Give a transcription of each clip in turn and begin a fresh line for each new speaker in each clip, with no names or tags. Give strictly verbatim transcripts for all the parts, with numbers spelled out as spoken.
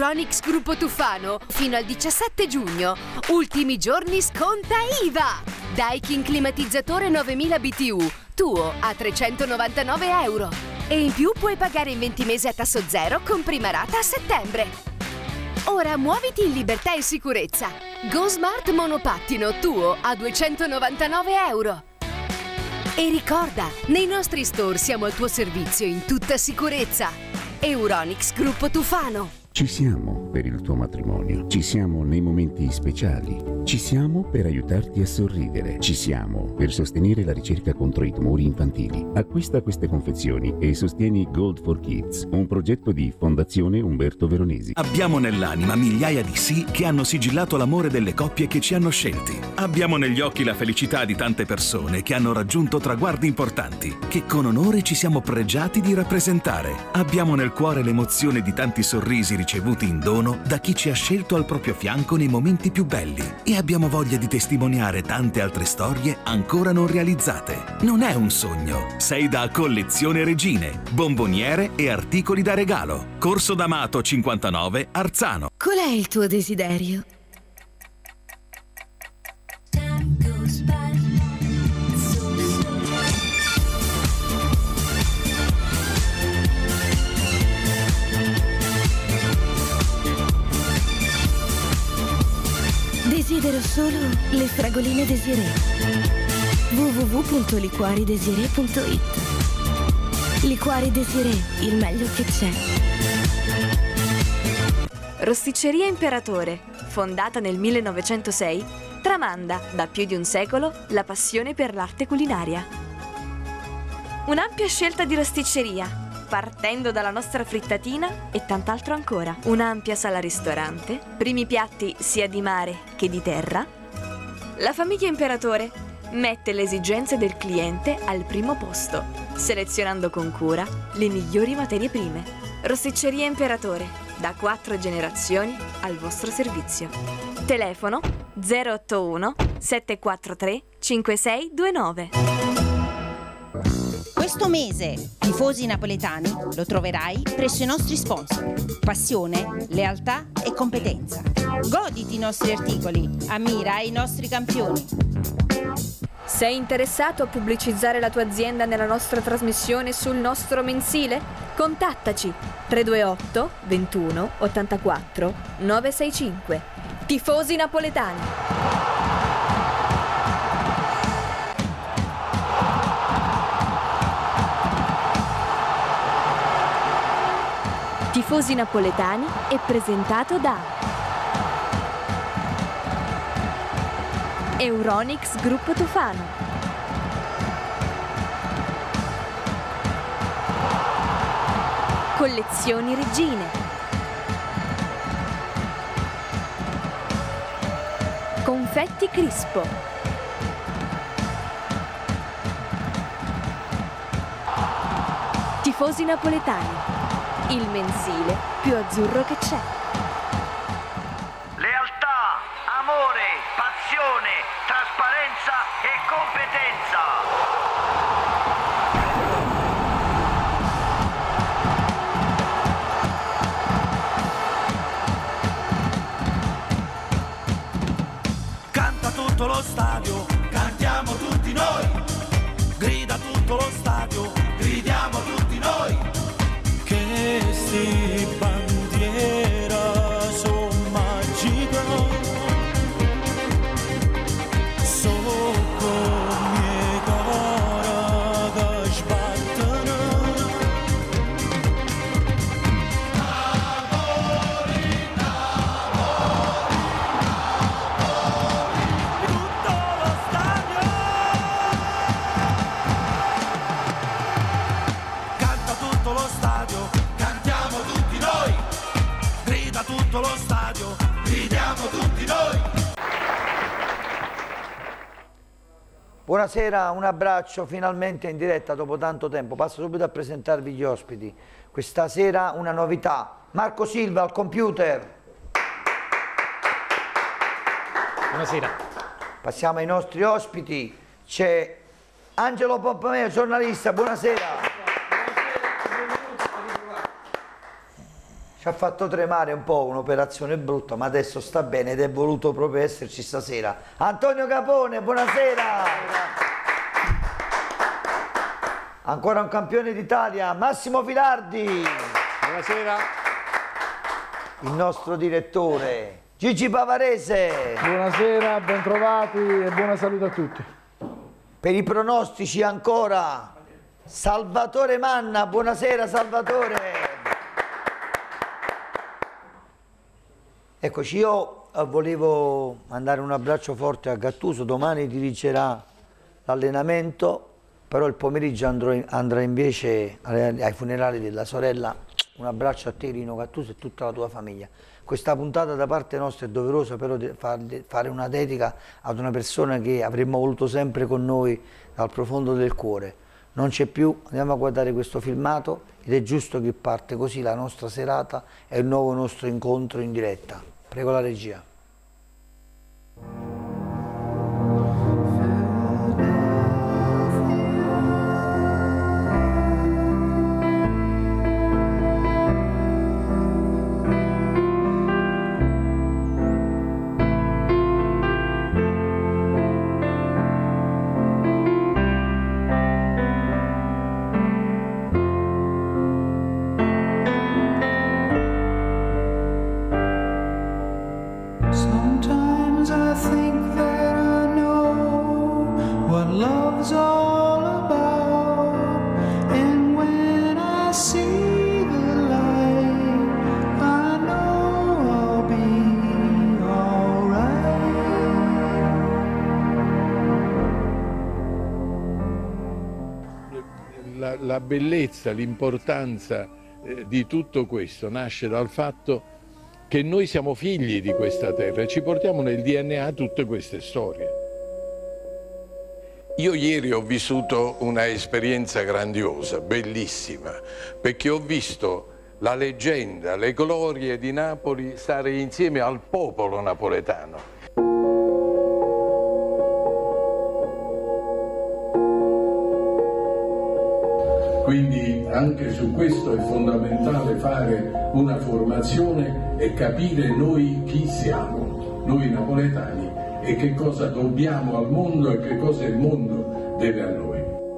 Euronics Gruppo Tufano fino al diciassette giugno. Ultimi giorni sconta I V A. Daikin climatizzatore novemila B T U, tuo a trecentonovantanove euro. E in più puoi pagare in venti mesi a tasso zero con prima rata a settembre. Ora muoviti in libertà e sicurezza. Go Smart monopattino tuo a duecentonovantanove euro. E ricorda, nei nostri store siamo al tuo servizio in tutta sicurezza. Euronics Gruppo Tufano.
Ci siamo per il tuo matrimonio, ci siamo nei momenti speciali, ci siamo per aiutarti a sorridere, ci siamo per sostenere la ricerca contro i tumori infantili. Acquista queste confezioni e sostieni Gold for Kids, un progetto di Fondazione Umberto Veronesi.
Abbiamo nell'anima migliaia di sì che hanno sigillato l'amore delle coppie che ci hanno scelti. Abbiamo negli occhi la felicità di tante persone che hanno raggiunto traguardi importanti, che con onore ci siamo pregiati di rappresentare. Abbiamo nel cuore l'emozione di tanti sorrisi ricevuti in dono da chi ci ha scelto al proprio fianco nei momenti più belli, e abbiamo voglia di testimoniare tante altre storie ancora non realizzate. Non è un sogno, sei da Collezione Regine, bomboniere e articoli da regalo. Corso D'Amato cinquantanove, Arzano.
Qual è il tuo desiderio? Desidero solo le fragoline Desirée. w w w punto liquori desirée punto it. Liquori Desirée, il meglio che c'è.
Rosticceria Imperatore, fondata nel millenovecentosei, tramanda da più di un secolo la passione per l'arte culinaria. Un'ampia scelta di rosticceria, partendo dalla nostra frittatina e tant'altro ancora. Un'ampia sala ristorante, primi piatti sia di mare che di terra. La famiglia Imperatore mette le esigenze del cliente al primo posto, selezionando con cura le migliori materie prime. Rosticceria Imperatore, da quattro generazioni al vostro servizio. Telefono zero otto uno sette quattro tre cinque sei due nove.
Questo mese, tifosi napoletani, lo troverai presso i nostri sponsor. Passione, lealtà e competenza. Goditi i nostri articoli, ammira i nostri campioni.
Sei interessato a pubblicizzare la tua azienda nella nostra trasmissione sul nostro mensile? Contattaci tre due otto ventuno ottantaquattro novesessantacinque. Tifosi napoletani. Tifosi napoletani è presentato da Euronics Gruppo Tufano, Collezioni Regine, Confetti Crispo, Tifosi napoletani, il mensile più azzurro che c'è.
Lealtà, amore, passione, trasparenza e competenza. Canta tutto lo stadio, cantiamo tutti noi. Grida tutto lo stadio, gridiamo tutti noi. Che sti bandiera so magica, so come cara che sbattono. Napoli, Napoli, Napoli, tutto lo stadio. Canta tutto lo stadio, cantiamo tutti noi. Grida tutto lo stadio, gridiamo tutti noi.
Buonasera, un abbraccio, finalmente in diretta dopo tanto tempo. Passo subito a presentarvi gli ospiti. Questa sera una novità. Marco Silva al computer.
Buonasera.
Passiamo ai nostri ospiti. C'è Angelo Pompomeo, giornalista, buonasera. Ci ha fatto tremare un po', un'operazione brutta, ma adesso sta bene ed è voluto proprio esserci stasera. Antonio Capone, buonasera! Ancora un campione d'Italia, Massimo Filardi!
Buonasera!
Il nostro direttore, Gigi Pavarese!
Buonasera, bentrovati e buona salute a tutti.
Per i pronostici ancora, Salvatore Manna, buonasera Salvatore! Eccoci, io volevo mandare un abbraccio forte a Gattuso, domani dirigerà l'allenamento, però il pomeriggio andrò, andrà invece ai funerali della sorella. Un abbraccio a te Rino Gattuso e tutta la tua famiglia. Questa puntata da parte nostra è doverosa però fare una dedica ad una persona che avremmo voluto sempre con noi dal profondo del cuore. Non c'è più, andiamo a guardare questo filmato ed è giusto che parte così la nostra serata e il nuovo nostro incontro in diretta. Prego la regia.
La, la bellezza, l'importanza eh, di tutto questo nasce dal fatto che noi siamo figli di questa terra e ci portiamo nel D N A tutte queste storie. Io ieri ho vissuto una esperienza grandiosa, bellissima, perché ho visto la leggenda, le glorie di Napoli stare insieme al popolo napoletano. Quindi anche su questo è fondamentale fare una formazione e capire noi chi siamo, noi napoletani, e che cosa dobbiamo al mondo e che cosa il mondo deve a noi.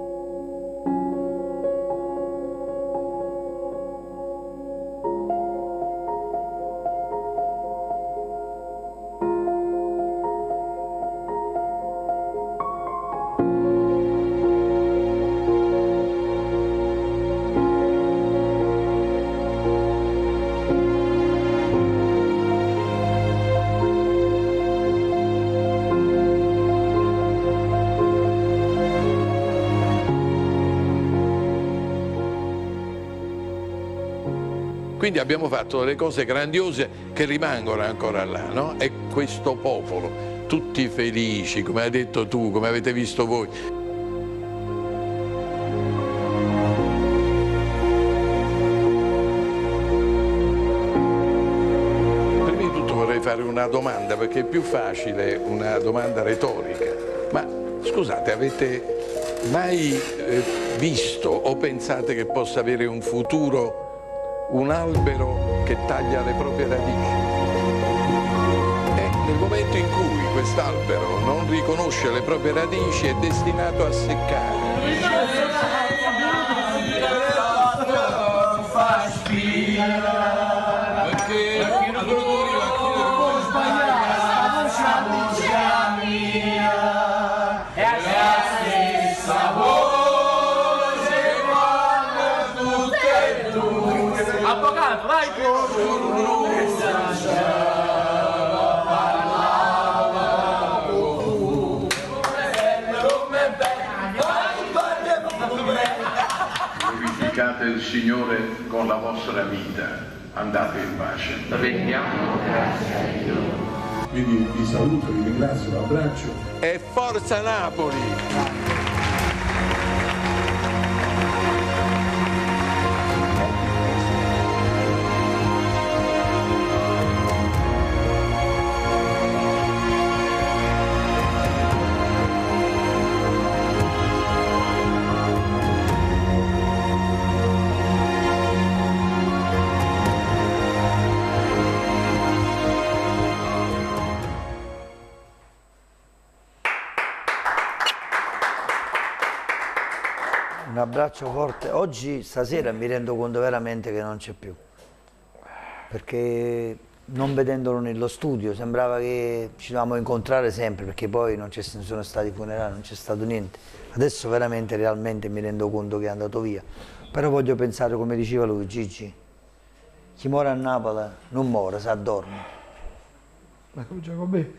Quindi abbiamo fatto delle cose grandiose che rimangono ancora là, no? E questo popolo, tutti felici, come hai detto tu, come avete visto voi. Prima di tutto vorrei fare una domanda, perché è più facile una domanda retorica. Ma scusate, avete mai eh, visto o pensate che possa avere un futuro un albero che taglia le proprie radici? E nel momento in cui quest'albero non riconosce le proprie radici è destinato a seccare.
Avvocato, vai!
Glorificate il Signore con la vostra vita, andate in pace.
La benediamo. Grazie a Dio.
Quindi vi saluto, vi ringrazio, un abbraccio. E forza Napoli!
Un abbraccio forte. Oggi, stasera, mi rendo conto veramente che non c'è più. Perché non vedendolo nello studio sembrava che ci dovevamo incontrare sempre, perché poi non, non sono stati funerali, non c'è stato niente. Adesso veramente, realmente mi rendo conto che è andato via. Però voglio pensare, come diceva lui, Gigi, chi muore a Napoli non muore, si addorme.
Ecco Giacobbe.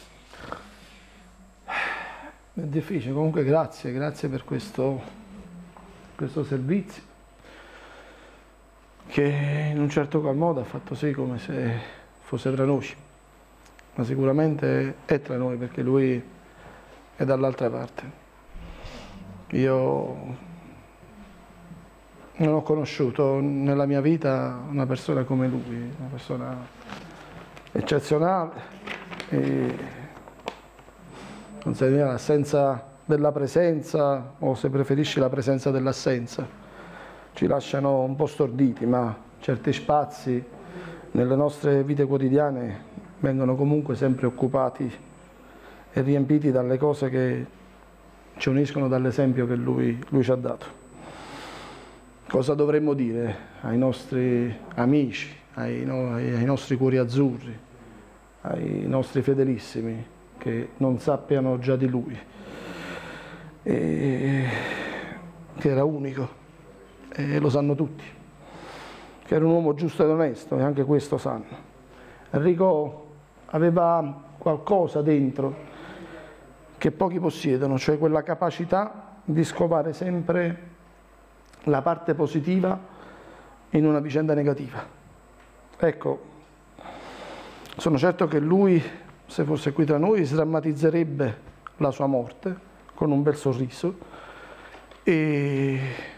È difficile, comunque grazie, grazie per questo, questo servizio che in un certo qual modo ha fatto sì come se fosse tra noi, ma sicuramente è tra noi perché lui è dall'altra parte. Io non ho conosciuto nella mia vita una persona come lui, una persona eccezionale e non sai dire l'assenza della presenza o se preferisci la presenza dell'assenza. Ci lasciano un po' storditi, ma certi spazi nelle nostre vite quotidiane vengono comunque sempre occupati e riempiti dalle cose che ci uniscono dall'esempio che lui, lui ci ha dato. Cosa dovremmo dire ai nostri amici, ai, no, ai, ai nostri cuori azzurri, ai nostri fedelissimi, che non sappiano già di lui, e che era unico, e lo sanno tutti, che era un uomo giusto ed onesto, e anche questo sanno. Enrico aveva qualcosa dentro che pochi possiedono, cioè quella capacità di scovare sempre la parte positiva in una vicenda negativa. Ecco, sono certo che lui, se fosse qui tra noi, sdrammatizzerebbe la sua morte con un bel sorriso e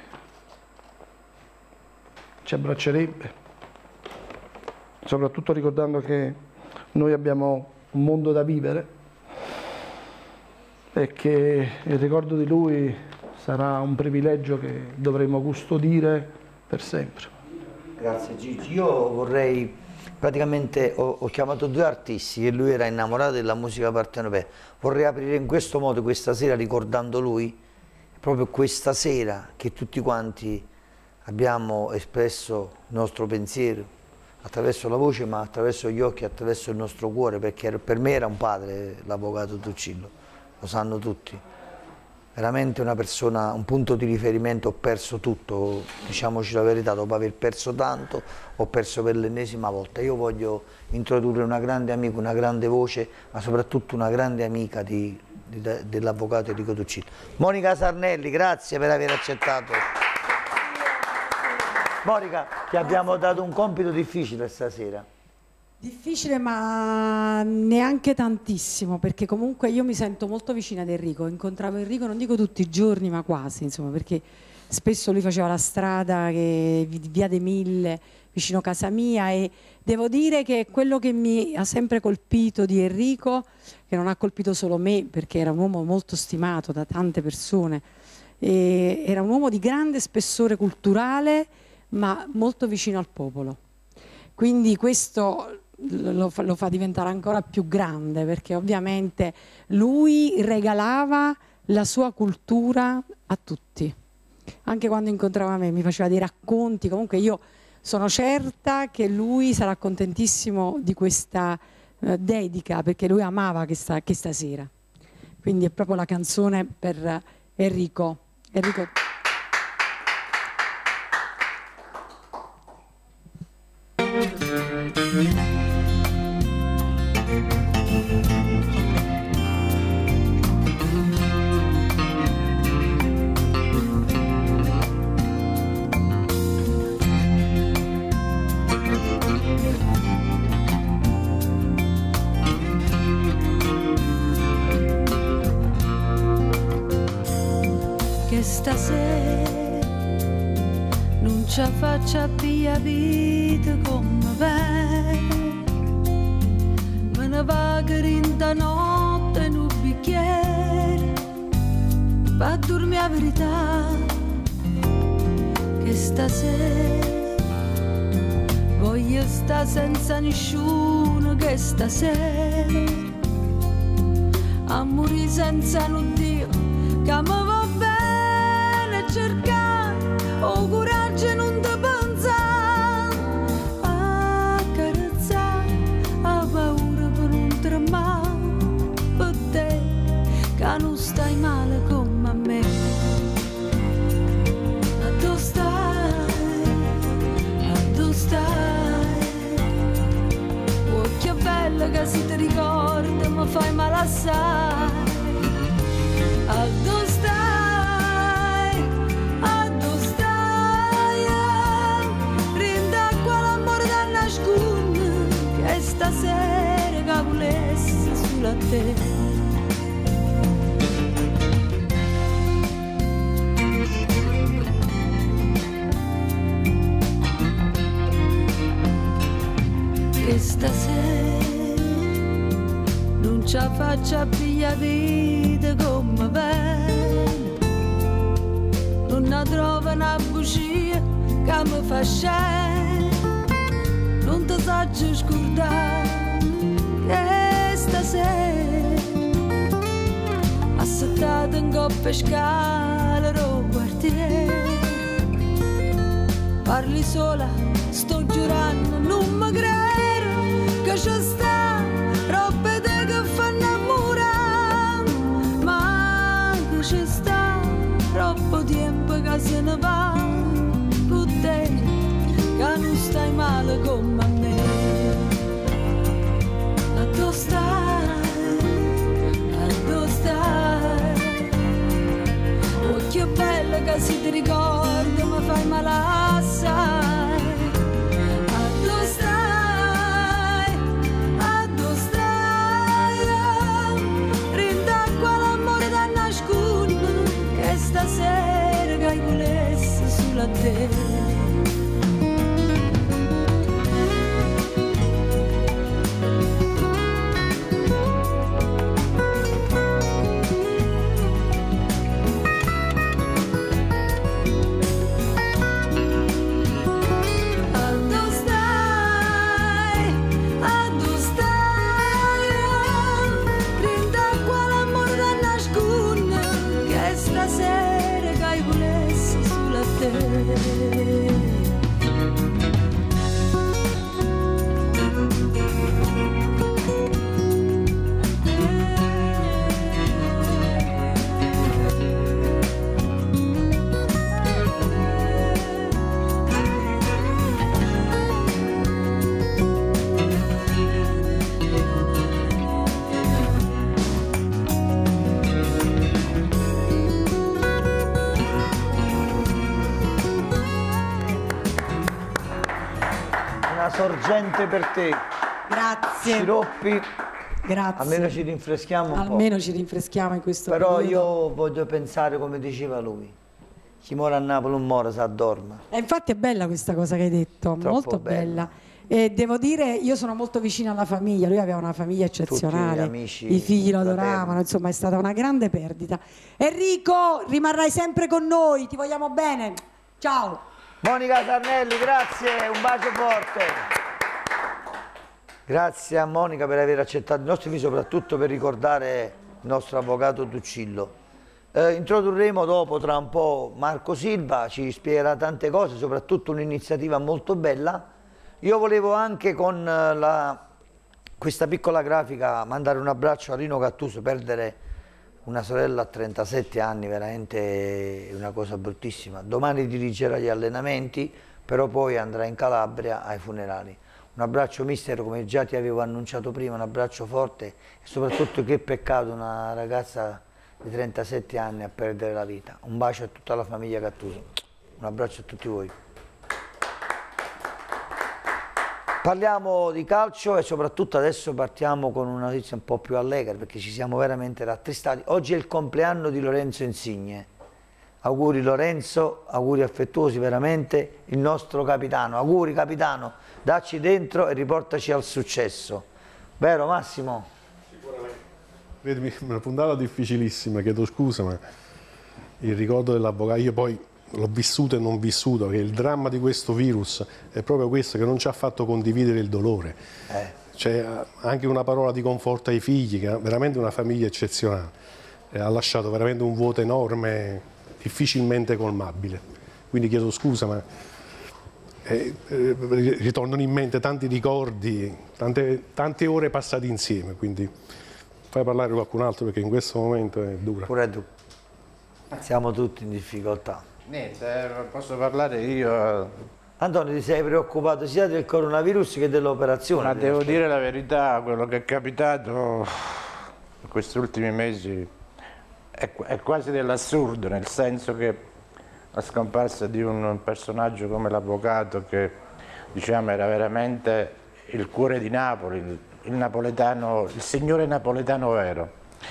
ci abbraccerebbe, soprattutto ricordando che noi abbiamo un mondo da vivere e che il ricordo di lui sarà un privilegio che dovremo custodire per sempre.
Grazie Gigi. Io vorrei... Praticamente ho, ho chiamato due artisti che lui era innamorato della musica partenopea. Vorrei aprire in questo modo questa sera ricordando lui, proprio questa sera che tutti quanti abbiamo espresso il nostro pensiero attraverso la voce, ma attraverso gli occhi, attraverso il nostro cuore, perché per me era un padre l'avvocato Tuccillo, lo sanno tutti. Veramente una persona, un punto di riferimento. Ho perso tutto, diciamoci la verità, dopo aver perso tanto, ho perso per l'ennesima volta. Io voglio introdurre una grande amica, una grande voce, ma soprattutto una grande amica di, di, dell'avvocato Enrico Tuccillo. Monica Sarnelli, grazie per aver accettato. Monica, ti abbiamo dato un compito difficile stasera.
Difficile, ma neanche tantissimo, perché comunque io mi sento molto vicina ad Enrico. Incontravo Enrico, non dico tutti i giorni, ma quasi, insomma, perché spesso lui faceva la strada che via dei Mille, vicino a casa mia, e devo dire che quello che mi ha sempre colpito di Enrico, che non ha colpito solo me, perché era un uomo molto stimato da tante persone, e era un uomo di grande spessore culturale, ma molto vicino al popolo. Quindi questo Lo fa, lo fa diventare ancora più grande, perché ovviamente lui regalava la sua cultura a tutti, anche quando incontrava me mi faceva dei racconti. Comunque io sono certa che lui sarà contentissimo di questa eh, dedica, perché lui amava questa, questa sera, quindi è proprio la canzone per Enrico. Enrico.
Che stasera non ci faccia via vita come me, me ne va che rinda notte in un bicchiere, va a dormire la verità. Che stasera voglio stare senza nessuno, che stasera a morire senza un Dio che mi va bene cercare. te. Che stasera non ci faccia pigliare vita come bene, non ne trova una bugia che mi fa scendere, non ti saggio scordare che stasera assettata in coppia scala ro quartiere, parli sola, sto giurando, non mi credo che c'è sta roba te che fa innamorare, ma che c'è sta troppo tempo che se ne va con te, che non stai male come me. A dove stai, a dove stai, oh che bella che si ti ricorda, mi fai male assai. Stasera che volesse sulla te.
Sorgente per te.
Grazie.
Sciroppi.
Grazie.
Almeno ci rinfreschiamo un
Almeno
po'.
ci rinfreschiamo in questo
Però
periodo.
io voglio pensare come diceva lui. Chi muore a Napoli non muore, si addorma.
E infatti è bella questa cosa che hai detto,
Troppo
molto
bella.
bella. E devo dire, io sono molto vicina alla famiglia, lui aveva una famiglia eccezionale,
Tutti gli amici,
i figli lo
fratelli.
adoravano, insomma è stata una grande perdita. Enrico, rimarrai sempre con noi, ti vogliamo bene. Ciao.
Monica Sarnelli, grazie, un bacio forte. Grazie a Monica per aver accettato il nostro invito, soprattutto per ricordare il nostro avvocato Tuccillo. Eh, introdurremo dopo, tra un po', Marco Silva, ci spiegherà tante cose, soprattutto un'iniziativa molto bella. Io volevo anche con la, questa piccola grafica mandare un abbraccio a Rino Gattuso. Perdere una sorella a trentasette anni veramente è una cosa bruttissima. Domani dirigerà gli allenamenti, però poi andrà in Calabria ai funerali. Un abbraccio mister, come già ti avevo annunciato prima, un abbraccio forte e soprattutto che peccato una ragazza di trentasette anni a perdere la vita. Un bacio a tutta la famiglia Gattuso, un abbraccio a tutti voi. Parliamo di calcio e soprattutto adesso partiamo con una notizia un po' più allegra perché ci siamo veramente rattristati. Oggi è il compleanno di Lorenzo Insigne. Auguri Lorenzo, auguri affettuosi veramente, il nostro capitano. Auguri capitano, dacci dentro e riportaci al successo. Vero Massimo?
Sicuramente. Vedimi, una puntata difficilissima, chiedo scusa, ma il ricordo dell'avvocato, io poi l'ho vissuto e non vissuto, che il dramma di questo virus è proprio questo, che non ci ha fatto condividere il dolore.
Eh.
C'è anche una parola di conforto ai figli, che ha veramente una famiglia eccezionale. E ha lasciato veramente un vuoto enorme, difficilmente colmabile. Quindi chiedo scusa, ma eh, eh, ritornano in mente tanti ricordi, tante, tante ore passate insieme, quindi fai parlare qualcun altro perché in questo momento è dura.
Pure tu. Siamo tutti in difficoltà.
Niente, posso parlare io.
Antonio, ti sei preoccupato sia del coronavirus che dell'operazione?
Ma devo dire la verità, quello che è capitato in questi ultimi mesi è, è quasi dell'assurdo, nel senso che la scomparsa di un personaggio come l'avvocato, che diciamo era veramente il cuore di Napoli, il napoletano, il signore napoletano vero.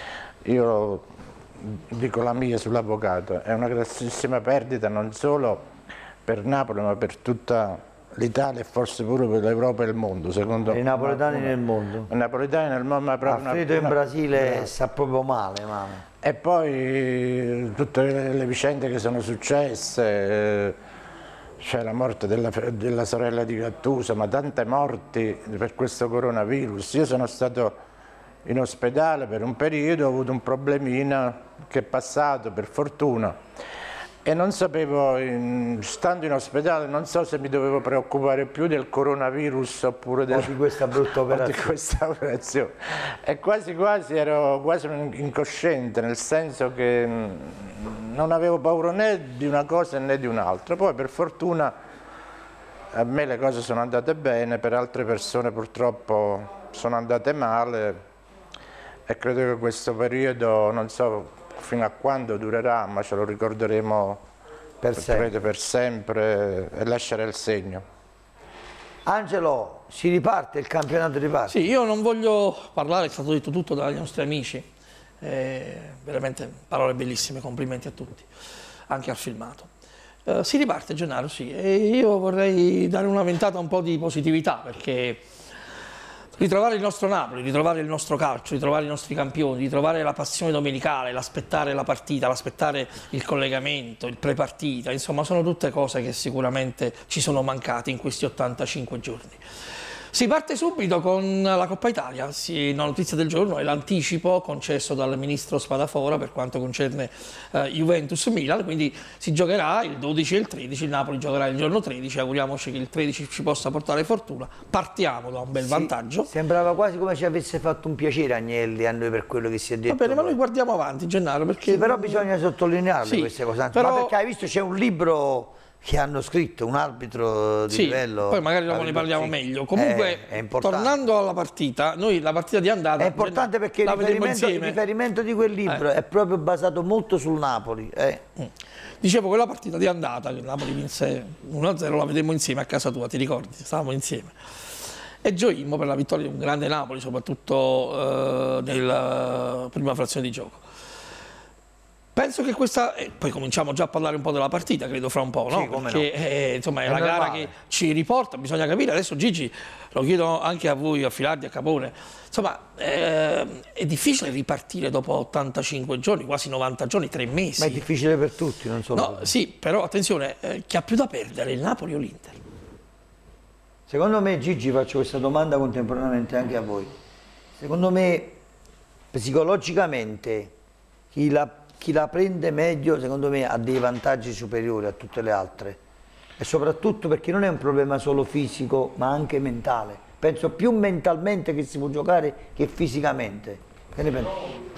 Io dico la mia sull'avvocato, è una grossissima perdita non solo per Napoli ma per tutta l'Italia e forse pure per l'Europa e il mondo, secondo me.
I napoletani nel mondo.
I napoletani nel mondo, ma proprio
Alfredo in Brasile sta proprio male, mamma.
E poi tutte le vicende che sono successe, c'è la morte della, della sorella di Gattuso, ma tante morti per questo coronavirus. Io sono stato in ospedale per un periodo, ho avuto un problemino che è passato per fortuna e non sapevo, in, stando in ospedale, non so se mi dovevo preoccupare più del coronavirus oppure del,
o di questa brutta operazione.
Di questa operazione. E quasi quasi ero quasi incosciente, nel senso che non avevo paura né di una cosa né di un'altra. Poi per fortuna a me le cose sono andate bene, per altre persone purtroppo sono andate male e credo che questo periodo, non so fino a quando durerà, ma ce lo ricorderemo per sempre, per sempre e lascerà il segno.
Angelo, si riparte, il campionato riparte?
Sì, io non voglio parlare, è stato detto tutto dai nostri amici, eh, veramente parole bellissime, complimenti a tutti, anche al filmato. Eh, si riparte Gennaro, sì, e io vorrei dare una ventata un po' di positività, perché ritrovare il nostro Napoli, ritrovare il nostro calcio, ritrovare i nostri campioni, ritrovare la passione domenicale, l'aspettare la partita, l'aspettare il collegamento, il pre-partita, insomma sono tutte cose che sicuramente ci sono mancate in questi ottantacinque giorni. Si parte subito con la Coppa Italia, sì, la notizia del giorno è l'anticipo concesso dal ministro Spadafora per quanto concerne eh, Juventus-Milan, quindi si giocherà il dodici e il tredici, il Napoli giocherà il giorno tredici, auguriamoci che il tredici ci possa portare fortuna, partiamo da un bel sì, vantaggio.
Sembrava quasi come ci avesse fatto un piacere Agnelli a noi per quello che si è detto.
Va bene, ma noi guardiamo avanti Gennaro, perché...
Sì, però bisogna sottolinearle sì, queste cose,
però...
ma perché hai visto c'è un libro che hanno scritto, un arbitro di
sì,
livello.
Poi magari dopo ne parliamo sì. meglio. Comunque, è, è tornando alla partita, noi la partita di andata...
È importante perché il riferimento, il riferimento di quel libro eh. è proprio basato molto sul Napoli. Eh.
Mm. Dicevo, quella partita di andata, che il Napoli vinse uno a zero, la vedemmo insieme a casa tua, ti ricordi? Stavamo insieme. E gioimmo per la vittoria di un grande Napoli, soprattutto eh, nella prima frazione di gioco. Penso che questa, eh, poi cominciamo già a parlare un po' della partita, credo fra un po', no?
Sì, come
Perché
no.
eh, insomma è, è la
normale.
gara che ci riporta, bisogna capire, adesso Gigi, lo chiedo anche a voi, a Filardi, a Capone, insomma eh, è difficile ripartire dopo ottantacinque giorni, quasi novanta giorni, tre mesi.
Ma è difficile per tutti, non solo.
No, sì, però attenzione, eh, chi ha più da perdere, il Napoli o l'Inter?
Secondo me, Gigi, faccio questa domanda contemporaneamente anche a voi. Secondo me, psicologicamente, chi la Chi la prende meglio, secondo me, ha dei vantaggi superiori a tutte le altre. E soprattutto perché non è un problema solo fisico, ma anche mentale. Penso più mentalmente che si può giocare che fisicamente. Che ne pensi?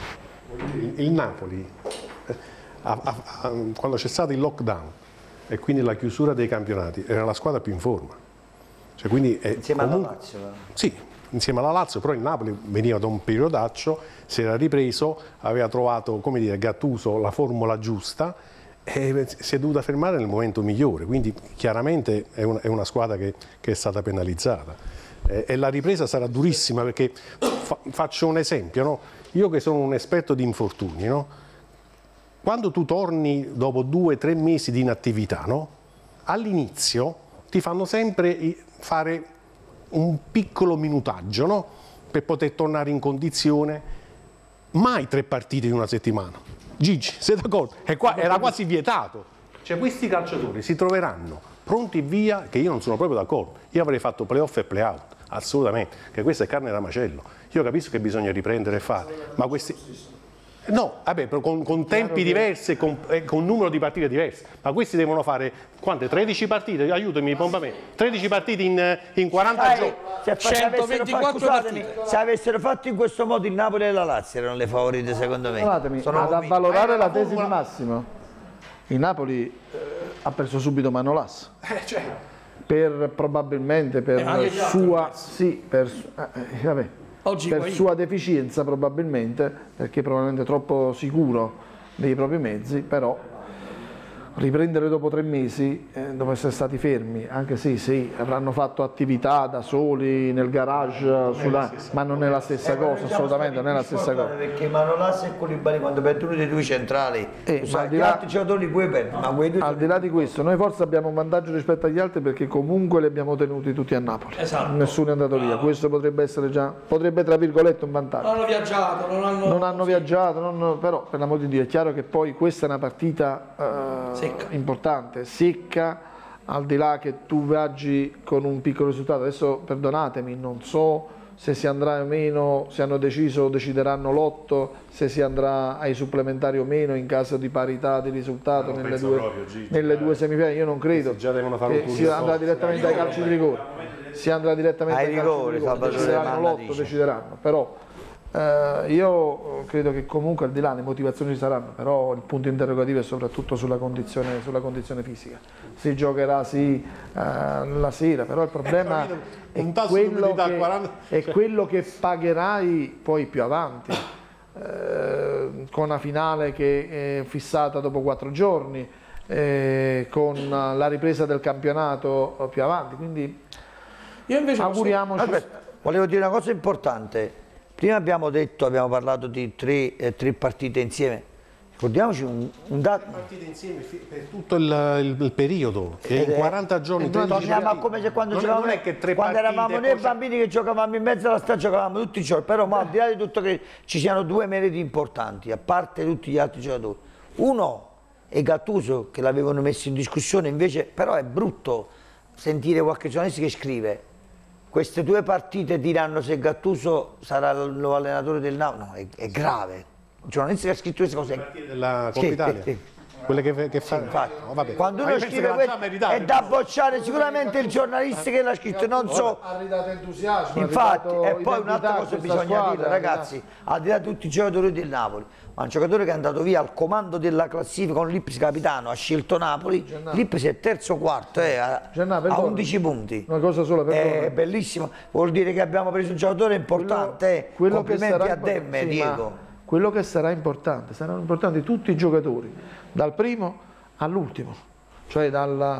Il Napoli, a, a, a, quando c'è stato il lockdown e quindi la chiusura dei campionati, era la squadra più in forma. Cioè, quindi è
insieme
comunque,
alla Lazio? Però.
Sì, insieme alla Lazio, però il Napoli veniva da un periodaccio, si era ripreso, aveva trovato, come dire, Gattuso la formula giusta e si è dovuta fermare nel momento migliore, quindi chiaramente è, un, è una squadra che, che è stata penalizzata e, e la ripresa sarà durissima perché fa, faccio un esempio, no? Io che sono un esperto di infortuni, no? Quando tu torni dopo due o tre mesi di inattività, no? All'inizio ti fanno sempre fare un piccolo minutaggio, no? Per poter tornare in condizione. Mai tre partite in una settimana. Gigi, sei d'accordo? Qua era quasi vietato. Cioè questi calciatori si troveranno pronti via, che io non sono proprio d'accordo. Io avrei fatto playoff e playout, assolutamente, che questa è carne da macello. Io capisco che bisogna riprendere e fare, ma questi... No, vabbè, con, con tempi diversi e con, eh, con numero di partite diverse, ma questi devono fare quante? tredici partite? Aiutami, pompa me. tredici partite in, in quaranta giorni.
Se, centoventiquattro partite. Se avessero fatto in questo modo il Napoli e la Lazio erano le favorite secondo me.
Guardatemi,
Sono
ad avvalorare la tesi di Massimo, il Napoli eh, ha perso subito Manolas.
Eh, cioè.
Per probabilmente per
eh,
sua sì, per, eh, vabbè.
Oggi
per sua deficienza probabilmente, perché probabilmente troppo sicuro dei propri mezzi, però riprendere dopo tre mesi, eh, dopo essere stati fermi, anche se sì, avranno fatto attività da soli nel garage, sulla, ma non è la stessa
eh,
cosa, assolutamente non è la stessa cosa.
Perché Manolas e Koulibaly quando perdono dei due centrali,
eh,
sai,
gli
là,
altri
giocatori puoi perdere, ma quei due
al di là di questo, noi forse abbiamo un vantaggio rispetto agli altri perché comunque li abbiamo tenuti tutti a Napoli,
esatto.
Nessuno è andato via, questo potrebbe essere già, potrebbe tra virgolette un vantaggio.
Non hanno viaggiato, non hanno,
non hanno viaggiato, non, però per l'amor di Dio è chiaro che poi questa è una partita eh,
secca.
importante, secca, al di là che tu viaggi con un piccolo risultato. Adesso perdonatemi, non so se si andrà o meno, se hanno deciso, decideranno l'otto, se si andrà ai supplementari o meno in caso di parità di risultato
no,
nelle, due,
proprio, Gigi,
nelle
eh,
due semifinali. Io non credo
già devono fare
che
un
si andrà direttamente ai calci di rigore, si andrà direttamente ai, ai rigori, calci di rigore, decideranno l'otto, decideranno, però Uh, io credo che comunque al di là le motivazioni ci saranno, però il punto interrogativo è soprattutto sulla condizione, sulla condizione fisica. Si giocherà sì uh, la sera, però il problema è quello, che, è quello che pagherai poi più avanti, uh, con una finale che è fissata dopo quattro giorni, eh, con la ripresa del campionato più avanti, quindi
io invece
auguriamoci.
Aspetta, volevo dire una cosa importante. Prima abbiamo detto, abbiamo parlato di tre, eh, tre partite insieme, ricordiamoci un, un dato.
Tre partite insieme per tutto il, il, il periodo, che in quaranta giorni, tredici
torniamo a come se quando,
non, non è che tre
quando eravamo noi
poi...
bambini che giocavamo in mezzo alla strada, giocavamo tutti i giorni, però ma al di là di tutto che ci siano due meriti importanti, a parte tutti gli altri giocatori. Uno è Gattuso, che l'avevano messo in discussione, invece però è brutto sentire qualche giornalista che scrive queste due partite diranno se Gattuso sarà il nuovo allenatore del Napoli. No, è, è grave. Il giornalista che ha scritto queste cose.
Della Coppa Italia. Sì, sì. Quelle che, che fa.
Sì, infatti.
No, vabbè.
Quando uno scrive questo è da bocciare sicuramente il giornalista che l'ha scritto, non so.
Ha ridato entusiasmo.
Infatti, e poi un'altra cosa bisogna dire, ragazzi, al di là di tutti i giocatori del Napoli, ma un giocatore che è andato via al comando della classifica con l'Ipsi capitano, ha scelto Napoli, l'Ipsi è terzo o quarto, eh, a, a undici punti.
Una cosa sola,
è bellissimo, vuol dire che abbiamo preso un giocatore importante, quello, quello complimenti a Demme, sì, Diego.
Quello che sarà importante, saranno importanti tutti i giocatori, dal primo all'ultimo, cioè dal,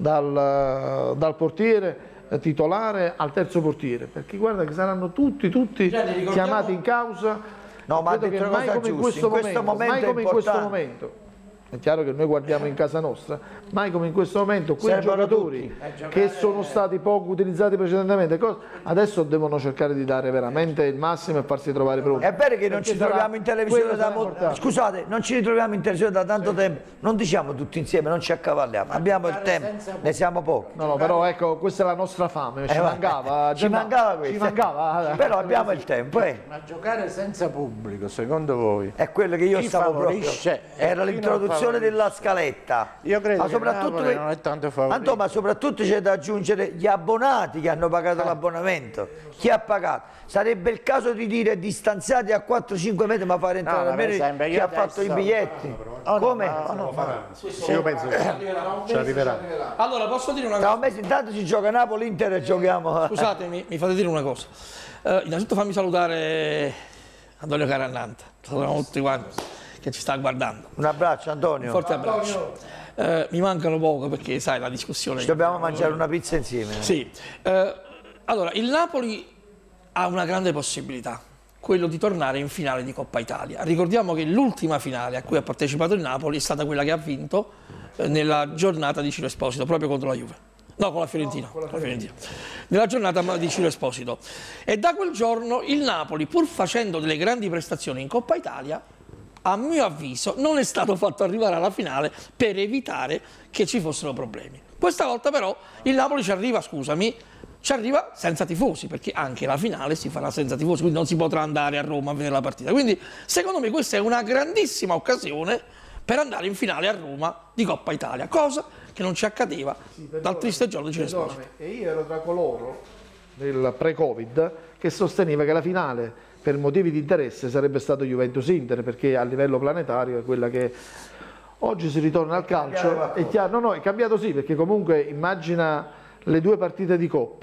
dal, dal portiere titolare al terzo portiere, perché guarda che saranno tutti, tutti chiamati in causa.
No, ma ha detto una cosa giusta, in questo momento,
momento, mai come in questo momento. È chiaro che noi guardiamo in casa nostra, mai come in questo momento quei
servono
giocatori che sono stati poco utilizzati precedentemente adesso devono cercare di dare veramente il massimo e farsi trovare pronti.
È vero che non Perché ci troviamo in televisione da molto, scusate, non ci ritroviamo in televisione da tanto sì. tempo, non diciamo tutti insieme, non ci accavalliamo, abbiamo il tempo, ne siamo pochi.
No, no, però ecco, questa è la nostra fame, ci eh, mancava,
ci mancava questo,
ci mancava,
però abbiamo il tempo. Eh.
Ma giocare senza pubblico, secondo voi?
È quello che io
chi
stavo proprio, era l'introduzione della scaletta.
Io credo
ma soprattutto
che non è tanto favorito.
Anto, ma soprattutto c'è da aggiungere gli abbonati che hanno pagato eh. l'abbonamento. Chi ha pagato? Sarebbe il caso di dire distanziati a quattro cinque metri, ma fare entrare
no,
almeno chi ha fatto i biglietti.
Oh,
come?
No, no, no.
Sì, sì, io penso che ci arriverà.
Allora, posso dire una cosa?
Tra un mese intanto si gioca Napoli-Inter e giochiamo.
Scusatemi, mi fate dire una cosa. Uh, innanzitutto fammi salutare Antonio Carannanta. Salutiamo tutti quanti che ci sta guardando.
Un abbraccio Antonio.
Un forte abbraccio. Eh, mi mancano poco perché sai la discussione.
Ci dobbiamo mangiare una pizza insieme.
Sì. Eh, allora, il Napoli ha una grande possibilità, quello di tornare in finale di Coppa Italia. Ricordiamo che l'ultima finale a cui ha partecipato il Napoli è stata quella che ha vinto eh, nella giornata di Ciro Esposito, proprio contro la Juve. No, con la Fiorentina, no, con la Fiorentina. Nella giornata di Ciro Esposito. E da quel giorno il Napoli, pur facendo delle grandi prestazioni in Coppa Italia, a mio avviso non è stato fatto arrivare alla finale per evitare che ci fossero problemi. Questa volta però il Napoli ci arriva, scusami, ci arriva senza tifosi, perché anche la finale si farà senza tifosi, quindi non si potrà andare a Roma a vedere la partita. Quindi secondo me questa è una grandissima occasione per andare in finale a Roma di Coppa Italia, cosa che non ci accadeva sì, dal triste giorno di Ciro Esposito.
E io ero tra coloro del pre-Covid che sosteneva che la finale per motivi di interesse sarebbe stato Juventus-Inter, perché a livello planetario è quella che oggi si ritorna al calcio. È chiaro, no, no, è cambiato sì, perché comunque immagina le due partite di Coppa,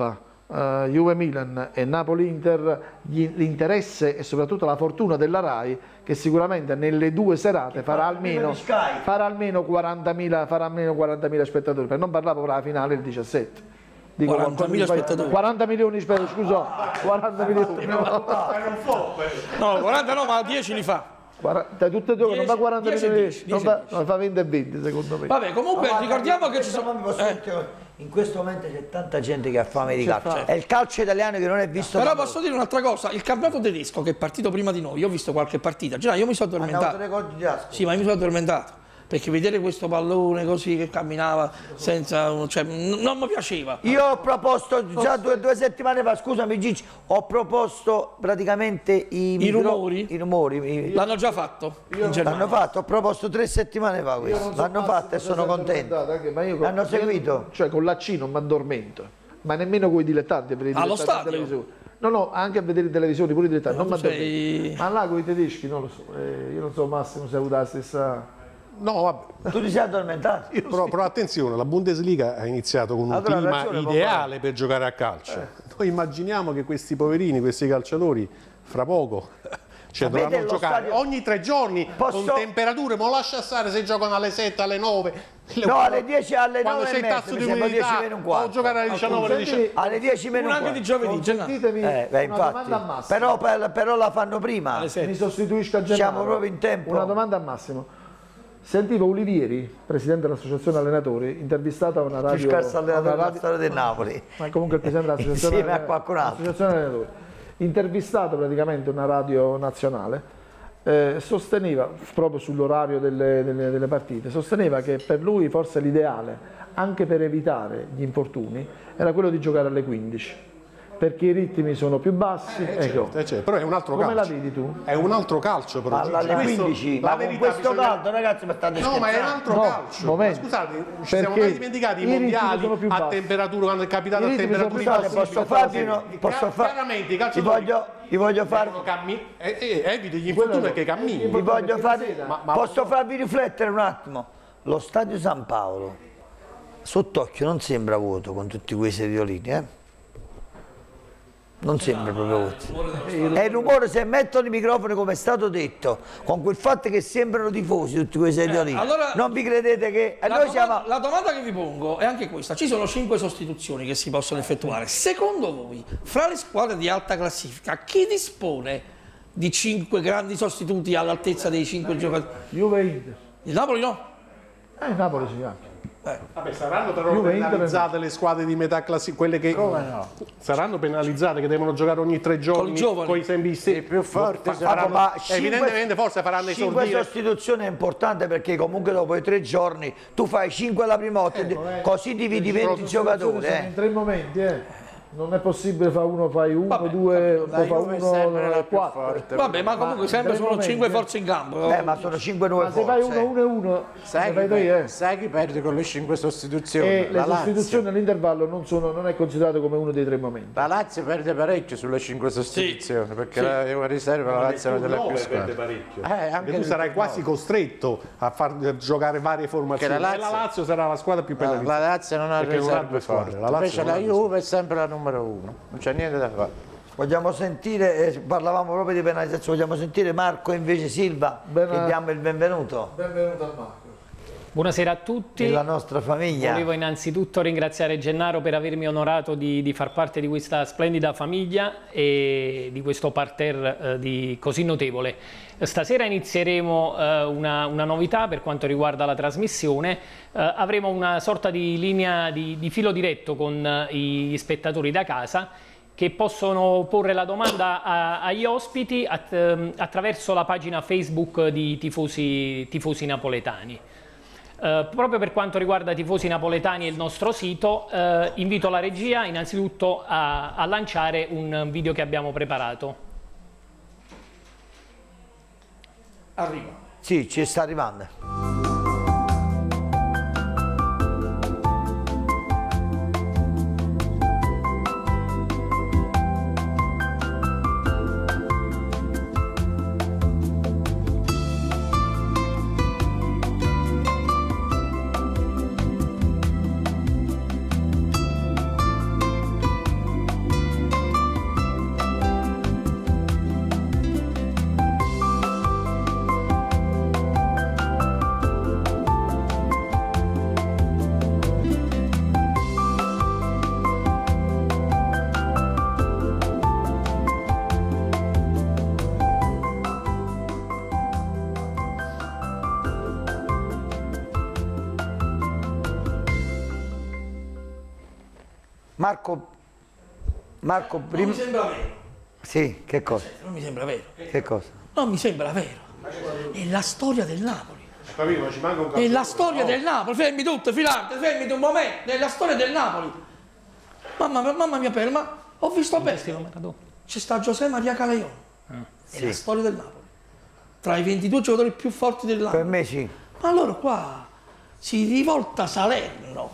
uh, Juve-Milan e Napoli-Inter, l'interesse e soprattutto la fortuna della RAI, che sicuramente nelle due serate farà almeno, farà almeno quarantamila farà almeno quarantamila spettatori, per non parlare poi della finale il diciassette. Dico,
quarantamila spettatori.
quaranta milioni di spettatori, scusa, quaranta milioni.
No, quaranta no, ma dieci li fa.
Da tutte e due non fa quaranta
dieci,
milioni,
dieci,
non
dieci,
fa, non fa venti e venti secondo me.
Vabbè, comunque
No,
ricordiamo
guarda,
che ci sono...
Eh. In questo momento c'è tanta gente che ha fame di
C'è
calcio.
fame.
È il calcio italiano che non è visto.
Però
da
posso
noi.
dire un'altra cosa, il campionato tedesco che è partito prima di noi, io ho visto qualche partita, già io mi sono addormentato. Sì, ma io mi sono addormentato. Perché vedere questo pallone così che camminava senza... cioè, non mi piaceva.
Io ho proposto già due, due settimane fa, scusami Gigi, ho proposto praticamente i,
I
micro,
rumori?
I rumori.
L'hanno già fatto?
L'hanno fatto, ho proposto tre settimane fa questo. L'hanno fatto e sono contento. L'hanno seguito.
Cioè con la C non mi addormento, ma nemmeno con i dilettanti. Per i
Allo
dilettanti
stadio?
No, no, anche a vedere i televisioni, pure i dilettanti, non mi
sei...
addormento. Ma là con i tedeschi non lo so, eh, io non so Massimo se ha avuto la stessa...
No, vabbè.
Tu ti sei addormentato?
Però, però attenzione, la Bundesliga ha iniziato con un
allora,
clima
ragione,
ideale per giocare a calcio. Eh. Noi immaginiamo che questi poverini, questi calciatori, fra poco cioè, dovranno giocare stadio... ogni tre giorni Posso... con temperature, ma lascia stare se giocano alle sette, alle nove.
Le... No, alle dieci, alle nove
c'è il tasso di
umidità, o
giocare alle diciannove, alle diciannove.
Alle dieci meno un
anche di giovedì,
eh, beh, infatti.
Però, per, però la fanno prima.
Mi sostituisco a Gennaro.
Siamo proprio in tempo.
Una domanda a Massimo. Sentivo Ulivieri, presidente dell'associazione allenatori, intervistato a una radio...
Più scarso allenatore
della
storia del Napoli.
Ma comunque il presidente dell'associazione
Insieme a qualcun altro.
allenatori. Intervistato praticamente una radio nazionale, eh, sosteneva, proprio sull'orario delle, delle, delle partite, sosteneva che per lui forse l'ideale, anche per evitare gli infortuni, era quello di giocare alle quindici. Perché i ritmi sono più bassi,
eh,
ecco.
certo, certo. Però è un altro
Come
calcio.
la vedi tu?
È un altro calcio però.
Ma alle quindici, ma con questo bisogna... caldo ragazzi mi state
No, ma è un altro
no,
calcio.
Momento.
Ma scusate, ci siamo mai dimenticati i mondiali a temperatura, quando è capitato a temperature
bassi. Posso farvi uno, posso far...
Chiaramente i calciatori
voglio, vi voglio far...
cammi... eh, eh, eviti gli infortuni perché cammini.
Vi voglio farvi... Ma, ma... Posso farvi riflettere un attimo? Lo stadio San Paolo, sott'occhio non sembra vuoto con tutti quei sediolini, eh? Non sembra proprio così. È il rumore se mettono i microfoni, come è stato detto, con quel fatto che sembrano tifosi tutti quei sediolini. Eh, allora, non vi credete che...
La,
noi
domanda,
siamo...
la domanda che vi pongo è anche questa. Ci sono cinque sostituzioni che si possono effettuare. Secondo voi, fra le squadre di alta classifica, chi dispone di cinque grandi sostituti all'altezza dei cinque giocatori?
Juve e Inter.
Il Napoli no?
Eh, il Napoli sì, anche.
Eh. Vabbè, saranno però penalizzate le squadre di metà classifica, quelle che
no?
saranno penalizzate, che devono giocare ogni tre giorni con i tempi stessi più forti. Faranno,
ma
evidentemente cinque, forse faranno esordire.
cinque sostituzioni è importante perché comunque dopo i tre giorni tu fai cinque alla prima volta, eh, così dividi venti giocatori. Eh.
In tre momenti, eh. Non è possibile fare uno, fai uno, vabbè, due, poi fa uno, quattro.
Vabbè, ma comunque sempre sono
momenti,
cinque forze in campo.
Eh, ma sono cinque nuove
forze. Ma se fai uno, uno e uno,
sai, chi,
te, eh.
sai chi perde con le cinque sostituzioni?
E
la
le sostituzioni all'intervallo non, sono, non è considerato come uno dei tre momenti.
La Lazio perde parecchio sulle cinque sostituzioni, sì, perché
sì.
la riserva la Lazio è una delle più
squadre. parecchio.
Eh, anche
tu sarai quasi costretto a far giocare varie formazioni.
La Lazio,
e la Lazio sarà la squadra più penalizzata.
La Lazio non ha riserve forti. Invece la Juve è sempre la numero uno. Non c'è niente da fare.
Vogliamo sentire, eh, parlavamo proprio di penalizzazione, vogliamo sentire Marco invece Silva, ben, che diamo il benvenuto.
Benvenuto a Marco.
Buonasera a tutti.
E la nostra famiglia.
Volevo innanzitutto ringraziare Gennaro per avermi onorato di, di far parte di questa splendida famiglia e di questo parterre eh, di così notevole. Stasera inizieremo eh, una, una novità per quanto riguarda la trasmissione. Eh, avremo una sorta di linea di, di filo diretto con eh, gli spettatori da casa, che possono porre la domanda a, agli ospiti att, attraverso la pagina Facebook di Tifosi, tifosi Napoletani. Uh, proprio per quanto riguarda Tifosi Napoletani e il nostro sito, uh, invito la regia innanzitutto a, a lanciare un video che abbiamo preparato.
Arriva.
Sì, ci sta arrivando. Marco, Marco
non
prima...
mi sembra vero.
Sì, che cosa?
Non mi sembra vero.
Che cosa?
Non mi sembra vero. È la storia del Napoli.
Capito, ma ci manca un
È la storia del Napoli. Fermi tutto, Filante, fermi un momento. È la storia del Napoli. Mamma, mamma mia, per, ma ho visto bene. C'è sta José Maria Calaion. Ah, è sì. La storia del Napoli. Tra i ventidue giocatori più forti del Napoli.
Per me sì.
Ma allora qua si rivolta Salerno.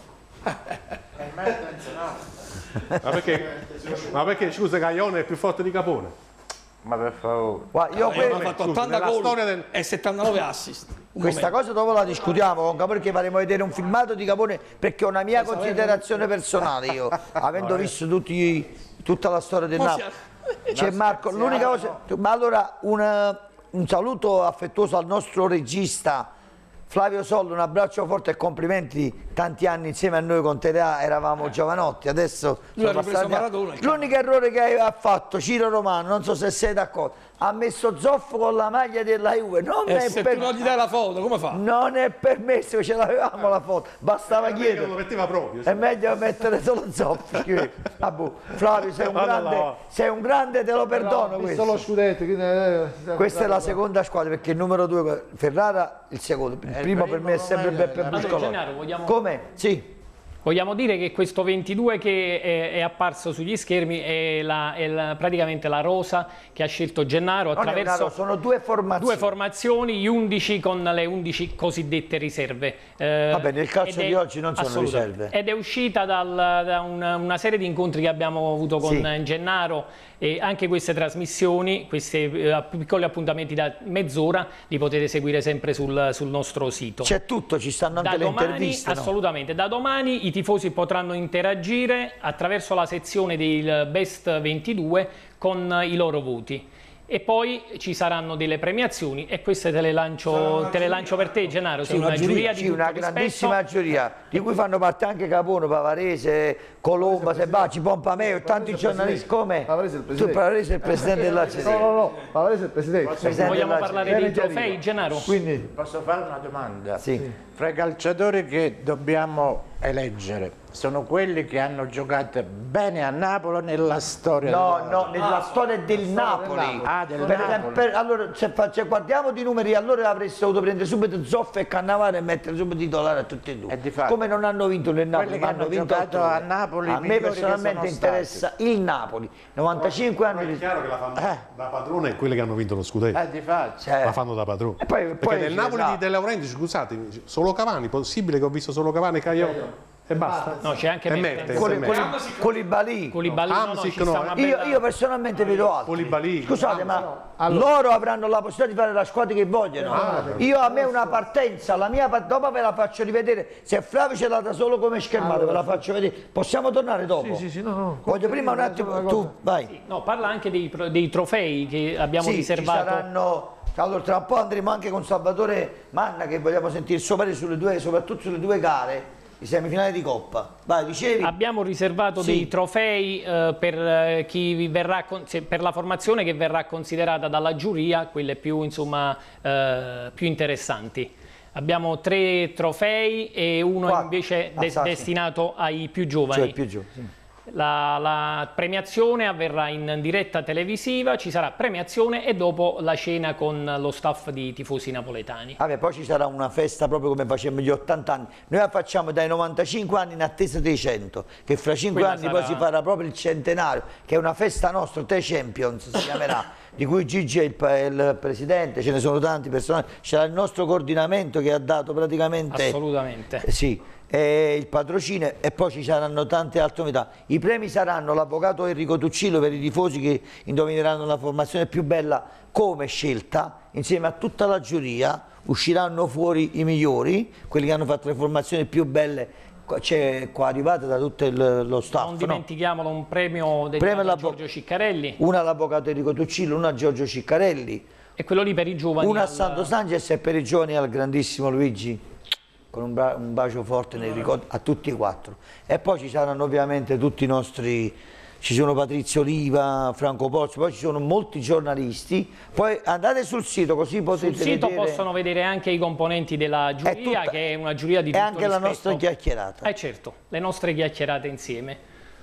Ma perché, ma perché scusa, Caione è più forte di Capone?
Ma per favore.
Guarda, io
Caione ha fatto ottanta gol del... e settantanove assist. Un
Questa
momento.
cosa dopo la discutiamo con Capone, perché faremo vedere un filmato di Capone, perché è una mia considerazione personale io, avendo visto tutti, tutta la storia del Napoli. C'è Marco, l'unica cosa... Ma allora un, un saluto affettuoso al nostro regista Flavio Sollo, un abbraccio forte e complimenti, tanti anni insieme a noi con Telea eravamo giovanotti, adesso sono passati anni. L'unico errore che ha fatto Ciro Romano, non so se sei d'accordo, ha messo Zoffo con la maglia della Juve, non
e
è
se
per...
tu non gli dai la foto, come fa?
Non è permesso, ce l'avevamo la foto, bastava chiedere.
Lo metteva proprio.
È meglio mettere solo Zoffo. Ah, Flavio, sei un, grande, sei un grande, te lo perdono questo.
Solo scudetto.
Questa è la seconda squadra, perché il numero due Ferrara, il secondo, il primo per me è sempre Beppe Buscolò. Come? Sì.
Vogliamo dire che questo ventidue che è, è apparso sugli schermi è, la, è la, praticamente la rosa che ha scelto Gennaro attraverso
rosa, sono due formazioni.
due formazioni, gli undici con le undici cosiddette riserve. Eh,
Vabbè, nel calcio di oggi non sono riserve.
Ed è uscita dal, da una, una serie di incontri che abbiamo avuto con sì. Gennaro, e anche queste trasmissioni, questi uh, piccoli appuntamenti da mezz'ora li potete seguire sempre sul, sul nostro sito.
C'è tutto, ci stanno anche
da
le
domani,
interviste.
Assolutamente, no? Da domani i tifosi potranno interagire attraverso la sezione del Best ventidue con i loro voti. E poi ci saranno delle premiazioni e queste te le lancio, te le lancio per te, Gennaro. Sì, una, una giuria, giuria di
sì, una grandissima giuria di cui fanno parte anche Capone, Pavarese, Colomba, Sebaci, Pompameo, tanti giornalisti come
Pavarese è il presidente.
Tu, Pavarese è il presidente della C D.
No, no, no, Pavarese è il presidente.
presidente Vogliamo parlare dei trofei, Gennaro?
Quindi posso fare una domanda?
Sì.
Fra i calciatori che dobbiamo eleggere sono quelli che hanno giocato bene a Napoli nella storia
no
del
no nella ah, storia del Napoli, del Napoli. Ah, del per, Napoli. Per, allora se, se guardiamo di numeri allora avreste dovuto prendere subito Zoffa e Cannavaro e mettere subito titolare a tutti e due e
fatto,
come non hanno vinto nel Napoli ma
hanno,
hanno vinto
giocato a Napoli.
A me personalmente interessa stati. il Napoli novantacinque anni.
È chiaro che la fanno eh. da padrone e quelli che hanno vinto lo scudetto
eh, di fatto.
Cioè. La fanno da padrone e poi, perché poi nel Napoli esatto. di De Laurenti, scusate, solo Cavani, possibile che ho visto solo Cavani e Caione e basta.
No, c'è anche
Mertens.
Colibali.
Colibali. No, no,
no.
Io, io personalmente vedo altro.
Colibali.
Scusate, ma no. allora. loro avranno la possibilità di fare la squadra che vogliono. Ah, io a me una partenza, la mia dopo ve la faccio rivedere. Se Flavio ce l'ha da solo come schermata, allora, ve la faccio vedere. Possiamo tornare dopo?
Sì, sì, sì, no, no.
Voglio prima un attimo, tu vai.
Sì, no, parla anche dei, dei trofei che abbiamo
sì,
riservato.
Ci saranno. Allora, tra un po' andremo anche con Salvatore Manna che vogliamo sentire il suo parere sulle due, soprattutto sulle due gare. I semifinali di Coppa. Vai, dicevi?
Abbiamo riservato sì. dei trofei eh, per, eh, chi verrà per la formazione che verrà considerata dalla giuria quelle più, insomma, eh, più interessanti. Abbiamo tre trofei e uno Quattro. invece de ah, destinato sì. ai più giovani.
Cioè più giovani. Sì.
La, la premiazione avverrà in diretta televisiva, ci sarà premiazione e dopo la cena con lo staff di tifosi napoletani.
Vabbè, poi ci sarà una festa proprio come facciamo gli ottanta anni. Noi la facciamo dai novantacinque anni in attesa dei cento, che fra cinque Quella anni sarà... poi si farà proprio il centenario, che è una festa nostra, The Champions si chiamerà, di cui Gigi è il, il presidente, ce ne sono tanti personaggi, c'era il nostro coordinamento che ha dato praticamente...
Assolutamente.
Eh, sì. E il patrocinio e poi ci saranno tante altre novità. I premi saranno l'avvocato Enrico Tuccillo per i tifosi che indovineranno la formazione più bella come scelta, insieme a tutta la giuria usciranno fuori i migliori, quelli che hanno fatto le formazioni più belle, c'è qua arrivate da tutto il, lo staff.
Non dimentichiamolo, no? Un premio dedicato a Giorgio Ciccarelli.
Una all'avvocato Enrico Tuccillo, una a Giorgio Ciccarelli.
E quello lì per i giovani.
Una a
al...
Santo Sanchez e per i giovani al grandissimo Luigi. Con un, un bacio forte nei ricordi a tutti e quattro. E poi ci saranno ovviamente tutti i nostri, ci sono Patrizio Oliva, Franco Pozzo, poi ci sono molti giornalisti. Poi andate sul sito così potete
vedere. Sul sito
vedere...
possono vedere anche i componenti della giuria, è tutta... che è una giuria di tutto
e anche
rispetto.
la nostra chiacchierata.
Eh certo, le nostre chiacchierate insieme.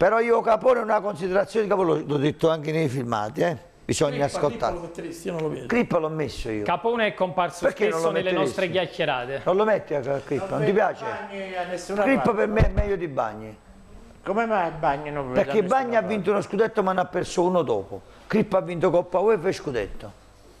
Però io Capone una considerazione di Capone, l'ho detto anche nei filmati, eh? Bisogna
Crippa,
ascoltare.
Crippa lo metteresti, io non lo vedo.
Crippa l'ho messo io.
Capone è comparso
Perché non
spesso
lo
nelle
metteresti?
nostre chiacchierate.
Non lo metti a Crippa, non, non ti piace? Crippa per me è meglio di Bagni.
Come mai Bagni non lo
Perché Bagni ha vinto uno scudetto ma ne ha perso uno dopo. Crippa ha vinto Coppa UEFA e scudetto.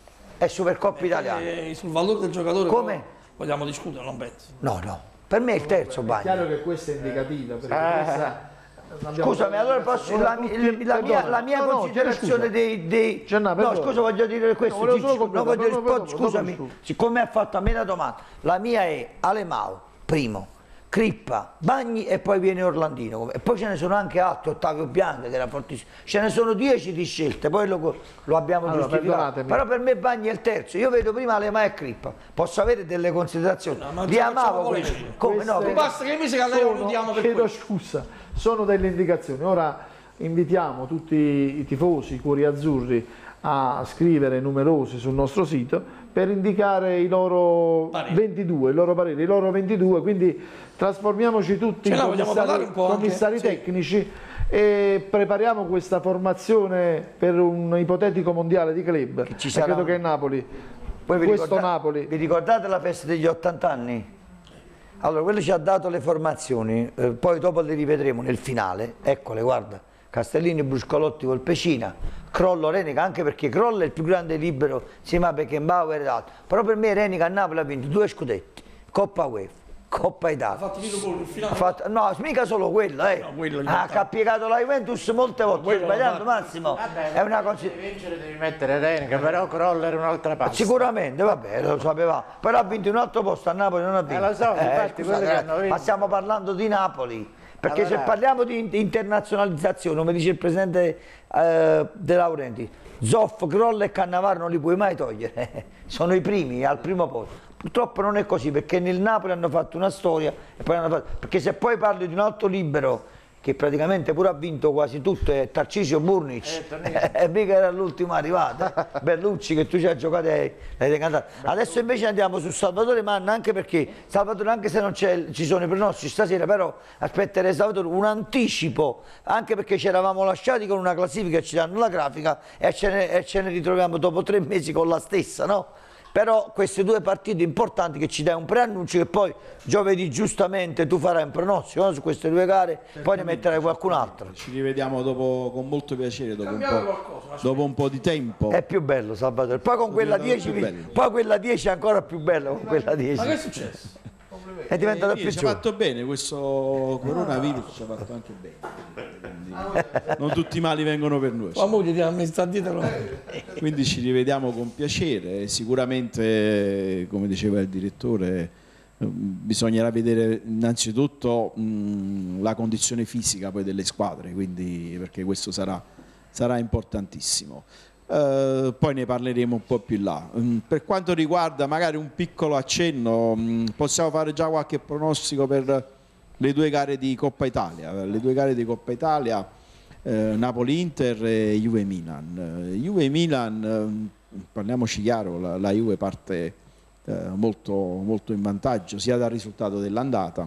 È Supercoppa italiana.
Eh, sul valore del giocatore
come?
Vogliamo discutere, non penso.
No, no. Per me è il terzo Bagni.
È chiaro che questa è indicativa, perché
Eh.
questa...
Scusami, allora posso, la,
tutti,
la, la mia, la mia
no, no,
considerazione dei... dei
Gianna,
no,
perdona.
scusa, voglio dire questo.
No,
Gigi,
solo
no, voglio
dopo,
rispondere,
dopo,
scusami,
dopo.
siccome ha fatto a me la domanda, la mia è Alemao, primo, Crippa, Bagni e poi viene Orlandino. E poi ce ne sono anche altri, Ottavio Bianca che era fortissimo. Ce ne sono dieci di scelte, poi lo, lo abbiamo
Allora,
giustificato.
perdonatemi.
Però per me Bagni è il terzo. Io vedo prima Alemao e Crippa. Posso avere delle considerazioni.
ma
Li
già
amavo
facciamo
quelli.
polemiche.
Come no?
Queste
Basta che mi sa che lei lo
sono-
nudiamo per
chiedo
quello.
scusa, sono delle indicazioni. Ora invitiamo tutti i tifosi, i cuori azzurri, a scrivere numerosi sul nostro sito per indicare i loro ventidue, il loro parere, i loro ventidue, quindi trasformiamoci tutti
Ce
in
la vogliamo parlare un
commissari,
po' anche?
commissari
Sì.
tecnici e prepariamo questa formazione per un ipotetico mondiale di club.
ci
E
sarà
credo
un-
che Napoli,
Poi vi
questo
ricorda-
Napoli...
Vi ricordate la festa degli ottanta anni? Allora, quello ci ha dato le formazioni, eh, poi dopo le rivedremo nel finale, eccole, guarda, Castellini, Bruscolotti, Volpecina, Crollo, Renica, anche perché Crollo è il più grande libero insieme a Beckenbauer ed altri, però per me Renica a Napoli ha vinto due scudetti, Coppa UEFA, Coppa Italia.
Ha fatto Vito Gol in finale.
Ha fatto- no, mica solo quello, eh.
No, quello in
Ah,
realtà.
che ha piegato la Juventus molte volte, sto
quello l'ha
sbagliando
fatto.
Massimo, è una cosa...
Devi vincere, devi mettere Renica, però Kroll era un'altra pasta.
Sicuramente, vabbè, lo sapeva, però ha vinto in un altro posto, a Napoli non ha vinto.
Eh, lo so, infatti, quelli che
scusate,
hanno vinto.
ma stiamo parlando di Napoli, perché
Allora-
se parliamo di in- internazionalizzazione, come dice il presidente eh, De Laurenti, Zoff, Kroll e Cannavaro non li puoi mai togliere, sono i primi, al primo posto. Purtroppo non è così, perché nel Napoli hanno fatto una storia, e poi hanno fatto... perché se poi parli di un altro libero, che praticamente pure ha vinto quasi tutto, è Tarcisio Burnic, e mica era l'ultimo arrivato, eh. Berlucci che tu ci hai giocato e l'hai decantato. Adesso invece andiamo su Salvatore Manna, anche perché Salvatore, anche se non c'è, ci sono i pronostici stasera, però aspetterei Salvatore un anticipo, anche perché ci eravamo lasciati con una classifica, ci danno la grafica e ce ne, e ce ne ritroviamo dopo tre mesi con la stessa, no? Però queste due partite importanti che ci dai un preannuncio che poi giovedì giustamente tu farai un pronostico, no? Su queste due gare, poi ne metterai qualcun altro.
Ci rivediamo dopo con molto piacere, dopo un,
Cambiate
po',
qualcosa,
dopo un po' di tempo.
È più bello Salvatore, poi con quella
diventa
dieci,
più bello.
poi quella dieci è ancora più bella con quella dieci.
Ma che è successo?
È diventata
Eh,
più
ci ha
giovane.
fatto bene, questo coronavirus ci ha fatto anche bene. Quindi non tutti i mali vengono per noi.
La moglie ti ha messo a dietro.
Quindi ci rivediamo con piacere. Sicuramente, come diceva il direttore, eh, bisognerà vedere innanzitutto mh, la condizione fisica poi delle squadre, quindi, perché questo sarà, sarà importantissimo. Uh, poi ne parleremo un po' più in là. Um, per quanto riguarda magari un piccolo accenno, um, possiamo fare già qualche pronostico per le due gare di Coppa Italia. Le due gare di Coppa Italia, eh, Napoli-Inter e Juve-Milan. Uh, Juve-Milan, uh, parliamoci chiaro, la, la Juve parte uh, molto, molto in vantaggio sia dal risultato dell'andata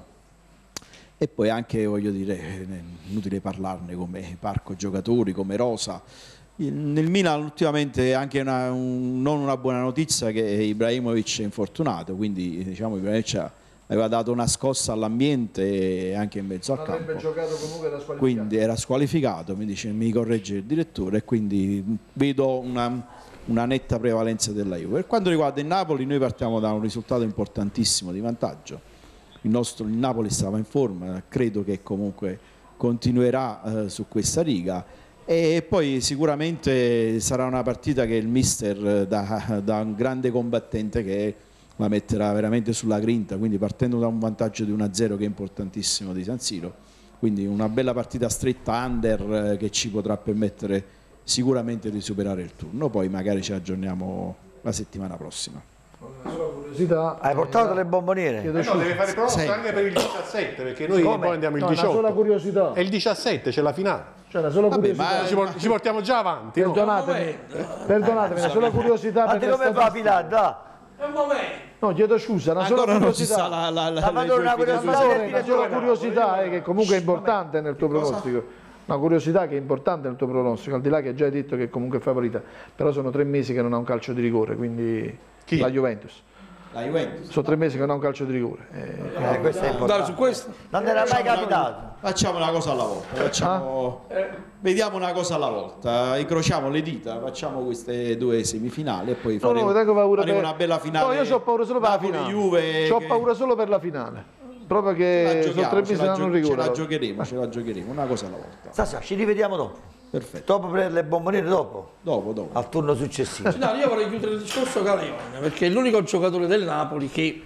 e poi anche, voglio dire, è inutile parlarne come parco giocatori, come rosa. Nel Milan ultimamente anche una, un, non una buona notizia che Ibrahimovic è infortunato, quindi diciamo Ibrahimovic aveva dato una scossa all'ambiente anche in mezzo al
Non avrebbe
campo,
giocato comunque da squalificato.
quindi era squalificato, mi dice, mi corregge il direttore, e quindi vedo una, una netta prevalenza della Juve. Per quanto riguarda il Napoli, noi partiamo da un risultato importantissimo di vantaggio. Il nostro il Napoli stava in forma, credo che comunque continuerà eh, su questa riga. E poi sicuramente sarà una partita che il mister, da, da un grande combattente, che la metterà veramente sulla grinta, quindi partendo da un vantaggio di uno a zero che è importantissimo di San Siro, quindi una bella partita stretta under che ci potrà permettere sicuramente di superare il turno, poi magari ci aggiorniamo la settimana prossima.
Curiosità,
Hai portato le bomboniere?
chiedo
Eh no,
scusa.
deve fare pronostico
Sì.
anche per il diciassette, perché noi
Come?
poi andiamo il
No, una
diciotto.
sola curiosità.
E il diciassette c'è la finale.
Cioè, una sola
Vabbè,
curiosità.
ma-
Ci, por- ci portiamo già avanti. no?
Perdonatemi, perdonatemi, una sola curiosità.
Ma
per
come
le
fa Pilar? Da.
È un momento.
No, chiedo scusa, una sola
Ancora non si
curiosità.
sa la, la, la,
Salvatore,
le
una
qualificazioni.
curiosità.
Salvatore, una sola curiosità eh, che comunque è importante nel tuo pronostico. una curiosità che è importante nel tuo pronostico, al di là che già hai detto che comunque è favorita, però sono tre mesi che non ha un calcio di rigore, quindi
Chi?
la Juventus.
La Juventus.
Sono tre mesi che non ha un calcio di rigore. Eh,
Eh, questo è importante.
Su questo.
Non era mai capitato.
Facciamo una cosa alla volta, facciamo,
Ah?
vediamo una cosa alla volta, incrociamo le dita, facciamo queste due semifinali e poi
No,
faremo,
no, tengo paura
faremo
per-
una bella finale.
No, io ho paura solo per la finale.
Juve,
Ho
che-
paura solo per la finale. Proprio
la
che sono
giochiamo,
tre
ce
mesi
la,
che non
gio- ce
rigore.
la giocheremo, ce la giocheremo, una cosa alla volta.
Stasera ci rivediamo dopo.
Perfetto.
Dopo per le bomboniere dopo.
Dopo, dopo.
Al turno successivo.
No, io vorrei chiudere il discorso Caleon, perché è l'unico giocatore del Napoli che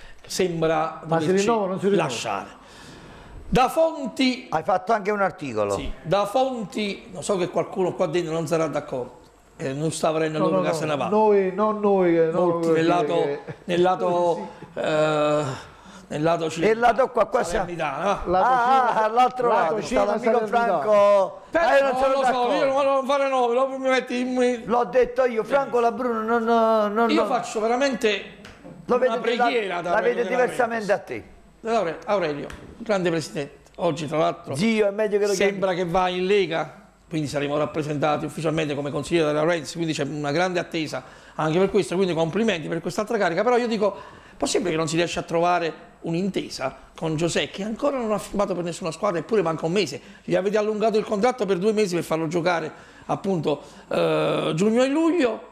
sembra
Ma si
doverci
rinnova o non si rinnova?
lasciare. Da fonti...
Hai fatto anche un articolo.
Sì, da fonti, non so che qualcuno qua dentro non sarà d'accordo, eh, non sta avendo
No,
loro
no,
casa
no,
Navale.
noi, non noi, che- no,
Molti
vuol
nel
dire
lato,
che-
nel lato, eh, nel lato
E lato qua, qua siamo.
Salernitano, va?
Lato
Ah,
Cina-
ah, all'altro
lato
lato, sta
Cina,
l'amico
Salernitano.
Franco.
Però
Ah, io non
non
sono
lo so,
d'accordo.
io non voglio fare nome, dopo mi metti in...
L'ho detto io, Franco la Bruno non, non,
Io
non-
faccio veramente
lo
una
vede,
preghiera
la,
da
la vede
Aurelio
diversamente a te.
Aure- Aurelio, grande presidente, oggi tra l'altro
Zio, è meglio che lo
sembra che va in Lega, quindi saremo rappresentati ufficialmente come consigliere della Renzi, quindi c'è una grande attesa anche per questo, quindi complimenti per quest'altra carica, però io dico, possibile che non si riesce a trovare un'intesa con José che ancora non ha firmato per nessuna squadra eppure manca un mese, gli avete allungato il contratto per due mesi per farlo giocare appunto eh, giugno e luglio.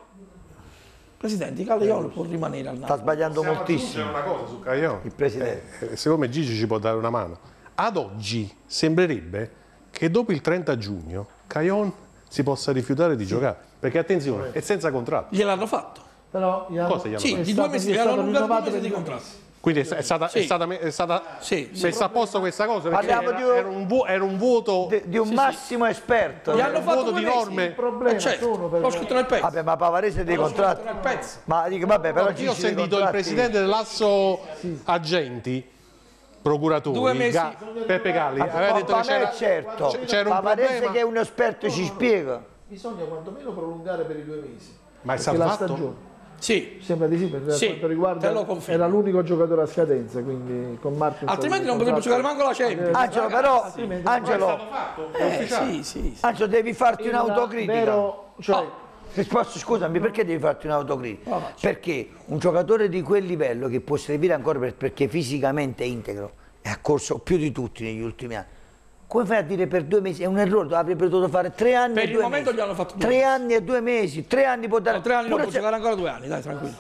Presidente, Caleon può rimanere al
Sta
Napoli.
sbagliando
Possiamo
moltissimo.
aggiungere una cosa su Caion.
Il presidente.
Eh, secondo me Gigi ci può dare una mano. Ad oggi sembrerebbe che dopo il trenta giugno Caion si possa rifiutare di giocare, perché attenzione, è senza contratto.
Gliel'hanno fatto.
Però gli hanno-
Cosa gli hanno
Sì,
fatto?
di
è
due
stato-
mesi,
gli è
gli hanno
stato
allungato due
rinnovato
mesi
per
di
due
contratto.
Quindi è stata,
Sì.
è stata, è stata
Sì, sì.
messa a posto questa cosa, perché
Parliamo
era,
di un-
era un vuo- era un vuoto,
Di, di un massimo esperto.
Gli hanno
un
fatto
vuoto
due
di
mesi.
norme.
Il problema
Eh, certo,
sono per
l'ho scritto nel pezzo.
Vabbè, ma Pavarese dei
L'ho scritto
contratti.
nel pezzo.
Ma dico, vabbè, però ci
Io ho
sono dei
sentito il
contratti.
presidente dell'Asso Agenti, procuratori,
Due mesi.
Ga- Peppe Galli,
Ma
aveva detto
a
che
me
c'era,
certo.
c'era un
Pavarese
problema.
che è un esperto ci spiega.
Bisogna quantomeno prolungare per i due mesi.
Ma è
Perché
stato
la
fatto?
stagione.
Sì,
Sembra di sì, per
Sì,
quanto riguarda
te lo confermo.
era l'unico giocatore a scadenza, quindi con Martin.
altrimenti non potrebbe giocare manco la Champions.
Angelo, però,
Altrimenti-
Angelo,
Eh, sì, sì, sì.
Angelo, devi farti
Il
un'autocritica.
vero- cioè,
Risposta, scusami, perché devi farti un'autocritica? Perché un giocatore di quel livello che può servire ancora per- perché fisicamente è integro e ha corso più di tutti negli ultimi anni. Come fai a dire per due mesi? È un errore, avrebbe dovuto fare tre anni
Per
e
il
due
momento
mesi.
gli hanno fatto due
Tre
mesi.
anni e due mesi, tre anni può dare.
No, tre anni non
pure
può
se-
giocare ancora due anni, dai, tranquillo.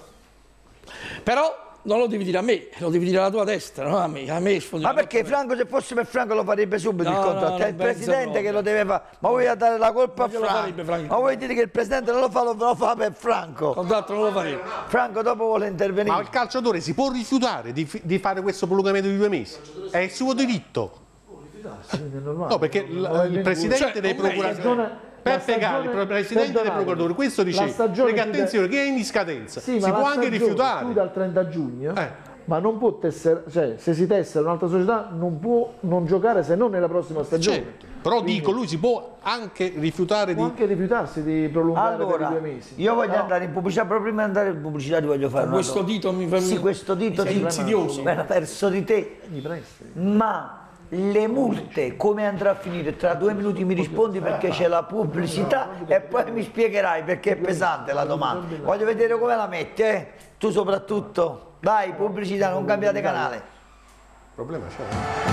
Però non lo devi dire a me, lo devi dire alla tua destra, no a me. A me sfondi
Ma
una
perché
porta
Franco, se fosse per Franco lo farebbe subito
No,
il contratto,
no,
è il
non penso
presidente
proprio.
che lo deve fare. Ma vuoi dare la colpa a
Non glielo
Franco?
farebbe Franco.
Ma vuoi dire che il presidente non lo fa, lo, lo fa per Franco?
aperta. Contratto non lo farebbe.
Franco dopo vuole intervenire.
Ma il calciatore si può rifiutare di, fi- di fare questo prolungamento di due mesi? È il suo diritto.
quindi è normale.
No, perché
Non-
il,
non è
il
vinto.
presidente
Cioè,
dei
un mese.
procuratori,
La
Peppe
stagione-
Galli, il presidente dei
perdonate,
procuratori, questo
la
dice
stagione
perché
chiude-
attenzione, chi è in scadenza
Sì, ma
si
la
può anche
stagione
rifiutare.
chiude al trenta giugno,
Eh.
ma non può tessere, cioè se si tessera un'altra società non può non giocare se non nella prossima stagione.
Certo, però dico, lui si può anche rifiutare
Può
di...
anche rifiutarsi di prolungare
Allora,
per i due mesi.
io voglio
Però-
andare in pubblicità, però prima di andare in pubblicità ti voglio fare una
Questo
domanda.
dito mi fa
Sì, questo dito
sei
ti
insidioso.
me l'ha perso di te.
Mi presti.
Ma le multe come andrà a finire? Tra due minuti mi rispondi perché c'è la pubblicità e poi mi spiegherai perché è pesante la domanda. Voglio vedere come la metti, eh? Tu soprattutto. Vai, pubblicità, non cambiate canale.
Il problema c'è.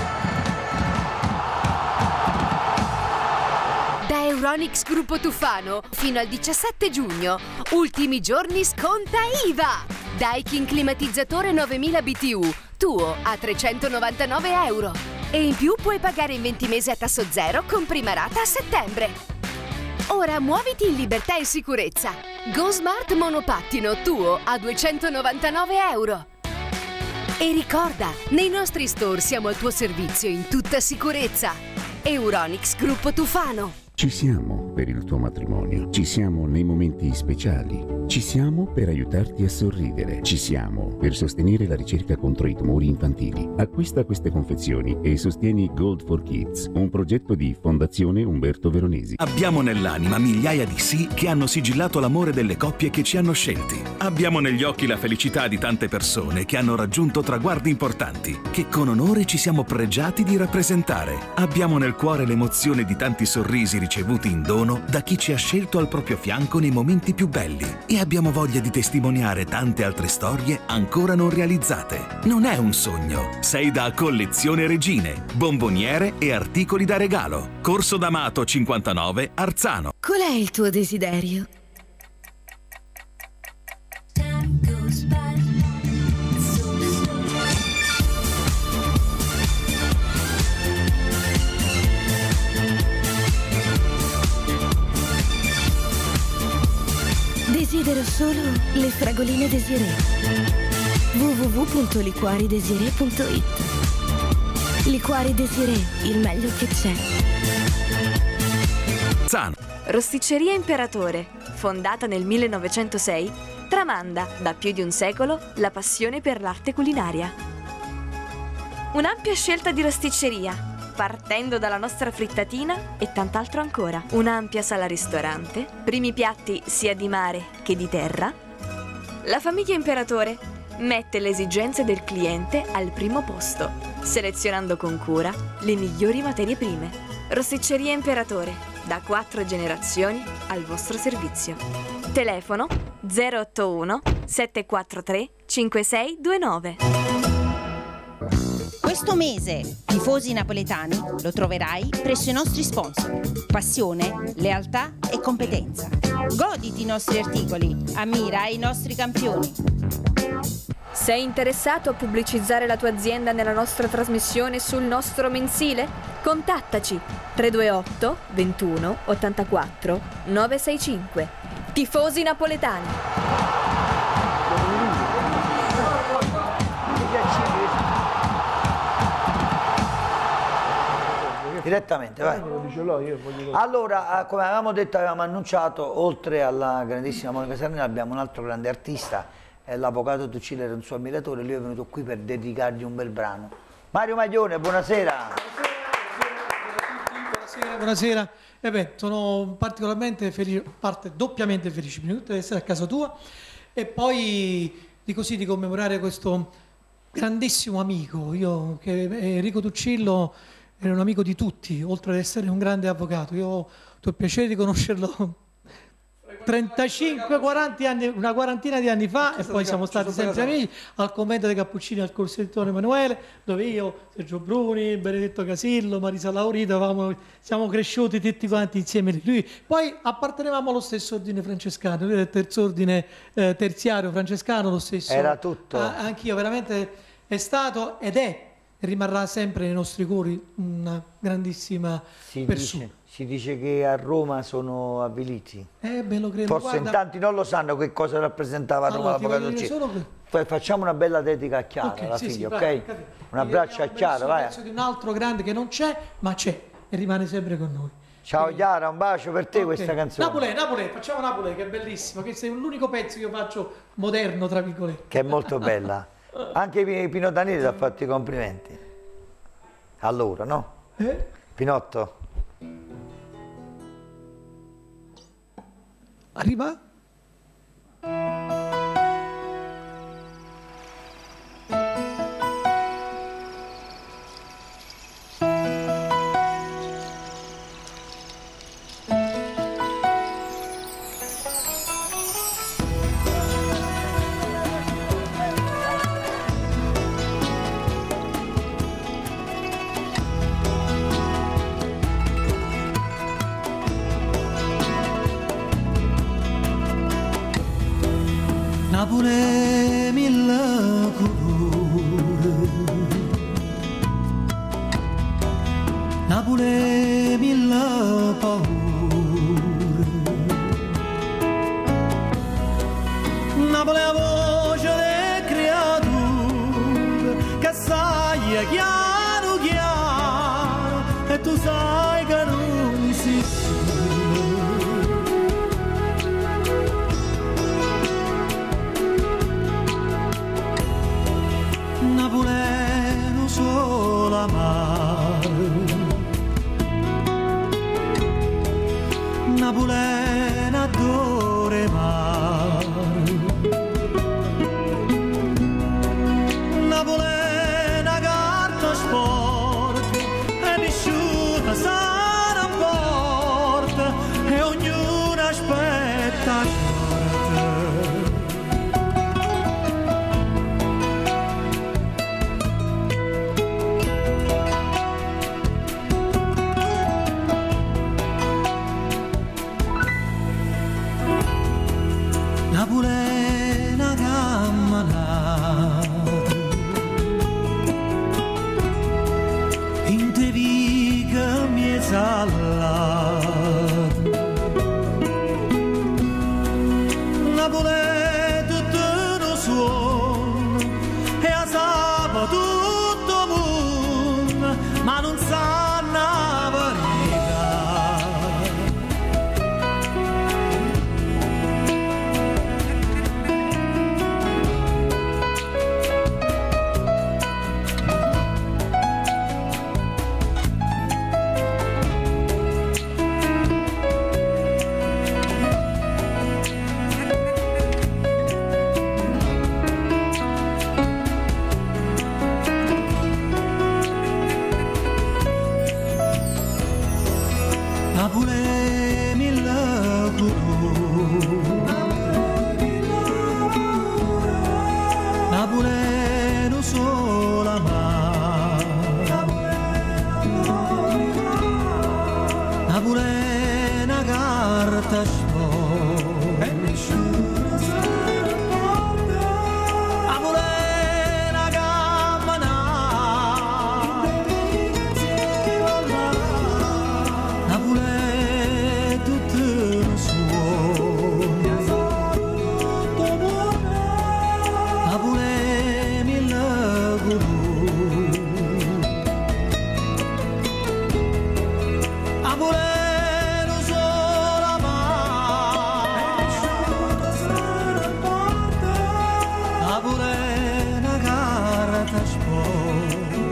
Da Euronics Gruppo Tufano fino al diciassette giugno, ultimi giorni sconta I V A. Daikin climatizzatore novemila B T U, tuo a trecentonovantanove euro. E in più puoi pagare in venti mesi a tasso zero con prima rata a settembre. Ora muoviti in libertà e sicurezza. Go Smart monopattino tuo a duecentonovantanove euro. E ricorda, nei nostri store siamo al tuo servizio in tutta sicurezza. Euronics Gruppo Tufano.
Ci siamo per il tuo matrimonio, ci siamo nei momenti speciali, ci siamo per aiutarti a sorridere, ci siamo per sostenere la ricerca contro i tumori infantili. Acquista queste confezioni e sostieni Gold for Kids, un progetto di Fondazione Umberto Veronesi.
Abbiamo nell'anima migliaia di sì che hanno sigillato l'amore delle coppie che ci hanno scelti. Abbiamo negli occhi la felicità di tante persone che hanno raggiunto traguardi importanti, che con onore ci siamo pregiati di rappresentare. Abbiamo nel cuore l'emozione di tanti sorrisi ricevuti in dono da chi ci ha scelto al proprio fianco nei momenti più belli. E abbiamo voglia di testimoniare tante altre storie ancora non realizzate. Non è un sogno, sei da Collezione Regine, bomboniere e articoli da regalo. Corso D'Amato cinquantanove, Arzano.
Qual è il tuo desiderio? Desidero solo le fragoline Desiré. w w w punto liquari desiré punto it. Liquari Desiré, il meglio che c'è.
Zano.
Rosticceria Imperatore, fondata nel millenovecentosei, tramanda da più di un secolo la passione per l'arte culinaria. Un'ampia scelta di rosticceria, partendo dalla nostra frittatina e tant'altro ancora. Un'ampia sala ristorante, primi piatti sia di mare che di terra. La famiglia Imperatore mette le esigenze del cliente al primo posto, selezionando con cura le migliori materie prime. Rosticceria Imperatore, da quattro generazioni al vostro servizio. Telefono zero otto uno sette quattro tre cinque sei due nove.
Questo mese, tifosi napoletani, lo troverai presso i nostri sponsor. Passione, lealtà e competenza. Goditi i nostri articoli, ammira i nostri campioni.
Sei interessato a pubblicizzare la tua azienda nella nostra trasmissione sul nostro mensile? Contattaci tre due otto ventuno ottantaquattro novesessantacinque. Tifosi napoletani.
Direttamente, vai. Allora, come avevamo detto, avevamo annunciato, oltre alla grandissima Monica Sarnini, abbiamo un altro grande artista, è l'avvocato Tuccillo, era un suo ammiratore, lui è venuto qui per dedicargli un bel brano. Mario Maglione, buonasera.
Buonasera, buonasera. E beh, sono particolarmente felice, parte doppiamente felice prima di tutto di essere a casa tua e poi di così di commemorare questo grandissimo amico. Io che Enrico Tuccillo era un amico di tutti, oltre ad essere un grande avvocato. Io ho avuto il piacere di conoscerlo trentacinque quaranta anni, una quarantina di anni fa, e poi siamo stati sempre amici al convento dei Cappuccini al Corso di Don Emanuele, dove io, Sergio Bruni, Benedetto Casillo, Marisa Laurito avevamo, siamo cresciuti tutti quanti insieme a lui. Poi appartenevamo allo stesso ordine francescano, lui era il terzo ordine eh, terziario francescano, lo stesso.
Era tutto.
Ah, anch'io, veramente è stato ed è e rimarrà sempre nei nostri cuori una grandissima
si
persona.
Dice, si dice che a Roma sono avviliti.
Eh, beh, lo credo.
Forse
Guarda,
in tanti non lo sanno che cosa rappresentava a Roma
allora,
l'avvocato Tuccillo.
che...
Facciamo una bella dedica a Chiara,
okay,
alla
sì,
figlia,
sì,
ok?
vai, capito.
Un abbraccio a Chiara, vai.
Un di un altro grande che non c'è, ma c'è e rimane sempre con noi.
Ciao Chiara, un bacio per te, okay. Questa canzone.
Napoli, Napoli, facciamo Napoli, che è bellissimo, che è l'unico pezzo che io faccio moderno, tra virgolette.
Che è molto bella. Anche Pino Daniele ti ha fatto i complimenti. Allora, no?
Eh?
Pinotto.
Arriva?
Napoli mille colori, Napoli mille paure, Napoli è voce del creatore che sai chiaro chiaro e tu sai che non si Napolena d'ore mare, Napolena carta sport, e nessuno sa non porta, e ognuno aspetta sorte. Napolena camminata in te viga mi salata, Napolena tutto lo suono e a sapa tutto mondo, ma non sa una verità. Napoli mi lavoro, Napoli non sola ma, Napoli è una carta sport, e nessuno sa porta, Napoli è una camminata, Napoli è tutto lo suono, Napoli è mi lavoro, Napoli è non sola ma, Napoli è una carta sport.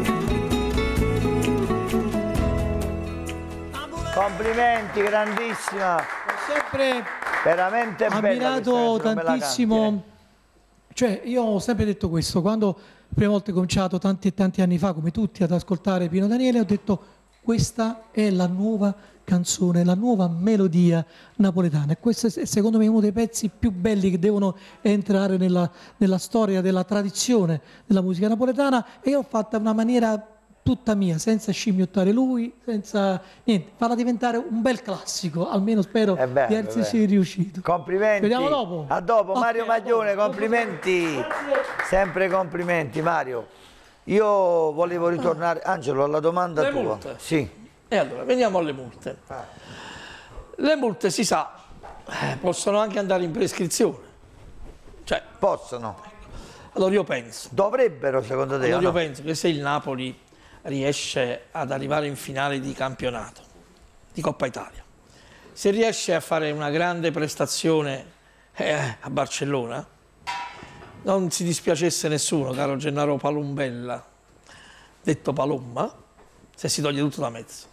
Complimenti, grandissima.
Ho sempre
veramente bella
ammirato
questa, come la
tantissimo,
canti,
cioè io ho sempre detto questo, quando la prima volta ho cominciato tanti e tanti anni fa, come tutti, ad ascoltare Pino Daniele, ho detto questa è la nuova canzone, la nuova melodia napoletana, e questo è secondo me uno dei pezzi più belli che devono entrare nella, nella storia della tradizione della musica napoletana, e io ho fatto una maniera tutta mia, senza scimmiottare lui, senza niente, farla diventare un bel classico, almeno spero
È bello,
di
è
esserci
bello.
riuscito.
Complimenti.
Vediamo dopo.
A dopo,
Ok,
Mario
a dopo.
Maglione, complimenti. Sempre complimenti, Mario. Io volevo ritornare, Angelo, alla domanda
Le
tua.
multe.
Sì.
E allora, veniamo alle multe. Le multe, si sa, eh, possono anche andare in prescrizione. Cioè,
possono.
Allora io penso.
Dovrebbero, secondo te?
Allora
o
io
no?
penso che se il Napoli riesce ad arrivare in finale di campionato, di Coppa Italia, se riesce a fare una grande prestazione eh, a Barcellona, non si dispiacesse nessuno, caro Gennaro Palombella, detto Palomma, se si toglie tutto da mezzo.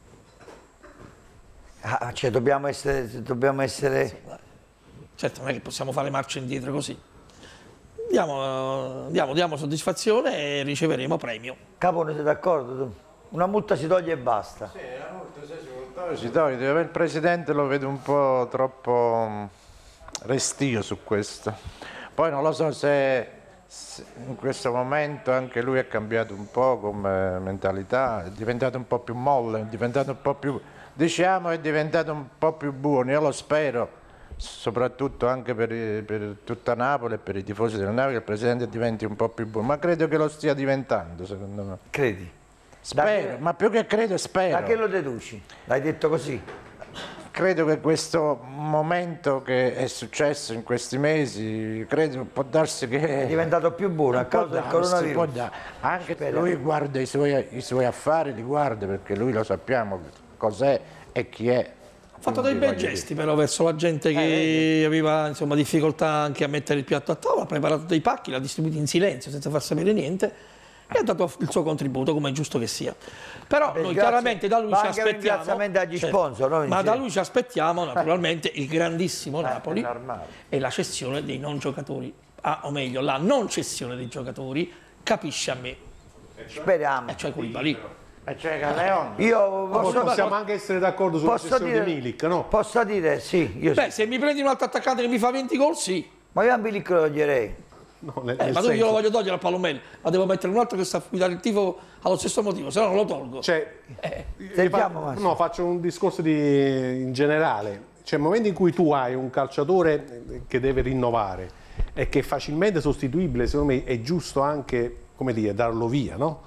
Ah, cioè dobbiamo essere... Dobbiamo essere...
Certo, non è che possiamo fare marcia indietro così. Diamo, diamo, diamo soddisfazione e riceveremo premio.
Capone, sei d'accordo tu? Una multa si toglie e basta.
Sì, la multa se si toglie, si toglie. Il Presidente lo vedo un po' troppo restio su questo. Poi non lo so se, se in questo momento anche lui è cambiato un po' come mentalità, è diventato un po' più molle, è diventato un po' più, diciamo, è diventato un po' più buono. Io lo spero, soprattutto anche per, per tutta Napoli e per i tifosi del Napoli, che il Presidente diventi un po' più buono, ma credo che lo stia diventando, secondo me.
Credi?
Spero,
che,
ma più che credo, spero.
Da che lo deduci? L'hai detto così?
Credo che questo momento che è successo in questi mesi, credo può darsi che...
È diventato più buono a causa del coronavirus.
Può dar. Anche se lui guarda i suoi, i suoi affari, li guarda, perché lui lo sappiamo cos'è e chi è.
Ha fatto dei bei gesti però verso la gente che eh, aveva insomma, difficoltà anche a mettere il piatto a tavola, ha preparato dei pacchi, l'ha distribuito in silenzio senza far sapere niente, e ha dato il suo contributo, come è giusto che sia. Però
Beh,
noi
grazie.
chiaramente da lui
Ma
ci
anche un
aspettiamo,
ringraziamento agli
cioè,
sponsor, no?
ma
Insieme.
da lui ci aspettiamo naturalmente il grandissimo
Eh,
Napoli
è normale.
e la cessione dei non giocatori, ah, o meglio la non cessione dei giocatori, capisce a me,
Speriamo.
e cioè Koulibaly.
E cioè Galeon.
Io posso,
possiamo anche essere d'accordo sulla
posso
cessione
dire,
di Milik, no?
Posso dire sì, io
Beh,
sì.
se mi prendi un altro attaccante che mi fa venti gol, sì.
Ma io a Milik lo toglierei.
No, nel,
Eh,
nel
ma tu io
senso-
lo voglio togliere a Palomel, ma devo mettere un altro che sta a guidare il tifo allo stesso motivo, se no non lo tolgo.
Cioè,
Eh,
Sentiamo,
fa-
Massimo.
no, faccio un discorso di, in generale. C'è il momento in cui tu hai un calciatore che deve rinnovare e che è facilmente sostituibile, secondo me è giusto anche, come dire, darlo via, no?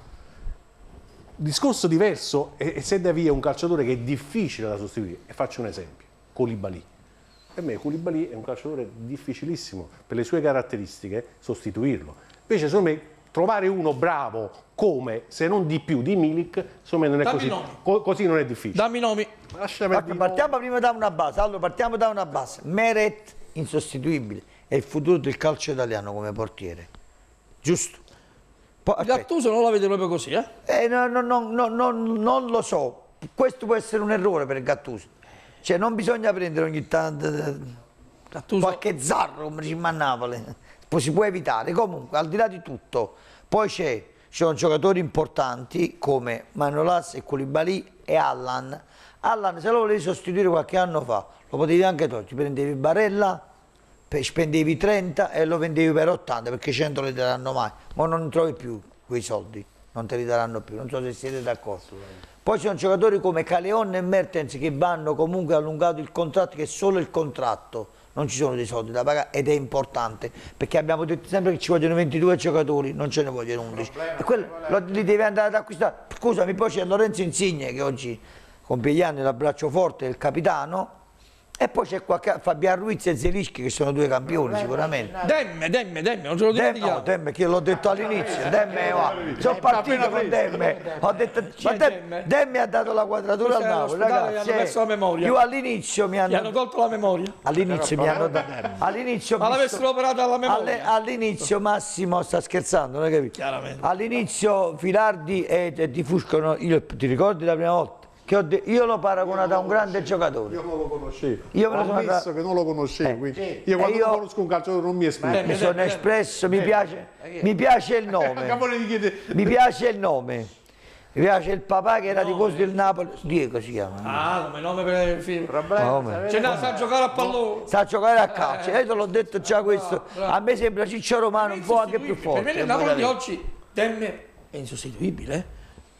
Discorso diverso è se dà via un calciatore che è difficile da sostituire. E faccio un esempio, Koulibaly. Per me Koulibaly è un calciatore difficilissimo, per le sue caratteristiche, sostituirlo. Invece, secondo me, trovare uno bravo come, se non di più, di Milik, secondo me non è
Dammi
così,
nomi.
co- così non è difficile.
dammi i nomi.
Lasciami
Ecco, partiamo prima da una base. Allora, partiamo da una base. Meret, insostituibile, è il futuro del calcio italiano come portiere. Giusto? Poi, aspetta.
Gattuso non la vede proprio così, eh?
Eh, no, no, no, no, no, non lo so. Questo può essere un errore per Gattuso. Cioè, non bisogna prendere ogni tanto eh,
Gattuso.
qualche zarro come diciamo a Napoli. Poi si può evitare. Comunque, al di là di tutto, poi c'è, ci sono giocatori importanti come Manolas e Koulibaly e Allan. Allan, se lo volevi sostituire qualche anno fa, lo potevi anche togliere. Ti prendevi Barella, pe- spendevi trenta e lo vendevi per ottanta, perché cento li daranno mai. Ma non trovi più quei soldi, non te li daranno più. Non so se siete d'accordo. Poi ci sono giocatori come Caleon e Mertens che vanno comunque allungato il contratto, che è solo il contratto, non ci sono dei soldi da pagare, ed è importante, perché abbiamo detto sempre che ci vogliono ventidue giocatori, non ce ne vogliono undici. E quello lo, li devi andare ad acquistare. Scusami, poi c'è Lorenzo Insigne che oggi compie gli anni, l'abbraccio forte del capitano, e poi c'è qualche Fabian Ruiz e Zelischi che sono due campioni sicuramente.
Demme, Demme, Demme, non ce lo
Demme,
dimentichiamo.
no, Demme, che io l'ho detto all'inizio, Demme, va. Sono partito con Demme, ho detto,
Chi
ma
è
Demme,
Demme?
Demme ha dato la quadratura al
Questo è
Napoli,
all'ospedale,
ragazzi.
gli hanno perso la memoria.
Io all'inizio mi
Gli hanno
hanno...
tolto la memoria.
All'inizio mi hanno dato... All'inizio ho
Ma
visto-
l'avessero operata alla memoria.
alle- All'inizio Massimo sta scherzando, non hai capito?
Chiaramente.
All'inizio Filardi e, e Di Fusco, io, ti ricordi la prima volta? Che ho de- io l'ho paragonato a un grande giocatore.
Io non lo conoscevo.
Io me lo
Ho
sono
ammesso
andato-
che non lo conoscevo. quindi
sì.
Io quando
E io-
non conosco un calciatore non mi esprimo.
Mi sono espresso, mi piace, mi piace il nome. Mi piace il nome. Mi piace il papà che era tifoso del Napoli. Diego si chiama.
Ah, come nome per il film.
Come?
Cioè, no, sa giocare a pallone.
Sa giocare a calcio. Io te l'ho detto già questo. A me sembra Ciccio Romano un po' anche più
Per me
forte.
il Napoli di oggi, Demme è insostituibile.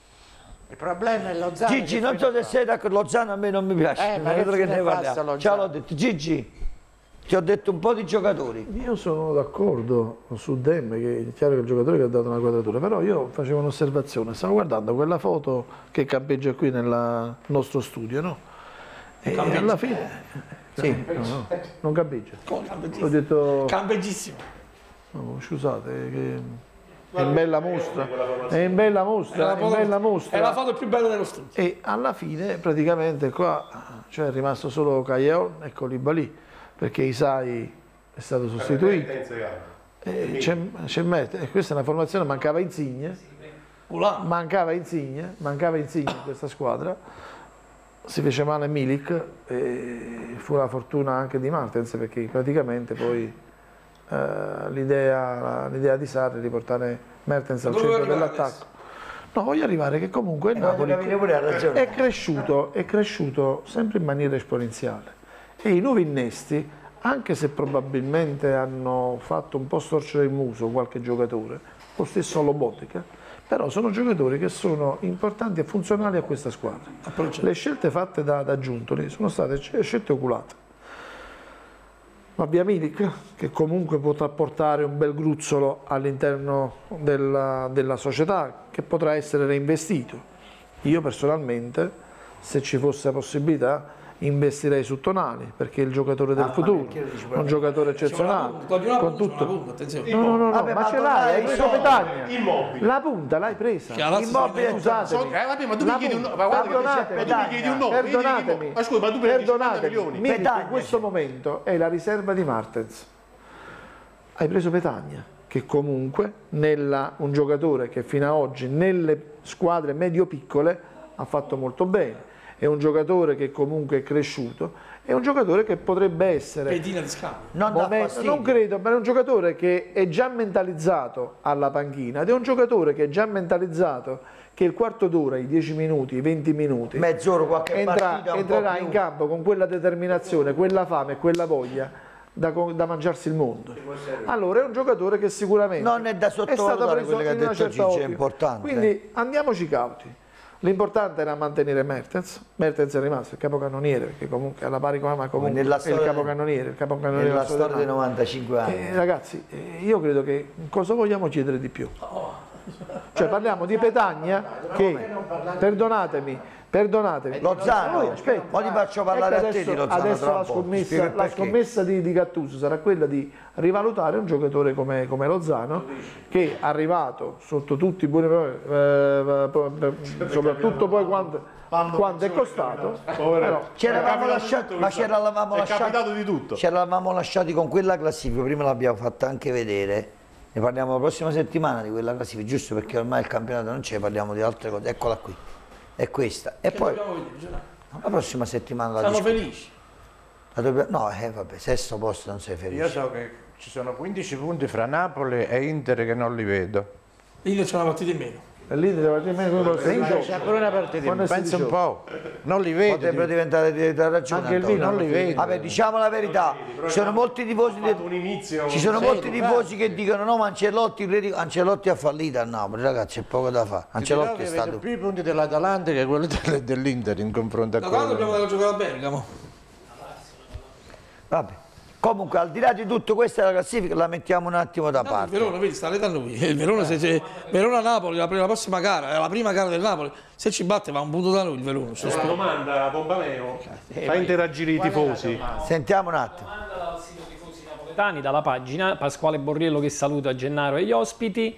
Il problema è Lozano.
Gigi, non so se sei d'accordo, Lozano a me non mi piace.
Eh, ma
non
che
vedo che
fine
ne
fa
parliamo.
sta Lozano?
Ciao, l'ho detto. Gigi, ti ho detto un po' di giocatori.
Io sono d'accordo su Demme, che è chiaro che è il giocatore che ha dato una quadratura, però io facevo un'osservazione, stavo guardando quella foto che campeggia qui nel nostro studio, no? E
Campeggia.
alla fine...
Sì.
No, no, non campeggia.
Come
Ho
campeggissimo?
detto...
Campeggissimo.
no, scusate, che... È in bella mostra, è in bella
È
mostra,
la
è in
foto-
bella
È la
mostra.
foto più bella dello studio.
E alla fine praticamente qua cioè, è rimasto solo Caleon e Koulibaly, perché Isai è stato sostituito. E c'è, c'è Met- e questa è una formazione, mancava Insigne, mancava Insigne, mancava Insigne in questa squadra, si fece male Milik e fu la fortuna anche di Martens, perché praticamente poi eh, l'idea, l'idea di Sarri è di portare Mertens al
Ma dove
centro
vuoi arrivare
dell'attacco. No, voglio arrivare che comunque il
Eh,
Napoli
voglio capire pure, ha ragione.
è cresciuto, è cresciuto sempre in maniera esponenziale e i nuovi innesti, anche se probabilmente hanno fatto un po' storcere il muso qualche giocatore, lo stesso Lobotka, però sono giocatori che sono importanti e funzionali a questa squadra. Le scelte fatte da, da Giuntoli sono state scelte oculate. Ma via Milik, che comunque potrà portare un bel gruzzolo all'interno della, della società, che potrà essere reinvestito. Io personalmente, se ci fosse la possibilità, investirei su Tonali, perché è il giocatore del
Ah,
futuro,
perché lo dici,
un giocatore eccezionale. Con tutto...
attenzione.
No, no, no, no,
Vabbè,
ma
ma
ce l'hai,
Tonali
hai
è
preso
soldi.
Petagna.
Immobile.
La punta l'hai presa.
Che alla
Immobile,
Scusatemi.
Eh, vabbè, ma tu mi
La
chiedi un
punta-
nome, ma guarda che
perdonatemi,
dice- ma tu mi chiedi un nome,
perdonatemi,
ma scusa, ma tu prendi cinquanta
perdonatemi,
milioni.
Milik
Petagna,
in questo
sì.
momento è la riserva di Martens. Hai preso Petagna, che comunque nella, un giocatore che fino ad oggi nelle squadre medio-piccole ha fatto molto bene, è un giocatore che comunque è cresciuto, è un giocatore che potrebbe essere,
pedina di scambio.
Non dà fastidio.
non credo, ma è un giocatore che è già mentalizzato alla panchina ed è un giocatore che è già mentalizzato che il quarto d'ora, i dieci minuti, i venti minuti,
mezz'ora, qualche
entra,
partita, un
entrerà
po' più.
in campo con quella determinazione, quella fame, quella voglia da, da mangiarsi il mondo. Allora è un giocatore che sicuramente
non è da sottovalutare,
è stato preso
quello che ha
in una
detto
certa
Gigi, è
ottica.
importante.
Quindi andiamoci cauti. L'importante era mantenere Mertens. Mertens è rimasto il capocannoniere, perché comunque alla pari ma comunque
nella
è
storia,
il capocannoniere, il capocannoniere
nella
della storia
storia dei novantacinque anni.
Eh, ragazzi, eh, io credo che cosa vogliamo chiedere di più? Cioè parliamo di Petagna che, perdonatemi, perdonatemi.
Lozano,
Poi, aspetta,
mo ti faccio parlare
ecco
a te
adesso,
di Lozano
adesso
tra
la
un po'.
scommessa,
Spiego il
la
perché.
scommessa di, di Gattuso sarà quella di rivalutare un giocatore come, come Lozano, che è arrivato sotto tutti i buoni eh, eh, soprattutto poi quando, quanto è costato. Però,
Ci eravamo lasciati, ma ci eravamo
è
lasciati,
capitato di tutto.
ci eravamo lasciati con quella classifica, prima l'abbiamo fatta anche vedere, ne parliamo la prossima settimana di quella classifica, giusto perché ormai il campionato non c'è, parliamo di altre cose, eccola qui, è questa. E
Che
poi
dobbiamo vedere, Gennaro?
la prossima settimana la
Siamo
discutiamo.
felici.
La dobbiamo- No, eh, vabbè, sesto posto non sei felice.
Io so che ci sono quindici punti fra Napoli e Inter che non li vedo.
L'Inter c'è una partita in meno.
L'Inter
C'è ancora una partita in meno, pensa un po'. Non li vedo.
Potrebbero diventare di da ragione.
Anche il
Antonio.
Vino
non li vedo.
Vabbè, diciamo la verità, ci sono molti tifosi, de- ci sono
Sì,
molti
infatti.
tifosi che dicono no, ma Ancelotti, Ancelotti ha fallito a Napoli, ragazzi, c'è poco da fare.
Ti dirò
Ancelotti
che
è
vedo
stato...
più i punti dell'Atalanta che quelli del- dell'Inter in confronto a
Da quando
quello.
dobbiamo giocare a Bergamo?
Vabbè. Comunque, al di là di tutto, questa è la classifica, la mettiamo un attimo da
Il
parte.
Verona, vedi, sta da noi. Il Verona, se, se, Verona-Napoli, la, la prossima gara, è la prima gara del Napoli. Se ci batte va un punto da noi il Verona.
C'è una domanda, Pompameo, fa interagire i tifosi.
Sentiamo un attimo.
Domanda dal sito Tifosi Napoletani, dalla pagina, Pasquale Borriello che saluta Gennaro e gli ospiti.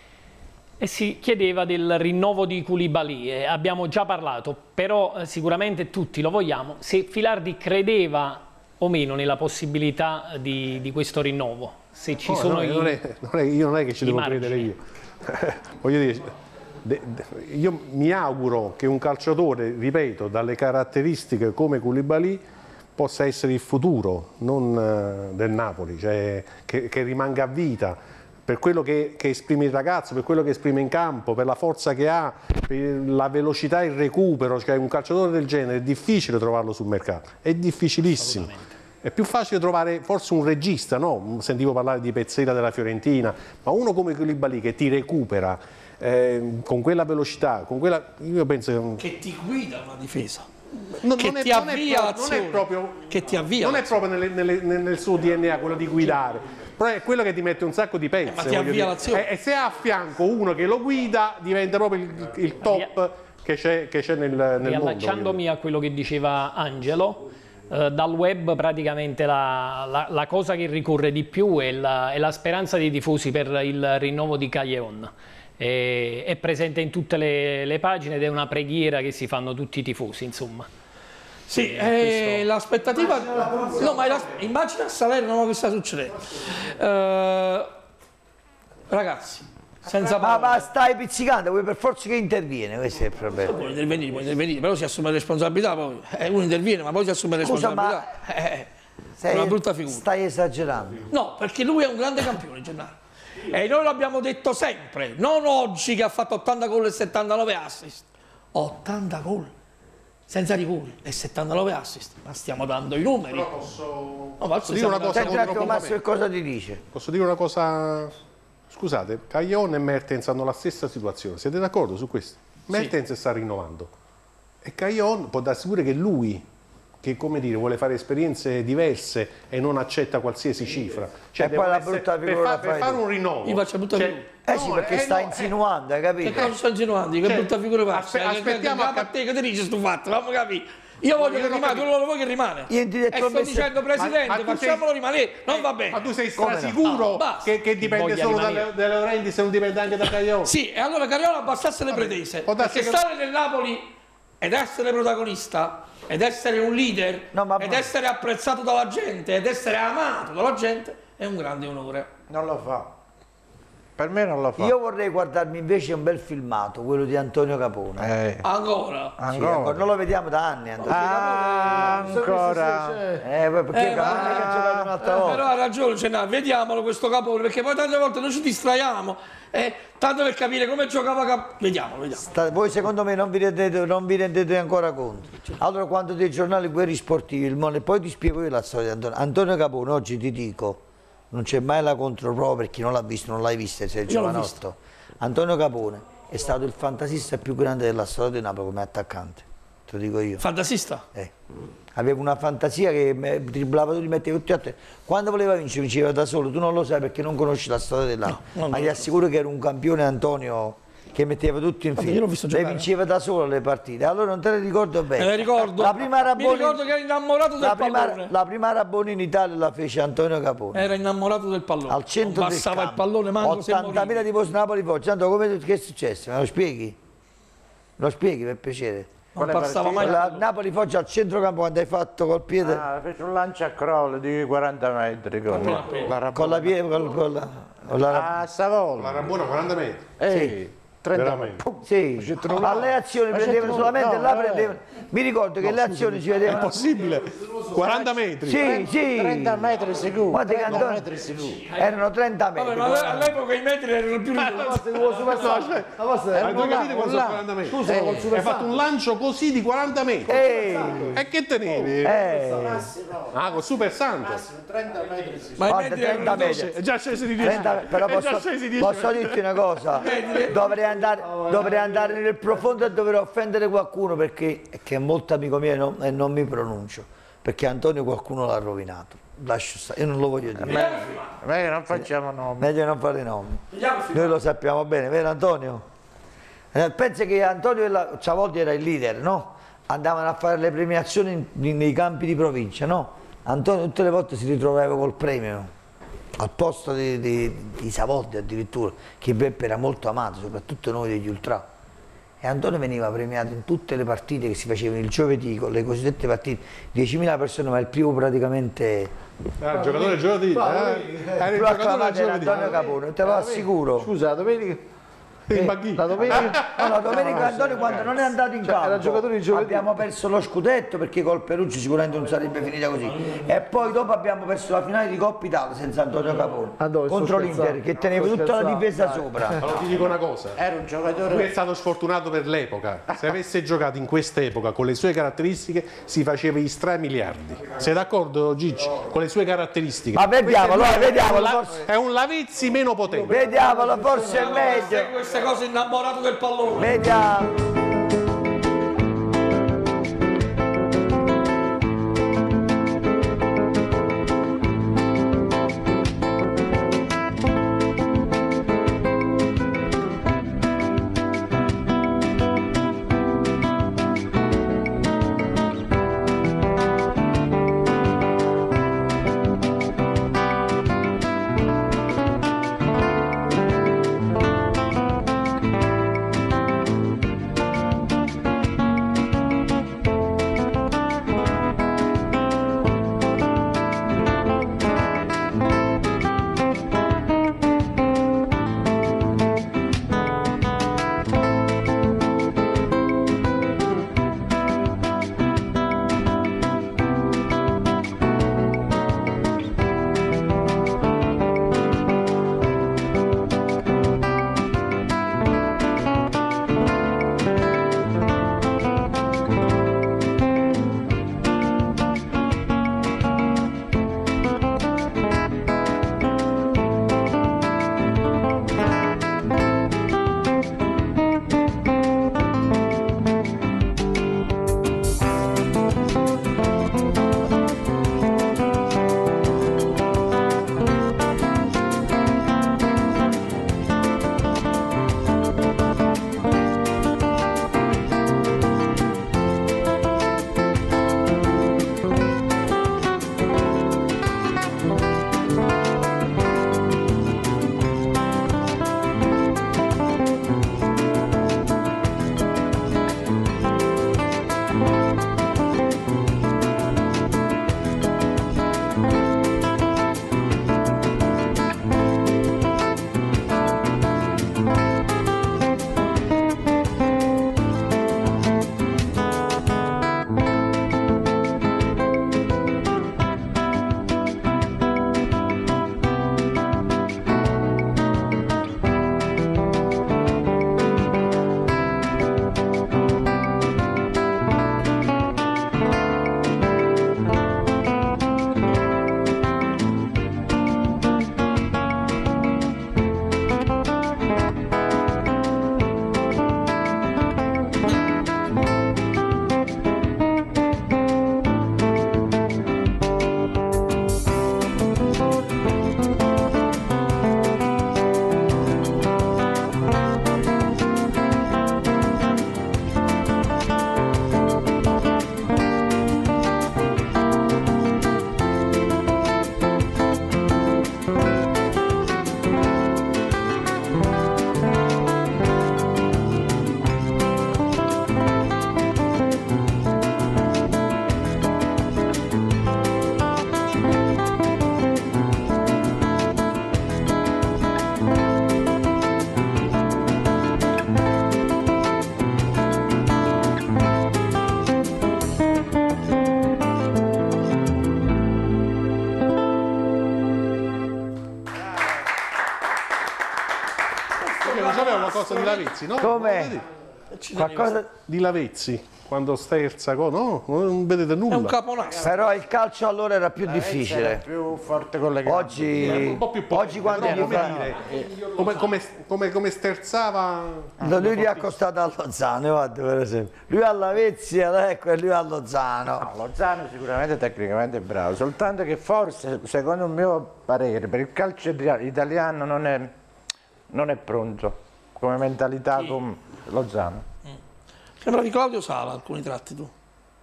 E si chiedeva del rinnovo di Koulibaly, eh, abbiamo già parlato, però eh, sicuramente tutti lo vogliamo. Se Filardi credeva o meno nella possibilità di, di questo rinnovo, se ci
No,
sono
no,
i,
non è, non è, io non è che ci
i
devo
margini.
credere io. Voglio dire, de- de- io mi auguro che un calciatore, ripeto, dalle caratteristiche come Koulibaly possa essere il futuro, non eh, del Napoli, cioè che, che rimanga a vita. Per quello che, che esprime il ragazzo, per quello che esprime in campo, per la forza che ha, per la velocità e il recupero, cioè un calciatore del genere è difficile trovarlo sul mercato, è difficilissimo. È più facile trovare forse un regista, no? Sentivo parlare di Pezzella della Fiorentina, ma uno come Koulibaly che ti recupera eh, con quella velocità, con quella, io penso
Che ti guida una difesa.
non,
che
non è,
ti
non è
avvia
pro-
l'azione.
non è proprio,
Che ti avvia
non è
l'azione.
proprio nelle- nelle- nel, nel suo D N A quello di guidare, però è quello che ti mette un sacco di pezzi.
Eh, ma ti
voglio
avvia
dire.
l'azione.
E, e se ha a fianco uno che lo guida diventa proprio il, il top che c'è, che c'è nel, nel mondo. voglio
Riallacciandomi a quello che diceva Angelo, eh, dal web praticamente la, la- la cosa che ricorre di più è la, è la speranza dei tifosi per il rinnovo di Callejon. È, è presente in tutte le, le pagine ed è una preghiera che si fanno tutti i tifosi, insomma.
Sì,
Eh,
eh, l'aspettativa... No, ma la- immagina a Salerno che sta succedendo. Eh, ragazzi, senza
Ma,
parole.
ma stai pizzicando, vuoi per forza che interviene, questo è il problema.
Può intervenire, può intervenire, però si assume responsabilità poi. Eh, uno interviene, ma poi si assume
Scusa,
responsabilità.
ma
Eh,
sei-
una brutta figura.
Stai esagerando.
No, perché lui è un grande campione, Gennaro. E noi l'abbiamo detto sempre, non oggi che ha fatto ottanta gol e settantanove assist. ottanta gol, senza rigori, e settantanove assist. Ma stiamo dando i numeri.
Però posso,
No, ma
posso dire una cosa
Senti un attimo,
contro
Massimo, che cosa ti dice?
Posso dire una cosa? Scusate, Callejon e Mertens hanno la stessa situazione, siete d'accordo su questo? Mertens sta rinnovando e Callejon può darsi pure che lui, che come dire, vuole fare esperienze diverse e non accetta qualsiasi cifra. Cioè,
E poi
devono
la
essere-
brutta
per,
figura
fa-
la
per
fai
fare
tu.
un rinnovo.
Io faccio brutta
cioè,
figura.
Eh sì,
no,
perché
eh,
stai
no,
insinuando, hai
Che
capito?
cosa sta insinuando? Che
Cioè,
brutta figura fa?
aspe-
Che- che-
aspettiamo
che-
a cap-
che- che ti dice sto fatto? Fammi capire. Io voglio
io
che
non
rimane,
capisco.
tu non lo vuoi che rimane.
Io ti ho detto
e sto
messo-
dicendo, Presidente,
Ma- ma tu sei-
facciamolo rimanere. Non va bene.
Ma tu sei
Come no?
strasicuro
No, basta.
che, che dipende
Voglia
solo
rimanere.
dalle, dalle Laurenti se non dipende anche da Callejon?
Sì, e allora Carriola abbassasse le pretese.
può darsi
Perché
che-
stare nel Napoli ed essere protagonista, ed essere un leader,
No, ma-
ed essere apprezzato dalla gente, ed essere amato dalla gente, è un grande onore.
Non lo fa. Per me non lo fa.
Io vorrei guardarmi invece un bel filmato, quello di Antonio Capone.
Eh.
Ancora?
Sì,
Ancora?
ancora. Non lo vediamo da anni. Antonio.
Ah, ancora.
Eh, perché
Eh,
Capone
ma-
che ha giocato un'altra
eh,
volta.
però ha ragione Gennaro, vediamolo questo Capone, perché poi tante volte noi ci distraiamo, eh, tanto per capire come giocava Capone. Vediamolo, vediamo.
Sta- voi secondo me non vi, rendete, non vi rendete ancora conto. Allora quando dei giornali guerri sportivi, il mondo, e poi ti spiego io la storia di Antonio. Antonio Capone, oggi ti dico, non c'è mai la controprova per chi non l'ha visto, non l'hai visto, sei giovanotto. Antonio Capone è stato il fantasista più grande della storia di Napoli come attaccante, te lo dico io.
Fantasista?
Eh. Aveva una fantasia che me- dribblava tutti, metteva tutti a te. Quando voleva vincere, vinceva da solo. Tu non lo sai perché non conosci la storia dell'anno.
No,
ma ti assicuro che era un campione Antonio che metteva tutto in
Vabbè,
fila.
io l'ho visto
Le
giocare.
vinceva da solo le partite. Allora non te le ricordo bene.
Me le ricordo.
La prima
Mi
Raboni,
ricordo che era innamorato del
la prima,
pallone.
la prima Raboni in Italia la fece Antonio Capone.
Era innamorato del pallone.
Al centro
non
del
passava il
campo.
pallone manco se moriva.
ottantamila tifosi Napoli Foggia. Antonio, come che è successo? Me lo spieghi? Me lo spieghi per piacere?
Non passava mai il
La
pallone.
Napoli Foggia al centrocampo quando hai fatto col piede.
Ah, fece un lancia a crawl di quaranta metri con la Rabona.
Con la piede, con, con la, con la,
Ah, Savola.
La Rabona quaranta metri.
Ehi, trenta
Veramente.
sì, alle azioni
Ma
prendevano
c'è
solamente
no,
là
eh.
prendevano. Mi ricordo che le azioni si
È
vedevano.
possibile? quaranta metri.
Sì, sì.
trenta metri sicuro.
Guarda che
trenta
Antonio-
metri sicuro.
Erano trenta metri.
Vabbè, ma all'epoca i metri erano più
Ma
ridotti.
tu capite quanto sono quaranta metri?
Scusa, col super
Hai fatto un lancio così di quaranta metri.
Ehi,
E che tenevi?
eh,
Ah, con Super Santo.
trenta metri sicuro.
Ma i
guarda,
metri erano
trenta
ridotti.
metri.
È già sceso di dieci.
trenta però
È già
posso,
sceso di dieci.
posso dirti una cosa, dovrei andare, dovrei andare nel profondo e dovrei offendere qualcuno perché che è molto amico mio e non, e non mi pronuncio, perché Antonio qualcuno l'ha rovinato. Lascio stare, io non lo voglio dire.
Meglio non facciamo nomi.
Meglio non fare nomi.
Vediamo il
Noi lo sappiamo bene, vero Antonio? Eh, pensa che Antonio e la- Ciavoldi era il leader, no? Andavano a fare le premiazioni in- nei campi di provincia, no? Antonio tutte le volte si ritrovava col premio al posto di, di, di Savoldi addirittura, che Beppe era molto amato, soprattutto noi degli ultra. E Antonio veniva premiato in tutte le partite che si facevano il giovedì, con le cosiddette partite, diecimila persone, ma il primo praticamente...
Ah, il giocatore del giovedì. eh? Era il
più
giocatore
acclamato
del
era
giovedì.
Antonio Capone, te lo assicuro.
Scusa, la domenica...
In banchina.
La domenica...
No, la domenica Antonio quando non è andato in campo
era giocatore di giovedì.
abbiamo perso lo scudetto perché col Perugia sicuramente non sarebbe finita così e poi dopo abbiamo perso la finale di Coppa Italia senza Antonio Capone
Ah, no, sto
contro
scherzando.
l'Inter che teneva
Sto
tutta la
scherzando,
difesa
dai.
sopra.
Allora ti dico una cosa.
Era un giocatore.
Lui è stato sfortunato per l'epoca. Se avesse giocato in quest'epoca con le sue caratteristiche si faceva gli stra miliardi. Sei d'accordo Gigi? Con le sue caratteristiche.
Ma vediamolo,
Questo è-
vediamolo,
è un la-
forse.
È un Lavezzi meno potente.
Vediamolo, forse è
Queste,
meglio.
queste cose innamorato del pallone.
Vediamo.
qualcosa di Lavezzi, no?
Come? Qualcosa
di Lavezzi, quando sterza, no? Non vedete nulla.
È un caponazzo.
Però il calcio allora era più difficile.
Era più forte con le gambe.
Oggi,
un po' più
oggi quando
però,
gli
come,
fa...
dire, come, come, come, come sterzava.
No, lui gli ha accostato a Lozano, guarda, per esempio. Lui a Lavezia, ecco, e lui a Lozano.
No, Lozano sicuramente tecnicamente è bravo, soltanto che forse, secondo il mio parere, per il calcio italiano non è, non è pronto come mentalità
Chi?
come Lozano.
Sembra di Claudio Sala alcuni tratti tu.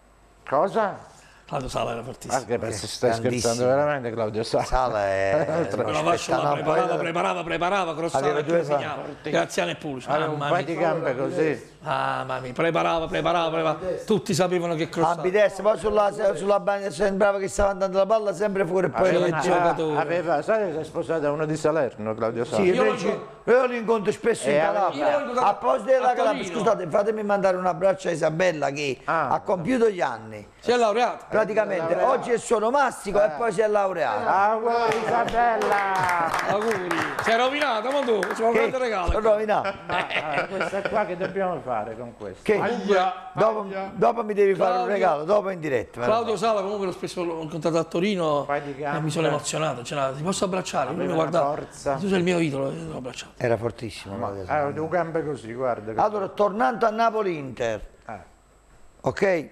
Cosa?
Claudio Sala era fortissimo.
Anche perché stai scherzando veramente, Claudio Sala.
Sala è...
Quella fascia là, preparava, preparava, preparava, crossava e segnava. Graziano e Pulci.
Aveva un paio di gambe così.
Ah, mamma mia, preparava, preparava, preparava. Tutti sapevano che crossava.
Ambidestro, poi sulla, sulla bagna sembrava che stava andando la palla sempre fuori e poi
Aveva,
la
aveva, aveva, sai che si è sposato a uno di Salerno, Claudio Sala?
Sì, io, io lo incontro spesso
E
in
aveva-
Calabria. A posto della Calabria, scusate, fatemi mandare un abbraccio a Isabella che
Ah.
ha compiuto gli anni.
Si è laureato.
Praticamente, oggi è solo mastico e poi si è laureato.
Auguri Isabella!
Auguri. Si è rovinato, ma tu, ci vuole un grande regalo.
Sono rovinato.
Ah, questo è qua che dobbiamo fare con questo.
Che?
Aia,
Dopo,
aia.
dopo mi devi fare un
Claudio-
regalo, dopo in diretta.
Claudio Sala comunque l'ho spesso l'ho incontrato a Torino
Fai di
e
gambe.
mi sono emozionato. C'era, ti posso abbracciare? Lui mi
Aveva
guardava.
forza.
Tu sei il mio idolo, io l'ho abbracciato.
Era fortissimo. Claudio Sala.
Ah, due gambe così, guarda.
Allora, tornando a Napoli-Inter,
Ah.
ok?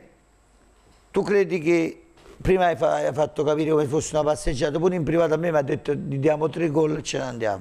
Tu credi che prima hai, fa- hai fatto capire come fosse una passeggiata, pure in privato a me mi ha detto gli diamo tre gol e ce ne andiamo.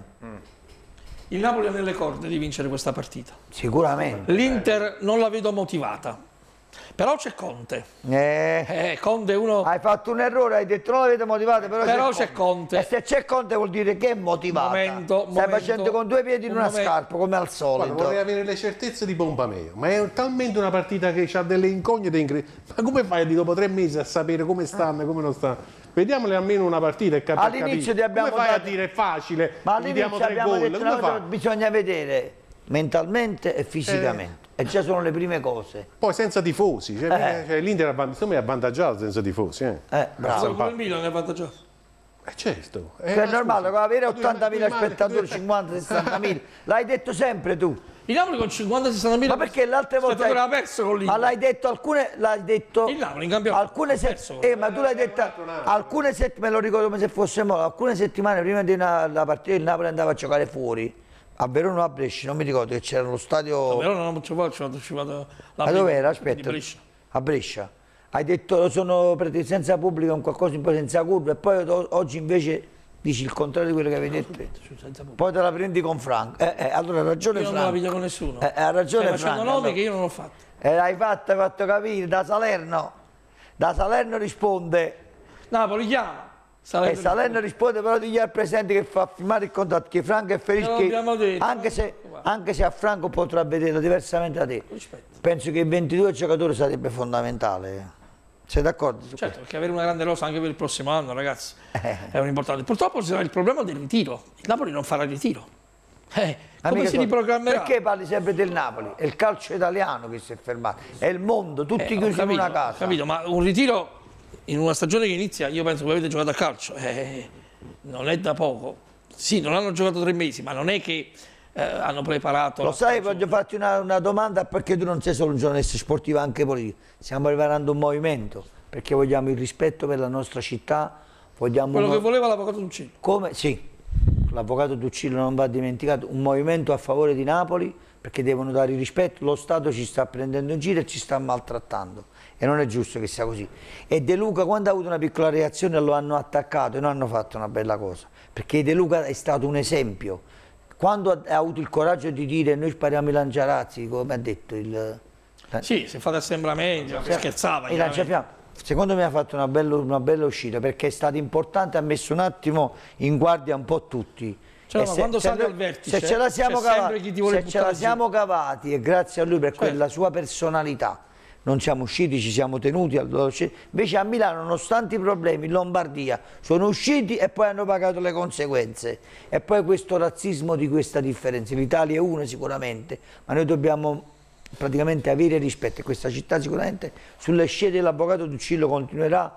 Il Napoli ha nelle corde di vincere questa partita.
Sicuramente.
L'Inter non la vedo motivata. Però c'è Conte.
Eh,
Eh, Conte è uno...
hai fatto un errore, hai detto non l'avete motivato, però,
Però c'è Conte.
E se c'è Conte vuol dire che è motivata.
Momento,
Stai
momento,
facendo con due piedi in
un
una
momento.
scarpa, come al
Guarda,
solito.
vorrei avere le certezze di Pompameo, ma è talmente una partita che ha delle incognite incredibili. Ma come fai dopo tre mesi a sapere come stanno e come non stanno? Vediamole almeno una partita e cap-
All'inizio ti
capire.
abbiamo
Come fai
dato-
a dire è facile?
Ma
gli diamo
all'inizio
tre
abbiamo
gol?
detto
Come
una cosa,
fa?
bisogna vedere mentalmente e fisicamente. E già sono le prime cose.
Poi senza tifosi, cioè,
Eh.
cioè, l'Inter avvan- secondo me è avvantaggiato senza tifosi. Eh,
Eh, bravo.
Come il Milan è avvantaggiato.
Eh, certo. Eh,
Che è
ma
normale,
scusa,
avere
ma tu-
ottantamila
tu immagini-
spettatori, cinquanta sessantamila. L'hai detto sempre tu.
Il Napoli con cinquanta sessanta mila.
Ma perché l'altra volta
Aspetta, aveva perso con l'Inter.
Ma l'hai detto alcune l'hai detto
Il Napoli in campionato
alcune
ha
se-
perso con
eh, ma tu l'hai detta alcune settimane, me lo ricordo come se fosse mo- alcune settimane prima di una- la partita il Napoli andava a giocare fuori. A Verona o a Brescia, non mi ricordo che c'era lo stadio.
Però non ci vado, ci vado, ci vado la
Ma dove
prima
era?
di
Aspetta.
Brescia.
A Brescia. Hai detto sono praticamente senza pubblico, un qualcosa un po' senza curva e poi o- oggi invece dici il contrario di quello che avevi detto.
Senza pubblico.
Poi te la prendi con Franco. Eh, eh, allora ha ragione
Io non me la
Franco.
piglio con nessuno.
Eh, ha ragione
Stai facendo
Franco.
nomi
allora.
che io non ho fatto.
E l'hai fatto, hai fatto capire, da Salerno. Da Salerno risponde.
Napoli chiama.
E
Salerno
Salerno risponde però digli al presidente che fa firmare il contratto, che Franco è felice
Te
che,
l'abbiamo detto.
anche se, anche se a Franco potrà vederlo diversamente da te. Penso che il ventidue giocatori sarebbe fondamentale. Sei d'accordo su
Certo, perché avere una grande rosa anche per il prossimo anno, ragazzi, è un importante. Purtroppo ci sarà il problema del ritiro. Il Napoli non farà il ritiro. Eh, come
Amica
si
tua,
riprogrammerà?
Perché parli sempre del Napoli? È il calcio italiano che si è fermato, è il mondo, tutti
Eh, ho
chiusi in
capito,
una
ho
casa.
capito, ma un ritiro in una stagione che inizia, io penso che voi avete giocato a calcio, eh, non è da poco. Sì, non hanno giocato tre mesi, ma non è che eh, hanno preparato...
Lo
la
sai,
stagione.
voglio farti una, una domanda perché tu non sei solo un giornalista sportivo, anche politico. Stiamo preparando un movimento perché vogliamo il rispetto per la nostra città, vogliamo...
Quello
uno-
che voleva l'avvocato Duccillo.
Come? Sì, l'avvocato Duccillo non va dimenticato, un movimento a favore di Napoli perché devono dare il rispetto, lo Stato ci sta prendendo in giro e ci sta maltrattando e non è giusto che sia così. E De Luca quando ha avuto una piccola reazione lo hanno attaccato e non hanno fatto una bella cosa, perché De Luca è stato un esempio. Quando ha, ha avuto il coraggio di dire noi spariamo i lanciarazzi, come ha detto il...
Sì, si fate assembramenti, scherzava.
Il lanciafiamme. Secondo me ha fatto una bella, una bella uscita perché è stato importante, ha messo un attimo in guardia un po' tutti.
Cioè,
E
ma
se,
quando
se
sale
noi-
al vertice,
se ce la siamo,
c'è sempre
cavati,
chi ti vuole
se ce la
buttare giù.
siamo cavati e grazie a lui per quella sua personalità non siamo usciti, ci siamo tenuti, allora usci- invece a Milano nonostante i problemi in Lombardia sono usciti e poi hanno pagato le conseguenze e poi questo razzismo di questa differenza, l'Italia è una sicuramente, ma noi dobbiamo praticamente avere rispetto e questa città sicuramente sulle scelte dell'avvocato Duccillo continuerà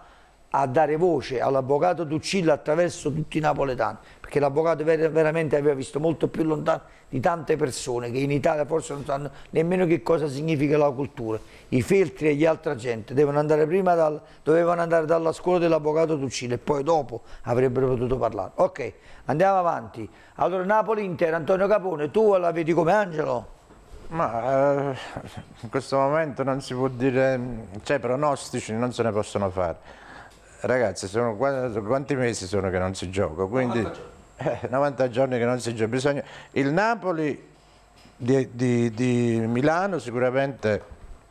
a dare voce all'avvocato Tuccillo attraverso tutti i napoletani, perché l'avvocato ver veramente aveva visto molto più lontano di tante persone che in Italia forse non sanno nemmeno che cosa significa la cultura. I Feltri e gli altri gente devono andare prima dal, dovevano andare dalla scuola dell'avvocato Tuccillo e poi dopo avrebbero potuto parlare. Ok, andiamo avanti. Allora Napoli-Inter, Antonio Capone, tu la vedi come Angelo?
Ma eh, in questo momento non si può dire, cioè pronostici non se ne possono fare. Ragazzi, sono, quanti mesi sono che non si gioca? Quindi novanta giorni, eh, novanta giorni che non si gioca. Bisogna, il Napoli di, di, di Milano sicuramente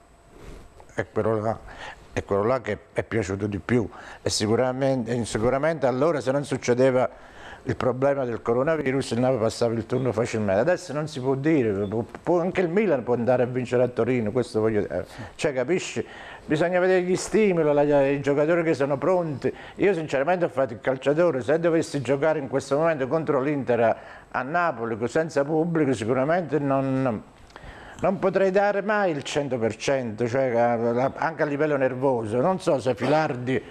è quello là, è quello là che è piaciuto di più e sicuramente, sicuramente allora se non succedeva il problema del coronavirus il Napoli passava il turno facilmente. Adesso non si può dire, può, può, anche il Milan può andare a vincere a Torino, questo voglio dire. Cioè, capisci? Bisogna vedere gli stimoli, la, i giocatori che sono pronti. Io sinceramente ho fatto il calciatore, se dovessi giocare in questo momento contro l'Inter a, a Napoli senza pubblico sicuramente non, non potrei dare mai il cento per cento, cioè anche a livello nervoso. Non so se Filardi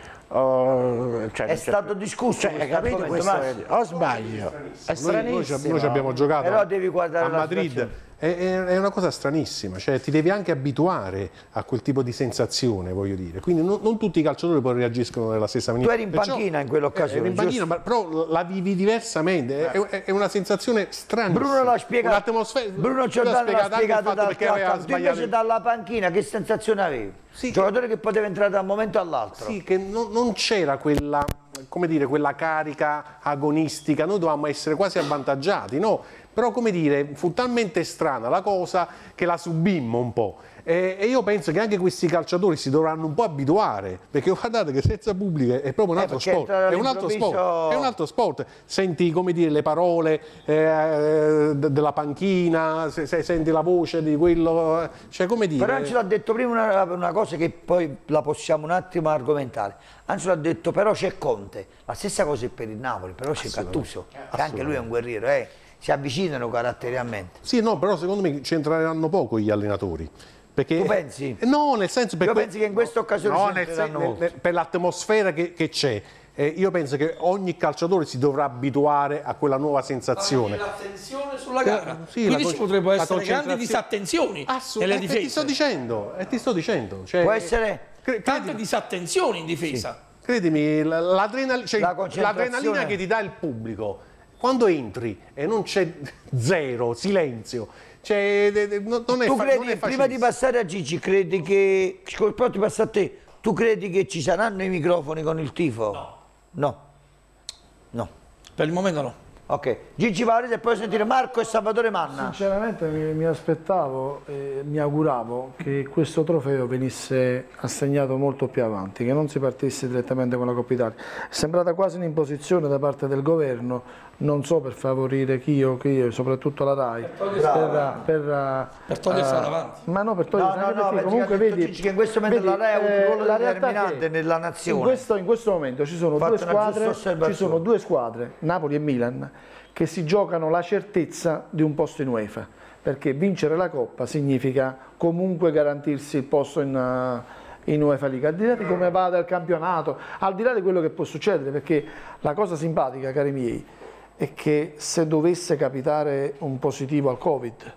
Oh, cioè,
è stato discusso,
cioè, capito questo? O sbaglio, è stranissimo.
Noi, noi ci abbiamo giocato
però devi guardare
a Madrid, è, è una cosa stranissima, cioè ti devi anche abituare a quel tipo di sensazione, voglio dire, quindi non, non tutti i calciatori poi reagiscono nella stessa maniera.
Tu eri in panchina in quell'occasione,
eri in panchina, ma, però la vivi diversamente, è, è, è una sensazione strana.
Bruno l'ha spiegato, Bruno Giordano l'ha spiegato dal campo, tu invece dalla panchina che sensazione avevi? Sì, giocatore che poteva entrare da un momento all'altro.
Sì, che non, non c'era quella, come dire, quella carica agonistica, noi dovevamo essere quasi avvantaggiati, no? Però, come dire, fu talmente strana la cosa che la subimmo un po'. E, e io penso che anche questi calciatori si dovranno un po' abituare, perché guardate che senza pubblico è proprio un altro eh, sport, è un altro sport, è un altro sport. Senti, come dire, le parole eh, della panchina, se, se senti la voce di quello, cioè come dire.
Però Angelo ha detto prima una, una cosa che poi la possiamo un attimo argomentare. Angelo ha detto però c'è Conte, la stessa cosa è per il Napoli, però c'è Gattuso, che anche lui è un guerriero, eh. Si avvicinano caratterialmente.
Sì, no, però secondo me c'entreranno poco gli allenatori. Perché,
tu pensi?
No, nel senso...
Io pensi che in questa occasione
no, nel sen nel, nel, per l'atmosfera che c'è, eh, io penso che ogni calciatore si dovrà abituare a quella nuova sensazione.
L'attenzione sulla gara,
eh, sì,
quindi ci potrebbero essere grandi disattenzioni nelle
eh,
difese.
Ti sto dicendo, eh, ti sto dicendo. Cioè,
può essere...
Tante disattenzioni in difesa.
Sì. Credimi, l'adrenalina cioè, la che ti dà il pubblico, quando entri e non c'è zero, silenzio, cioè, non è
tu credi,
non è
prima di passare a Gigi, credi che, poi ti passa a te, tu credi che ci saranno i microfoni con il tifo?
No.
No. No.
Per il momento no.
Ok, Gigi Varese e poi sentire Marco e Salvatore Manna.
Sinceramente mi, mi aspettavo e mi auguravo che questo trofeo venisse assegnato molto più avanti, che non si partisse direttamente con la Coppa Italia. È sembrata quasi un'imposizione da parte del governo, non so per favorire chi o chi, soprattutto la RAI, per, per, per,
per togliersela uh, davanti.
Ma no, per togliersela
no, no,
perché
no,
comunque vedi
che in questo momento
vedi,
la RAI ha un ruolo
la
determinante nella nazione.
In questo, in questo momento ci sono, due squadre, ci sono due squadre, Napoli e Milan, che si giocano la certezza di un posto in UEFA, perché vincere la Coppa significa comunque garantirsi il posto in, uh, in UEFA League, al di là di come va dal campionato, al di là di quello che può succedere, perché la cosa simpatica, cari miei, è che se dovesse capitare un positivo al Covid,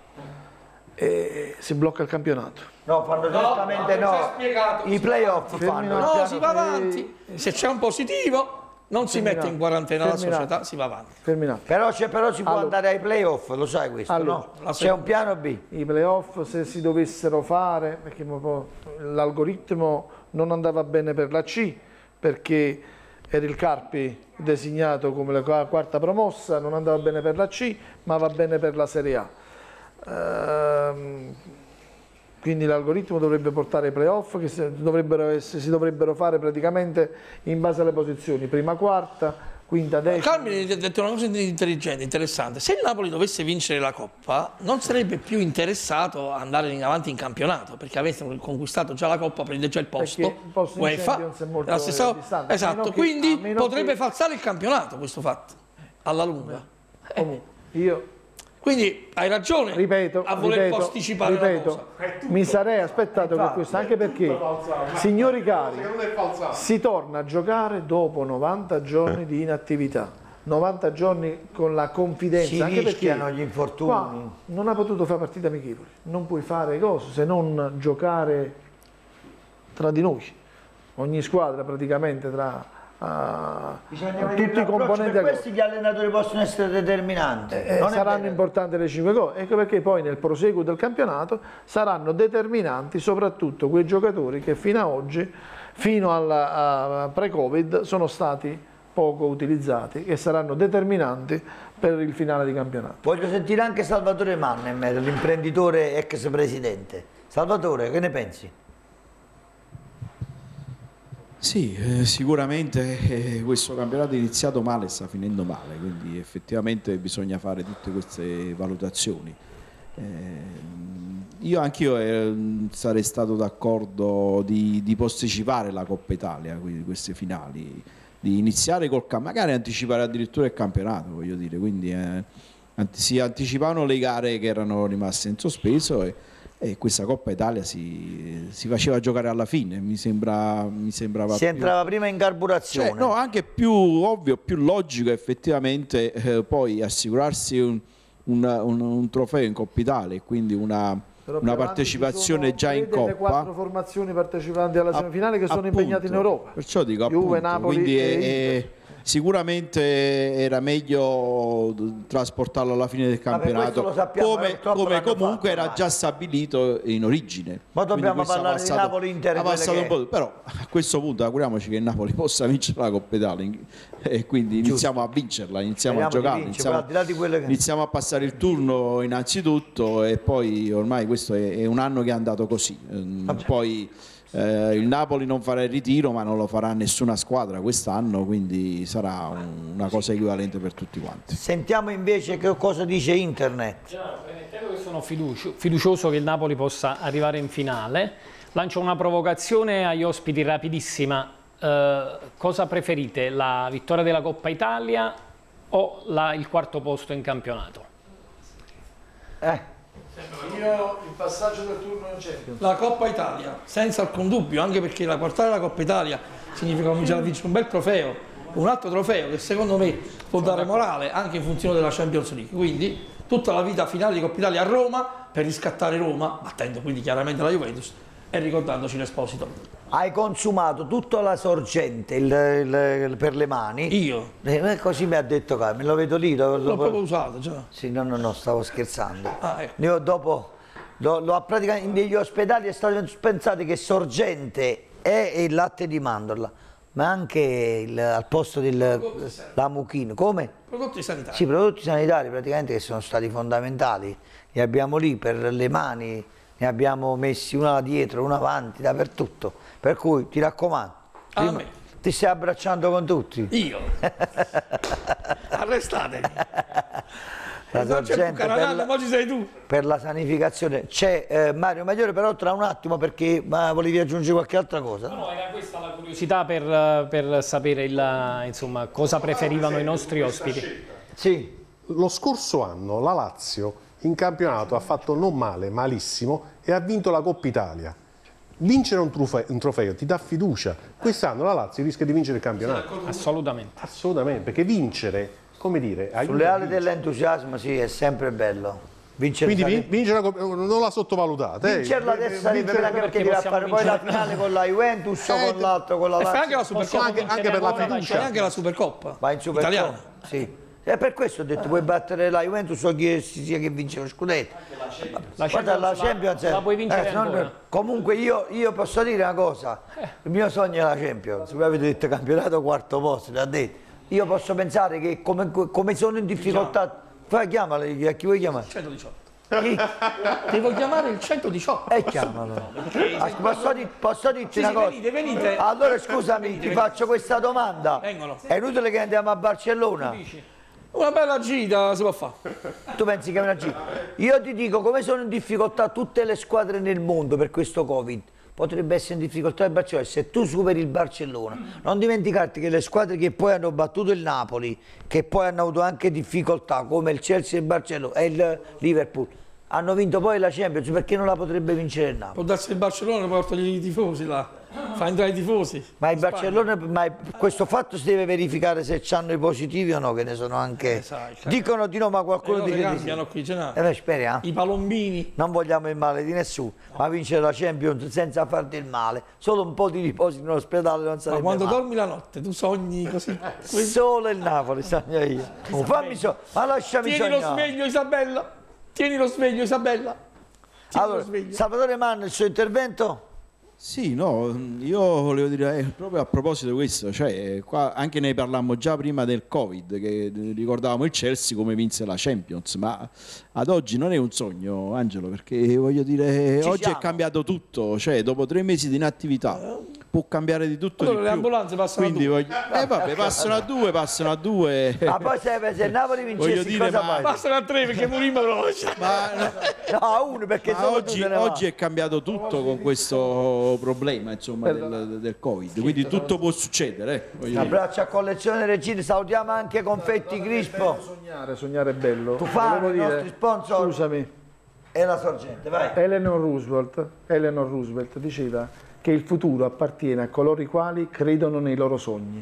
eh, si blocca il campionato.
No, fanno direttamente no, no. I playoff fanno.
No, si va avanti, se c'è un positivo non si mette in quarantena la società, si va avanti.
Però, però si può allora, andare ai playoff, lo sai questo, allora, no? C'è un piano B.
I playoff se si dovessero fare, perché l'algoritmo non andava bene per la C, perché era il Carpi designato come la quarta promossa, non andava bene per la C, ma va bene per la Serie A. Ehm, quindi l'algoritmo dovrebbe portare ai playoff che si dovrebbero, essere, si dovrebbero fare praticamente in base alle posizioni, prima quarta, quinta, decima.
Carmine ha detto una cosa intelligente, interessante. Se il Napoli dovesse vincere la Coppa non sarebbe più interessato a andare in avanti in campionato, perché avesse conquistato già la Coppa, prende già il posto,
il posto UEFA, è molto
la stessa,
distante,
esatto, quindi che, potrebbe che... falsare il campionato questo fatto, alla lunga.
Eh. Io
Quindi hai ragione
ripeto,
a voler
ripeto,
posticipare
ripeto,
la cosa.
mi sarei aspettato per questo, anche perché, signori cari, si torna a giocare dopo novanta giorni di inattività, novanta giorni con la confidenza,
si
anche perché
gli infortuni.
Qua non ha potuto fare partite amichevoli, non puoi fare cose se non giocare tra di noi, ogni squadra praticamente tra... Uh, tutti i componenti
per questi gli allenatori possono essere determinanti,
eh, saranno importanti le cinque gol, ecco perché poi nel proseguo del campionato saranno determinanti soprattutto quei giocatori che fino ad oggi, fino al pre-Covid, sono stati poco utilizzati, che saranno determinanti per il finale di campionato.
Voglio sentire anche Salvatore Mannem, l'imprenditore ex presidente. Salvatore, che ne pensi?
Sì, eh, sicuramente eh, questo campionato è iniziato male e sta finendo male, quindi effettivamente bisogna fare tutte queste valutazioni. Eh, io anch'io eh, sarei stato d'accordo di, di posticipare la Coppa Italia, quindi queste finali, di iniziare col campionato, magari anticipare addirittura il campionato, voglio dire, quindi eh, si anticipavano le gare che erano rimaste in sospeso e e questa Coppa Italia si, si faceva giocare alla fine, mi, sembra, mi sembrava
si
più...
entrava prima in carburazione,
cioè, no, anche più ovvio, più logico effettivamente eh, poi assicurarsi un, un, un, un trofeo in Coppa Italia e quindi una, una partecipazione già in Coppa.
Le quattro formazioni partecipanti alla semifinale che sono
appunto,
impegnate in Europa,
perciò dico
Juve,
appunto,
Napoli
quindi
e
è, è, sicuramente era meglio trasportarlo alla fine del campionato, sappiamo, come, come comunque fatto, era già stabilito in origine.
Ma dobbiamo parlare passato, di Napoli-Inter,
un po', però a questo punto auguriamoci che il Napoli possa vincere la Coppa Italia e quindi Giusto. iniziamo a vincerla, iniziamo Speriamo a giocare, iniziamo, che... iniziamo a passare il turno innanzitutto e poi ormai questo è, è un anno che è andato così. Vabbè. Poi Eh, il Napoli non farà il ritiro, ma non lo farà nessuna squadra quest'anno, quindi sarà un, una cosa equivalente per tutti quanti.
Sentiamo invece che cosa dice internet.
Già, premettendo che sono fiducio, fiducioso che il Napoli possa arrivare in finale, lancio una provocazione agli ospiti rapidissima. Eh, cosa preferite, la vittoria della Coppa Italia o la, il quarto posto in campionato?
Eh.
Io il passaggio del turno in Champions.
La Coppa Italia, senza alcun dubbio, anche perché la portare la Coppa Italia significa cominciare a vincere un bel trofeo, un altro trofeo che secondo me può dare morale anche in funzione della Champions League. Quindi tutta la vita finale di Coppa Italia a Roma per riscattare Roma, battendo quindi chiaramente la Juventus e ricordandoci l'Esposito.
Hai consumato tutta la sorgente il, il, il, per le mani?
Io?
Eh, così mi ha detto Carmen, lo vedo lì. L'ho
proprio usato già.
Sì, no, no, no, stavo scherzando.
Ah, ecco.
Io dopo, lo, lo praticamente negli ospedali è stato pensato che sorgente è il latte di mandorla, ma anche il, al posto della mucchina. Come?
Prodotti sanitari.
Sì, prodotti sanitari praticamente che sono stati fondamentali. Li abbiamo lì per le mani. Ne abbiamo messi una dietro, una avanti, dappertutto. Per cui ti raccomando, prima, ti stai abbracciando con tutti.
Io? Arrestatemi.
La sorgente per, la,
ma ci sei tu.
Per la sanificazione. C'è eh, Mario Magliore, però tra un attimo perché ma volevi aggiungere qualche altra cosa?
No, no, era questa la curiosità per, per sapere il, insomma, cosa preferivano i nostri ospiti.
Sì.
Lo scorso anno la Lazio in campionato ha fatto non male, malissimo, e ha vinto la Coppa Italia. Vincere un trofeo, un trofeo ti dà fiducia. Quest'anno la Lazio rischia di vincere il campionato.
Assolutamente.
Assolutamente, perché vincere, come dire...
Sulle ali dell'entusiasmo, sì, è sempre bello. Vincere
Quindi vin vincere la, non la sottovalutate.
Vincerla
eh.
adesso sarebbe perché, perché, perché deve fare poi la finale con la Juventus o
eh,
con l'altro, con la Lazio.
E fa anche la Supercoppa.
Anche, anche per la fiducia.
anche la Supercoppa.
Va in Supercoppa.
Italiana.
Sì. E per questo ho detto, puoi battere la Juventus o chi sia che vince lo scudetto.
La
Guarda, la Champions
la, la puoi vincere
eh, non, comunque io, io posso dire una cosa, il mio sogno è la Champions. Voi avete detto campionato quarto posto, l'ha detto. Io posso pensare che come, come sono in difficoltà, fai chiamale, a chi vuoi chiamare?
centodiciotto. Chi? Devo chiamare il centodiciotto.
E chiamalo. Ah, posso, di, posso dirti
sì,
una
sì,
cosa?
Venite, venite.
Allora scusami,
venite,
ti
venite.
faccio questa domanda.
Vengono.
È inutile che andiamo a Barcellona?
Una bella gita si può fare.
Tu pensi che è una gita? Io ti dico come sono in difficoltà tutte le squadre nel mondo per questo Covid. potrebbe essere in difficoltà il Barcellona. Se tu superi il Barcellona, non dimenticarti che le squadre che poi hanno battuto il Napoli, che poi hanno avuto anche difficoltà, come il Chelsea e il Barcellona e il Liverpool, hanno vinto poi la Champions, perché non la potrebbe vincere il Napoli?
Può darsi il Barcellona, portagli i tifosi là. Fa entrare i tifosi.
Ma il Barcellona, ma questo fatto si deve verificare se hanno i positivi o no, che ne sono anche.
Eh, sai,
dicono di no, ma qualcuno dice
cambiano
di
qui,
sì. Eh beh, speriamo.
I palombini.
Non vogliamo il male di nessuno, no. Ma vincere la Champions senza farti il male, solo un po' di riposo in ospedale non sarebbe
Ma quando
male.
dormi la notte, tu sogni così.
Solo il Napoli sogno io. Oh, fammi so, ma lasciami
Tieni
sognare.
lo sveglio, Isabella. Tieni lo sveglio, Isabella. Tieni
allora,
lo sveglio.
Salvatore Manno, il suo intervento?
Sì, no, io volevo dire eh, proprio a proposito di questo, cioè qua anche ne parlammo già prima del Covid, che ricordavamo il Chelsea come vinse la Champions, ma ad oggi non è un sogno, Angelo, perché voglio dire,
Ci
oggi
siamo.
è cambiato tutto, cioè dopo tre mesi di inattività può cambiare di tutto
Allora
di
le
più.
ambulanze passano
Quindi
a due.
voglio... Eh vabbè, passano a due, passano a due.
Ma poi se, se il Napoli
Voglio
vincesse
dire,
cosa
ma-
fai?
Passano a tre perché Murimma veloce.
Ma
no, a uno perché
Ma
solo
oggi,
tu te ne va.
oggi è cambiato tutto con questo problema insomma, del, del Covid, quindi tutto può succedere. Eh, voglio
Un
dire.
abbraccio a Collezione Regina, salutiamo anche Confetti Crispo.
Sognare, sognare è bello.
Tufano,
Volevo
i
dire,
nostri sponsor.
Scusami,
E la sorgente, vai.
Eleanor Roosevelt, Eleanor Roosevelt diceva che il futuro appartiene a coloro i quali credono nei loro sogni.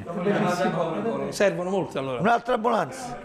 Servono molti allora.
Un'altra ambulanza.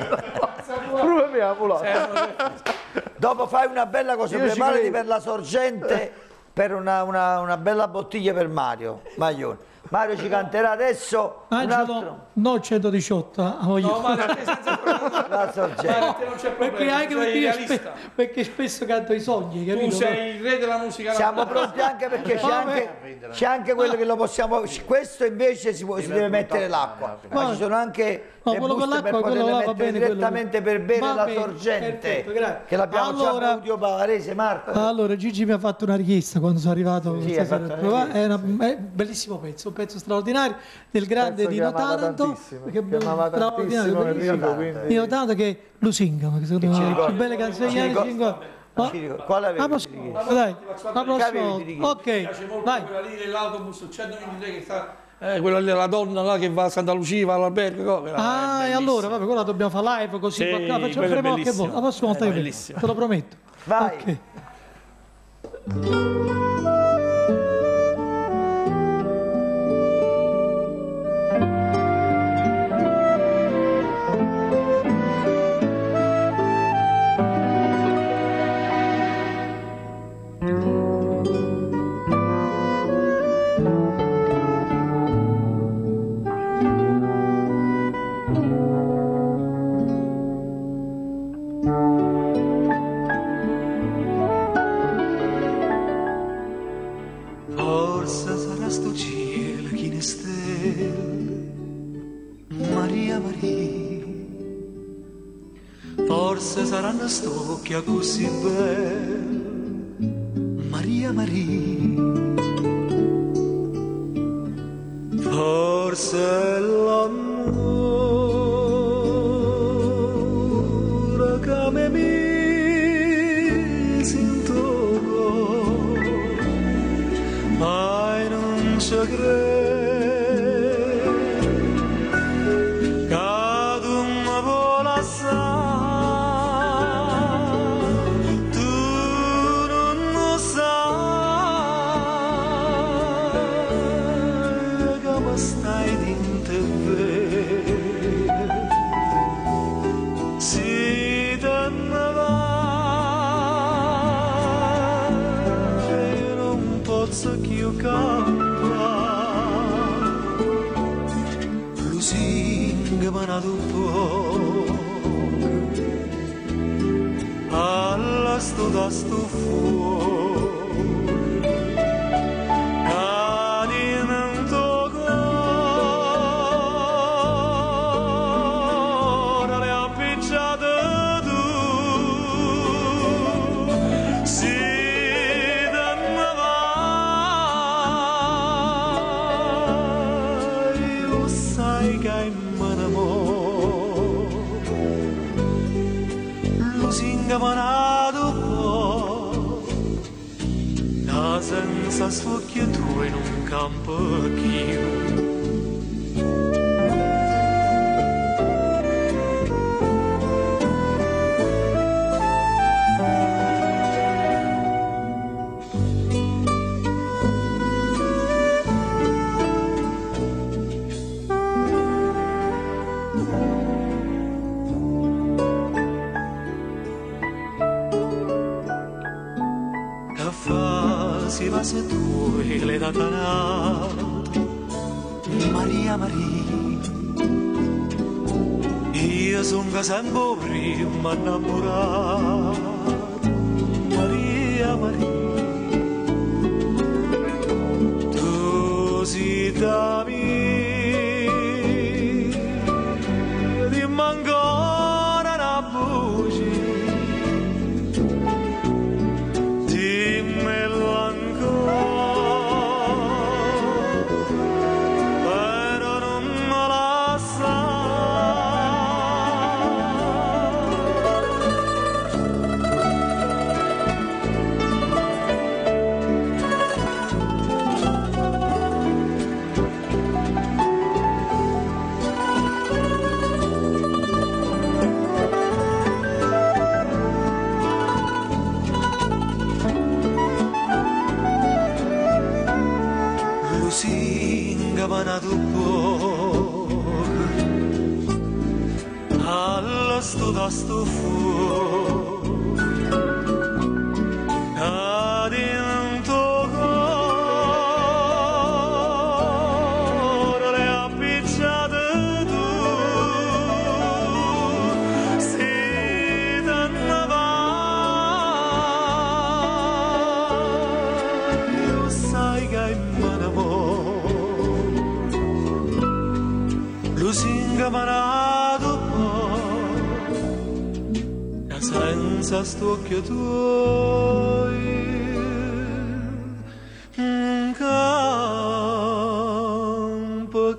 Proprio mia ambulanza.
Dopo fai una bella cosa,
Io ci
preparati
credo.
per la sorgente, per una, una, una bella bottiglia per Mario Maglione. Mario ci canterà adesso un altro.
Angelo, no centodiciotto, ah, voglio
No, ma a te senza problema.
La sorgente.
Ma a te non c'è problema.
perché, anche
tu sei
perché, io
realista.
spe- perché spesso canto i sogni,
Tu
capito?
sei il re della musica.
Siamo pronti anche perché c'è anche, c'è anche quello che lo possiamo. Questo invece si, può, si deve mettere l'acqua, ma ci sono anche
No,
le
quello con
buste per
l'acqua, quello
poterle
là va
mettere
bene, quello
direttamente
lì.
per bere
Va
la
bene,
sorgente,
perfetto, grazie.
che l'abbiamo
Allora-
già avuto Bavarese, Marco.
Allora, Gigi mi ha fatto una richiesta quando sono arrivato
Sì,
stasera
ha fatto
a
una
provare. È, una- è un bellissimo pezzo, un pezzo straordinario del grande
Pezzo che
Dino
amava
Taranto.
tantissimo,
Perché
che amava
straordinario,
tantissimo
bellissimo.
Enrico, quindi-
Dino Taranto che è Lusingano, che secondo
Che ci
me è
ricorda-
più belle canzoni
ci
di
ricorda-
cinque. Ma-
ci ricorda- quale avevi
la
di
prossima-
richiesta?
dai, la prossima
avevi di
volta.
richiesta?
Ok,
Mi piace molto
vai.
quella lì dell'autobus centoventitré che sta. Eh, quella lì, la donna là che va a Santa Lucia, va all'albergo. co- quella
Ah,
è
e allora, vabbè, quella dobbiamo fare live così,
Sì,
qua- qua, facciamo
quello è
faremo anche
bellissimo.
voi. La prossima volta
È
che vengo,
bellissimo.
te lo prometto.
Vai.
Ok.
Forse sarà sto cielo chi ne stelle, Maria Maria. Forse saranno stocchia così belle, Maria Maria. Forse l'amore che mi mise in tuo cuore, mai non ci credo, che tu mi vuoi lasciare, tu non lo sai, che mi stai dentro e vero, se te ne vai, io non posso più cantare, lusinga ma nato poco, alla sto da sto fuoco, cadi nel tuo cuore, le appicciate tu, si te ne vai, lo sai che in mano lusinga ma nato poco, senza succhi tu in un campo chiuso. Si va se tu e le datanato Maria Maria io sono sempre prima innamorato Maria Maria tu sei da me dimmi ancora una voce nato poco allo sto da sto fuoco ad in tuo cuore le appicciate tu si te ne vai io sai che è m'amore lusinga manato che senza st'occhio tuoi un campo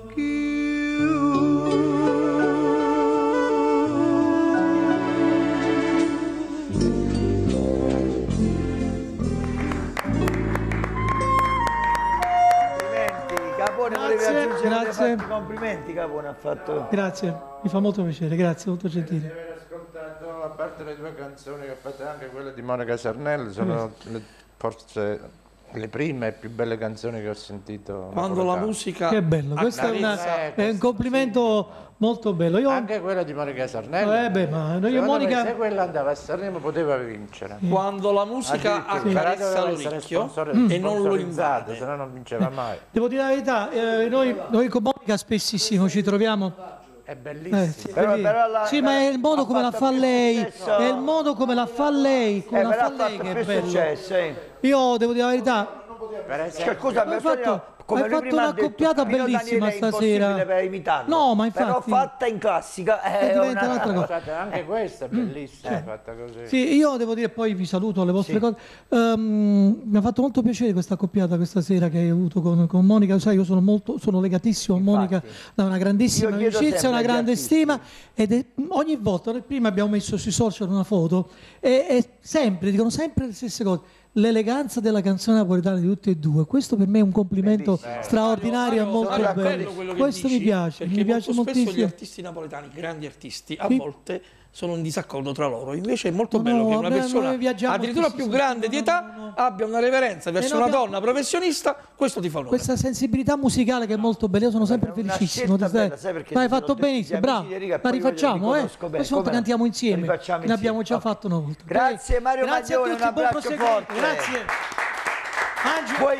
Capone voleva aggiungere,
grazie.
farti complimenti, Capone ha fatto.
Grazie, mi fa molto piacere, grazie, molto gentile.
Di aver ascoltato, a parte le due canzoni che ho fatto, anche quelle di Monica Sarnelli, sono le, forse le prime e più belle canzoni che ho sentito.
Quando la musica...
Che bello, questo è, una, è un complimento molto bello. Io...
Anche quella di Monica Sarnelli.
Eh beh, ma io
Monica...
Monica...
se quella andava a Sanremo poteva vincere.
Quando la musica accarezza l'orecchio e non lo invade,
se no non vinceva mai.
Devo dire la verità, eh, noi, noi con Monica spessissimo ci troviamo...
È bellissimo.
Eh, sì,
però, però la,
sì, ma è il modo come la fa lei,
successo...
è il modo come la fa lei, come
eh,
la fa lei che è bello.
Successo, eh.
Io devo dire la verità.
Per esempio, scusa,
hai fatto, hai fatto una coppiata bellissima stasera.
Per imitarlo,
no, ma infatti,
però fatta in classica è
diventa
una...
un'altra cosa.
Scusate, anche questa è bellissima, sì. Fatta così.
Sì, io devo dire, poi vi saluto le vostre
sì.
cose. Um, mi ha fatto molto piacere questa coppiata questa sera che hai avuto con, con Monica. Sai, io sono molto, sono legatissimo a Monica, da una grandissima amicizia, una grande stima. Ed è, ogni volta, noi prima abbiamo messo sui social una foto e, e sempre, dicono sempre le stesse cose. L'eleganza della canzone napoletana di tutti e due, questo per me è un complimento
Bellissimo.
straordinario e molto
Mario,
bello.
quello
Questo
dici,
mi piace, mi piace
molto spesso
moltissimo.
gli artisti napoletani, grandi artisti, a
Sì.
volte sono in disaccordo tra loro. Invece è molto
No,
bello
no,
che una
vabbè,
persona
noi viaggiamo
addirittura
spesso,
più
sì,
grande
no,
di
no,
età
no, no.
abbia una reverenza verso
noi
una
abbiamo-
donna professionista, questo ti fa onore.
Questa sensibilità musicale che è molto bella, io sono sempre
È una
felicissimo.
scelta
di te.
bella, sai perché
Ma hai
ci sono
fatto
tutti
benissimo,
gli
bravo.
amici di Riga,
La
poi io li
rifacciamo, eh?
riconosco bene,
Questa volta
come no?
cantiamo insieme.
Rifacciamo
Ne abbiamo già
insieme.
fatto una volta.
Grazie Mario
Grazie a
Maglione,
tutti,
un
buon
abbraccio
proseguimento.
forte.
Grazie. Angelo.
Poi,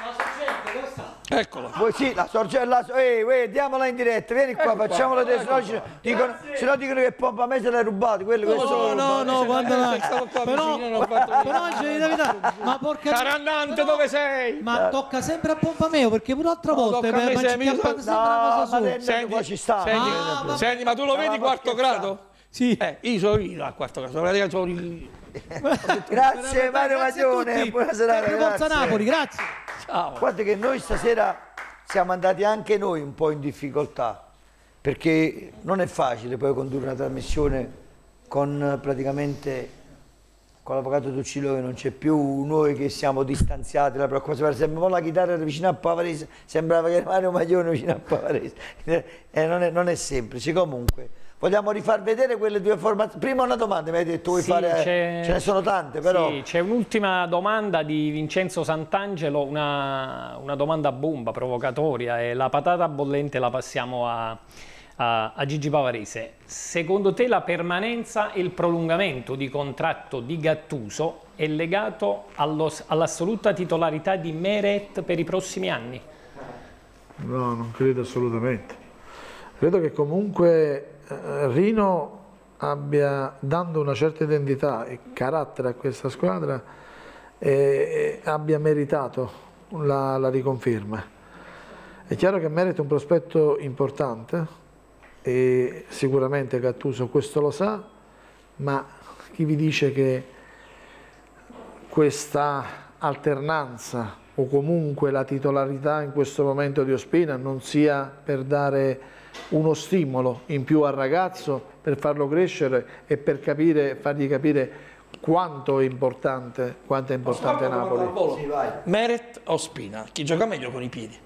Eccola.
poi sì, la sorgella, ehi, ehi, diamola in diretta, vieni qua,
Ecco
facciamola
qua,
te, se no, ci- dicono, se no dicono che pompa a me se l'hai rubato, quello che
No,
sono
no, no, guarda là.
Stavo qua
Però,
vicino, non ho fatto
però Angelo, di verità, ma porca
Carannante, dove sei?
ma tocca sempre a Pompameo perché pure l'altra
No,
volta
tocca a me,
ma
se
ci
mi-
chiappate sempre una
No,
cosa
ma
sola.
te- Senti, qua ci sta.
Senti,
Ah, vabbè.
senti, ma tu lo vedi
Stavamo
quarto
scherzando.
grado?
Sì.
Eh, io sono io al quarto grado, praticamente sono il...
Grazie Mario
Grazie a
Maglione,
tutti.
buona serata
Sempre Forza
ragazzi.
Napoli, grazie.
Ciao.
Guarda che noi stasera siamo andati anche noi un po' in difficoltà, perché non è facile poi condurre una trasmissione con praticamente con l'avvocato Tuccillo che non c'è più, noi che siamo distanziati, la preoccupazione, sembra la chitarra vicino a Pavarese, sembrava che Mario Maglione vicino a Pavarese, eh, non, è, non è semplice. Comunque, vogliamo rifar vedere quelle due formazioni? Prima una domanda, mi hai detto, vuoi
Sì,
fare,
c'è-
ce ne sono tante però.
Sì, c'è un'ultima domanda di Vincenzo Sant'Angelo, una, una domanda bomba, provocatoria, e la patata bollente la passiamo a, a, a Gigi Pavarese. Secondo te la permanenza e il prolungamento di contratto di Gattuso è legato allo- all'assoluta titolarità di Meret per i prossimi anni?
No, non credo assolutamente. Credo che comunque eh, Rino abbia, dando una certa identità e carattere a questa squadra, eh, abbia meritato la, la riconferma. È chiaro che merita un prospetto importante e sicuramente Gattuso questo lo sa, ma chi vi dice che questa alternanza o comunque la titolarità in questo momento di Ospina non sia per dare uno stimolo in più al ragazzo, per farlo crescere e per capire, fargli capire quanto è importante, quanto è importante Napoli.
Meret o Ospina? Chi gioca meglio con i piedi?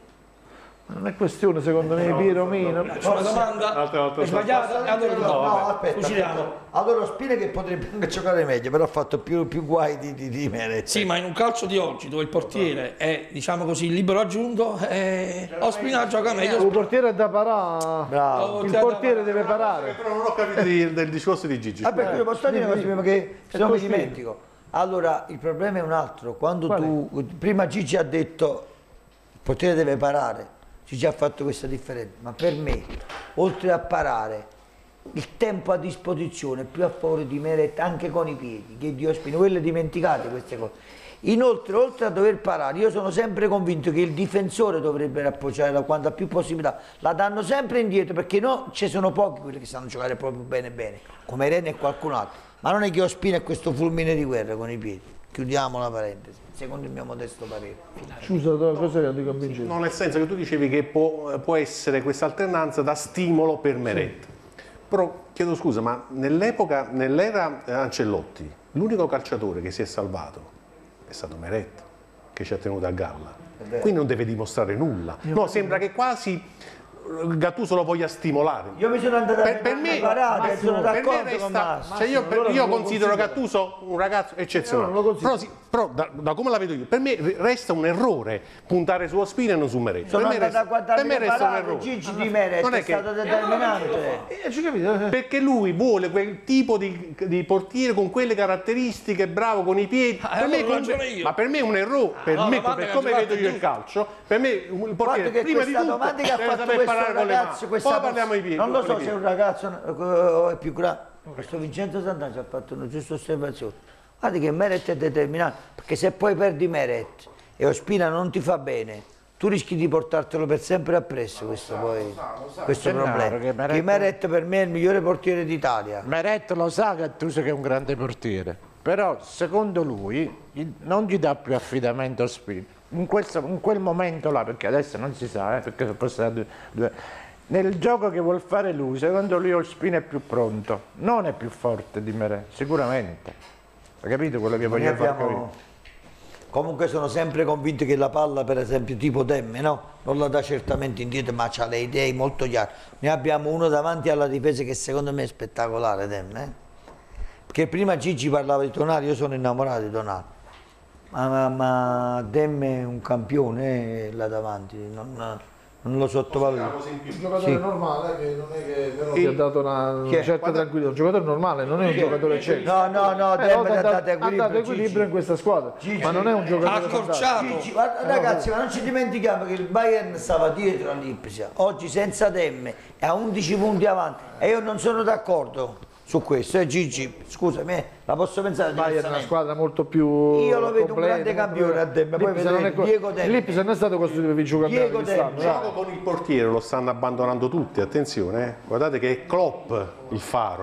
Non è questione, secondo me, di Romino.
C'è una domanda è sbagliata e allora
no,
no,
no, aspetta,
fuciliamo.
aspetta. Allora Ospina che potrebbe anche giocare meglio, però ha fatto più, più guai di, di, di Meret.
Sì, ma in un calcio di oggi dove il portiere è, diciamo così, il libero aggiunto, eh, Ospina gioca meglio.
Il portiere è da parare.
Bravo.
Il portiere deve parare.
Però non ho capito di- del discorso di Gigi.
Vabbè, io posso dire una cosa prima che se no mi
così.
dimentico. Allora, il problema è un altro. Quando
Qual è?
tu, prima Gigi ha detto il portiere deve parare, Gigi ha fatto questa differenza, ma per me, oltre a parare, il tempo a disposizione è più a favore di Meret anche con i piedi che di Ospina, quelle dimenticate queste cose. Inoltre, oltre a dover parare, io sono sempre convinto che il difensore dovrebbe appoggiare da quando ha più possibilità, la danno sempre indietro perché no, ci sono pochi quelli che sanno giocare proprio bene bene, come Rene e qualcun altro, ma non è che Ospina è questo fulmine di guerra con i piedi. Chiudiamo la parentesi, secondo il mio modesto parere.
Scusa, cosa che ti convince?
No, nel senso che tu dicevi che può, può essere questa alternanza da stimolo per Meret. Però chiedo scusa, ma nell'epoca, nell'era Ancelotti, l'unico calciatore che si è salvato è stato Meret, che ci ha tenuto a galla. Qui non deve dimostrare nulla. No, sembra che quasi Gattuso lo voglia stimolare.
Io mi sono andato
per,
a
per me,
parate,
Massimo,
sono
per me
d'accordo
resta,
con Massimo.
cioè io, per-
Allora
io
non lo
considero
considero.
Gattuso un ragazzo eccezionale.
Io non lo considero.
Però, sì, però da, da come la vedo io, per me resta un errore puntare su Ospina e non su Meret.
Sono
Per me
andato a
resta,
guardare
per me
le
resta un
parate,
errore.
Gigi di Meret
Non
è,
è che-
stato determinante.
Eh, ci capito?
Perché lui vuole quel tipo di, di portiere con quelle caratteristiche, bravo con i piedi.
Ah,
Per me
allora
comunque-
ragione io.
ma per me è un errore. Per,
no,
me,
la domanda
per
che
come
ha
vedo io
giocato
il calcio, per me il
Guarda
portiere
che
prima di
questa
tutto
domanda che ha
deve
fatto
saper
questo
parare con le mani.
ragazzo, questa
Poi
poss-
parliamo ai piedi.
non lo
con
so
i
se
piedi.
un ragazzo eh, è più grande, questo Vincenzo Sant'Angelo ha fatto una giusta osservazione. Guarda che Meret è determinante, perché se poi perdi Meret e Ospina non ti fa bene, tu rischi di portartelo per sempre appresso questo, poi, questo
Gennaro,
problema.
che Meret-
Che Meret per me è il migliore portiere d'Italia.
Meret lo sa Gattuso che è un grande portiere, però secondo lui gli- non gli dà più affidamento a Ospina. In quel, in quel momento là, perché adesso non si sa, eh, perché sono passati due, due- nel gioco che vuol fare lui, secondo lui Ospina è più pronto, non è più forte di Meret, sicuramente. Hai capito quello che
Noi
voglio far
abbiamo-
capire?
Comunque sono sempre convinto che la palla, per esempio tipo Demme, no? Non la dà certamente indietro, ma ha le idee molto chiare. Noi abbiamo uno davanti alla difesa che secondo me è spettacolare, Demme. Eh? Perché prima Gigi parlava di Tonali, io sono innamorato di Tonali. Ma, ma, ma Demme è un campione eh, là davanti, non, non lo sottovaluto.
Un giocatore
Sì.
normale che non è che però
Chi?
ti ha dato una, una
Chi è?
certa tranquillità. Un giocatore normale, non è un
Chi è?
giocatore cieco.
No, no, no,
Eh,
Demme
no,
ti ha dato
ha
equilibrio,
dato equilibrio
Gigi.
in questa squadra,
Gigi.
ma non è un giocatore
Accorciato.
Gigi, guarda, ragazzi, ma non ci dimentichiamo che il Bayern stava dietro all'Ipsia, oggi senza Demme è a undici punti avanti e io non sono d'accordo su questo. Eh, Gigi, scusami, eh, la posso pensare
Il Bayern è una
diversamente.
squadra molto più
Io lo vedo un
completa,
grande
molto
campione
più-
a Demme, poi
L'Ipsia non
vedrete,
è co-
Diego Demme.
L'Ipsia non è stato costruito per vincere il
Diego
campionato
Demme.
quest'anno,
Il
dai.
gioco con il portiere lo stanno abbandonando tutti, attenzione, eh. Guardate che è Klopp il faro, eh.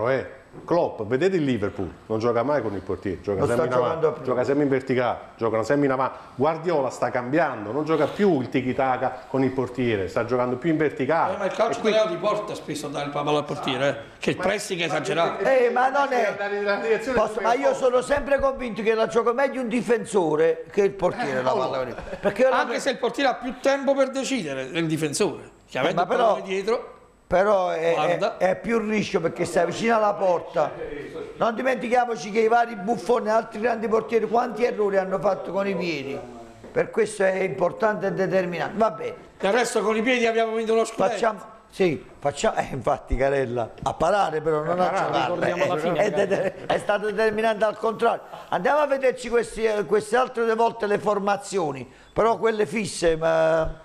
Klopp, vedete il Liverpool, non gioca mai con il portiere, gioca, sempre in, avanti, gioca sempre in verticale, giocano sempre in avanti. Guardiola sta cambiando, non gioca più il tiki-taka con il portiere, sta giocando più in verticale.
Eh, ma il calcio
qui...
italiano ti porta spesso a dare il palla al portiere, eh? Che il pressing è esagerato.
Eh, ma non è... Posso... Ma io sono sempre convinto che la gioca meglio un difensore che il portiere eh, la palla. Perché
Anche
la...
se il portiere ha più tempo per decidere del difensore, che avendo
eh,
il pallone dietro...
Però è, è, è più rischio perché stai vicino alla porta. Non dimentichiamoci che i vari Buffoni e altri grandi portieri quanti errori hanno fatto con i piedi. Per questo è importante e determinante. Va bene.
E adesso con i piedi abbiamo vinto lo scudetto.
Facciamo, sì, facciamo, eh, infatti Carella, a parare però non a, a giocare. È, fine, è, è, è stato determinante al contrario. Andiamo a vederci questi, queste altre volte le formazioni, però quelle fisse. Ma...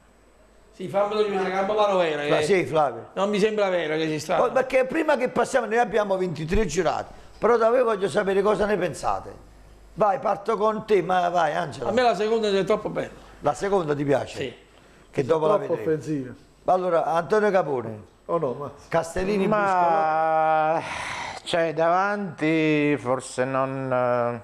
Sì, fammelo rivedere, Campomano vera.
Che... Sì, Flavio.
Non mi sembra vero che ci sta.
Oh, perché prima che passiamo, noi abbiamo ventitré giurati, però da voi voglio sapere cosa ne pensate. Vai, parto con te, ma vai Angela.
A me la seconda è troppo bella.
La seconda ti piace?
Sì.
Che dopo la vedremo.
offensiva.
Allora, Antonio Capone.
Oh no, ma...
Castellini,
ma... Cioè, davanti forse non...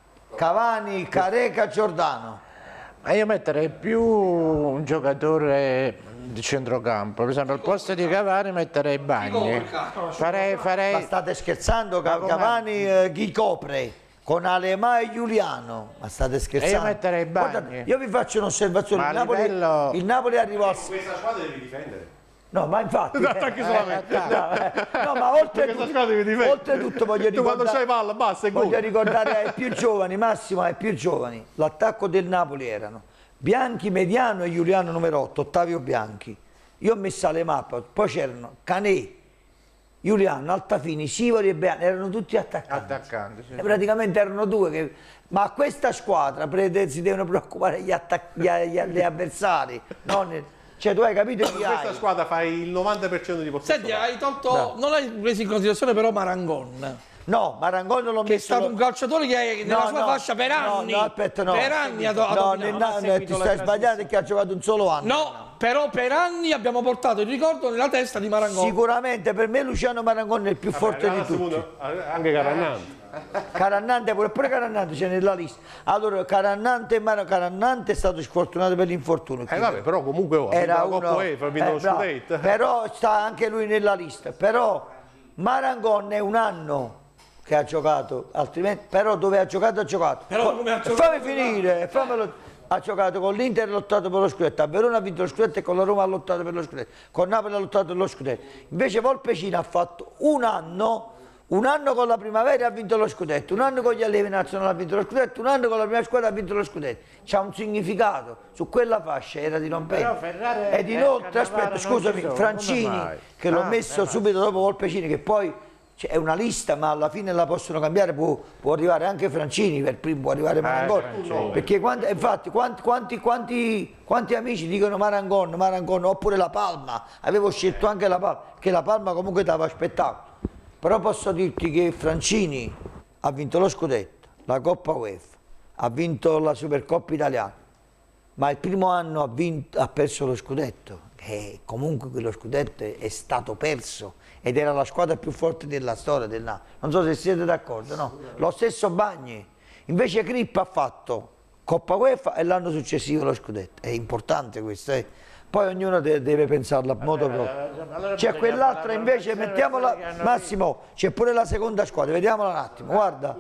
Cavani, Careca, Giordano.
Ma io metterei più un giocatore di centrocampo, per esempio al posto di Cavani metterei Bagni. Farei, farei...
Ma state scherzando? Cavani eh, chi copre? Con Alemà e Giuliano. Ma state scherzando?
E io metterei Bagni.
Guarda, io vi faccio un'osservazione. Il,
livello...
il Napoli arrivò al...
Questa squadra devi difendere.
No, ma infatti...
No, attacchi solamente.
Eh, no, eh, no, ma oltretutto, oltretutto voglio ricordare...
quando c'hai palla, basta, è gol.
Voglio ricordare ai più giovani, Massimo, ai più giovani, l'attacco del Napoli erano Bianchi, Mediano e Giuliano numero otto, Ottavio Bianchi. Io ho messo le mappe, poi c'erano Canè, Giuliano, Altafini, Sivori e Beani, erano tutti attaccanti.
Attaccanti, sì.
E praticamente erano due che... Ma a questa squadra si devono preoccupare gli, gli, gli, gli avversari, non... Cioè tu hai capito chi hai?
Questa squadra fai il novanta per cento di possesso.
Senti, hai tolto... No. Non hai preso in considerazione però Marangon.
No, Marangon non l'ho messo...
Che è stato un calciatore che è nella
no,
sua
no,
fascia per anni.
No, no, aspetta, no.
Per anni ha, ha
no, no, no, ti stai sbagliando perché ha giocato un solo anno.
No, però per anni abbiamo portato il ricordo nella testa di Marangon.
Sicuramente, per me Luciano Marangon è il più
Vabbè,
forte di tutti.
Anche Carannante.
Carannante, pure, pure Carannante c'è nella lista. Allora, Carannante, Carannante è stato sfortunato per l'infortunio.
Eh vabbè, però comunque oh,
era
uno, Coppa UEFA, ha vinto
eh,
lo scudetto.
Però sta anche lui nella lista. Però Marangon è un anno che ha giocato, altrimenti, però dove ha giocato ha giocato.
Però come ha giocato?
Fammi finire, fammelo. Ha giocato con l'Inter e ha lottato per lo scudetto, a Verona ha vinto lo scudetto e con la Roma ha lottato per lo scudetto, con Napoli ha lottato per lo scudetto. Invece Volpecino ha fatto un anno, un anno con la Primavera e ha vinto lo scudetto, un anno con gli allievi nazionali ha vinto lo scudetto, un anno con la prima squadra ha vinto lo scudetto. C'ha un significato, su quella fascia era di non perdere. Ed inoltre, aspetta, scusami, Francini, che l'ho
ah,
messo subito dopo Volpecino, che poi è una lista ma alla fine la possono cambiare, può, può arrivare anche Francini per primo, può arrivare Marangon, eh, perché quanti, infatti quanti, quanti, quanti, quanti amici dicono Marangon, Marangon, oppure la Palma, avevo scelto anche la Palma, che la Palma comunque dava spettacolo, però posso dirti che Francini ha vinto lo scudetto, la Coppa UEFA, ha vinto la Supercoppa italiana, ma il primo anno ha, vinto, ha perso lo scudetto, e comunque quello scudetto è stato perso ed era la squadra più forte della storia del Napoli. Non so se siete d'accordo, no? Lo stesso Bagni. Invece Crippa ha fatto Coppa UEFA e l'anno successivo lo scudetto. È importante questo, eh? Poi ognuno deve, deve pensarla a modo proprio. C'è quell'altra invece, mettiamola, Massimo, c'è pure la seconda squadra, vediamola un attimo, guarda.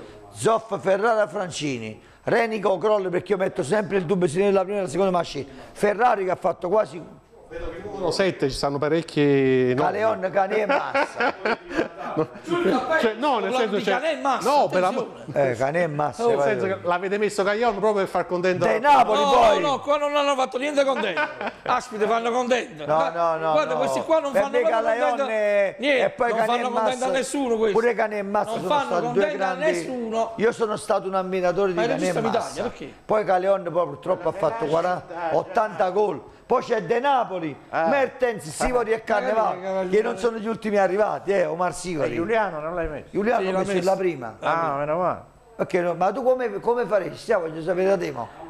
Zoff, Ferrara, Francini, Renico, Kroll, perché io metto sempre il dubbio se nella prima e la seconda mascina. Ferrari che ha fatto quasi...
Vedo che uno sette ci stanno parecchi...
Caleon, Canè e Massa.
no, cioè, no, nel senso c'è...
Canè e Massa,
no, per la...
eh, Canè e Massa.
Nel senso che l'avete messo Caleon proprio per far contento...
Dei Napoli
no,
poi!
No, no, qua non hanno fatto niente contento. Aspite, fanno contento.
No, no, no.
Guarda,
no.
questi qua non
per
fanno contento
e...
niente,
e poi
non
Canè
fanno contento a nessuno questi.
Pure Canè e Massa
non
sono
fanno
stati due
contento a
grandi...
nessuno.
Io sono stato un ammiratore di
Ma
Canè e Massa.
Perché?
Poi Caleon poi purtroppo ha fatto quaranta, ottanta gol. Poi c'è De Napoli, ah. Mertens, Sivori e Carnevale, che non sono gli ultimi arrivati, eh, Omar Sivori.
E Giuliano non l'hai messo?
Giuliano l'ho messo la prima.
Ah, meno male.
Okay, no, ma tu come, come faresti? Stiamo, voglio sapere da te, mo.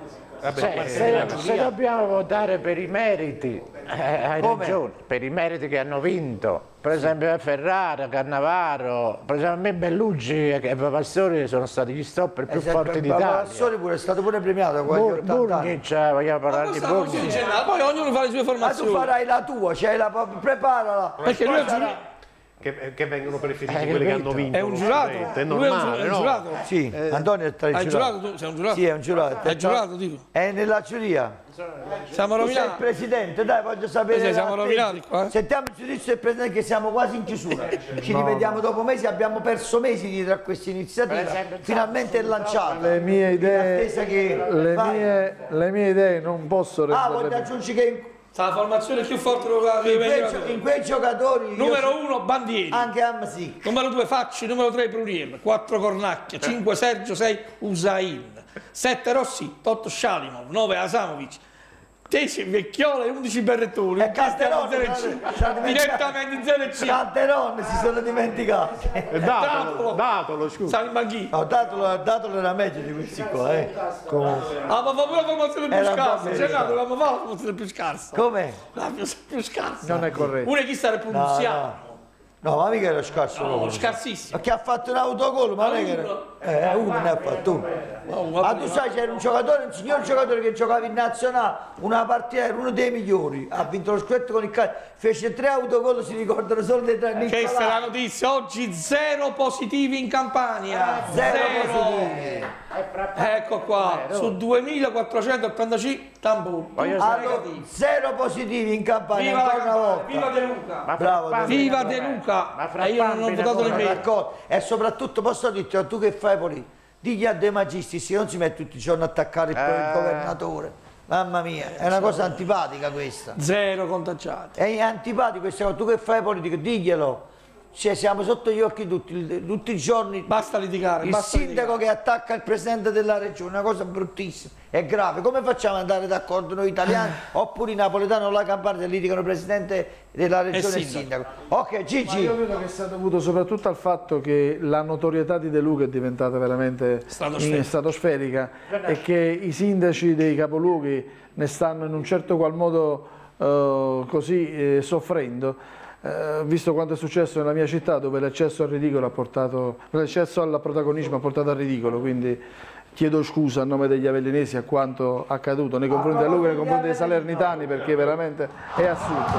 Vabbè, cioè, se, se dobbiamo votare per i meriti, eh, hai
Come?
ragione, per i meriti che hanno vinto. Per esempio Ferrara, Cannavaro, per esempio a me Bellucci e Pastore sono stati gli stopper più
Eh,
forti
ma
d'Italia.
Pastore pure è stato pure premiato con
Bur- Burnic, eh, vogliamo parlare di Burnic.
Poi ognuno fa le sue
Ma tu
formazioni.
farai la tua, cioè la, preparala.
Perché lui è
Poi sarà-
giurato.
Che, che vengono preferiti
Eh,
quelli che
capito.
hanno vinto.
È un giurato.
È
Lui è un
normale,
giu- è un
no?
giurato.
Sì, Antonio è tra i
Hai
giurati.
giurato tu? Sei un giurato?
Sì, è un giurato.
Hai giurato, dico.
È nella giuria.
Siamo
Tu sei il
rovinati.
presidente, dai, voglio sapere.
Eh sì, siamo
da te.
rovinati qua, eh.
Sentiamo il giudizio del presidente che siamo quasi in chiusura. Ci rivediamo dopo mesi, abbiamo perso mesi dietro a questa iniziativa. Finalmente è lanciata.
Le mie
In
idee,
attesa che-
le
vai.
mie, le mie idee non posso
Ah,
renderle
voglio aggiungere che in,
Sta la formazione più forte della
in quei, gio- in quei giocatori. io
Numero
so-
uno Bandieri.
Anche Amsic.
Numero due Facci, numero tre Pruriem, quattro Cornacchia, cinque Sergio, sei Usain, sette Rossi, otto Shalimov, nove Asamovic, dieci Vecchiola e undici Berrettoni.
E Calderone,
direttamente in zero C.
Calderone si sono dimenticati.
E datelo, datelo, scusa.
Salmaghi.
No, datelo, datelo era meglio di questi qua, eh. Comunque.
Ah, ma fa pure la formazione più
Era
scarsa.
bene,
Cioè,
sì.
no, dovevamo fare la formazione più scarsa.
Come?
La più, più scarsa.
Non è corretto.
Una chi stare
No,
pronunziamo.
No, ma mica era scarso.
No,
no,
scarsissimo.
Ma che ha fatto un autogol, ma non è che era. Eh, uno ne ha fatto uno. Ma tu sai, c'era un giocatore, un signor giocatore che giocava in nazionale, una partita, era uno dei migliori, ha vinto lo scudetto con il Cagliari, fece tre autogol, si ricordano solo dei tre.
Questa è la notizia, oggi zero positivi in Campania.
Zero positivi.
Ecco qua, su duemilaquattrocentottantacinque tamburi.
Allora, zero positivi in Campania,
Viva la
ancora una
Campania,
volta.
viva De Luca.
Ma
Bravo,
fra-
Viva De Luca.
Ma fra
E io non ho
Pampina
votato
come-
nemmeno.
D'accordo. E soprattutto posso dirti, tu che fai poi, digli a De Magistris che non si mette tutti i giorni a attaccare il, il
Eh.
governatore. Mamma mia, è una cosa antipatica questa.
Zero contagiati.
È antipatico questa cosa, tu che fai politica, diglielo. Cioè, siamo sotto gli occhi tutti, tutti i giorni.
Basta litigare.
Il
basta
sindaco
litigare.
che attacca il presidente della regione, una cosa bruttissima, è grave. Come facciamo ad andare d'accordo noi italiani oppure i napoletani o la Campania litigano il presidente della regione e il sindaco? Ok,
Ma
Gigi.
io credo che sia dovuto soprattutto al fatto che la notorietà di De Luca è diventata veramente
Stratosferica.
in- stratosferica e che i sindaci dei capoluoghi ne stanno in un certo qual modo eh, così eh, soffrendo. Eh, visto quanto è successo nella mia città, dove l'eccesso al ridicolo ha portato, l'eccesso al protagonismo ha portato al ridicolo, quindi chiedo scusa a nome degli avellinesi a quanto accaduto nei confronti di Luca e nei confronti dei salernitani, perché veramente è assurdo.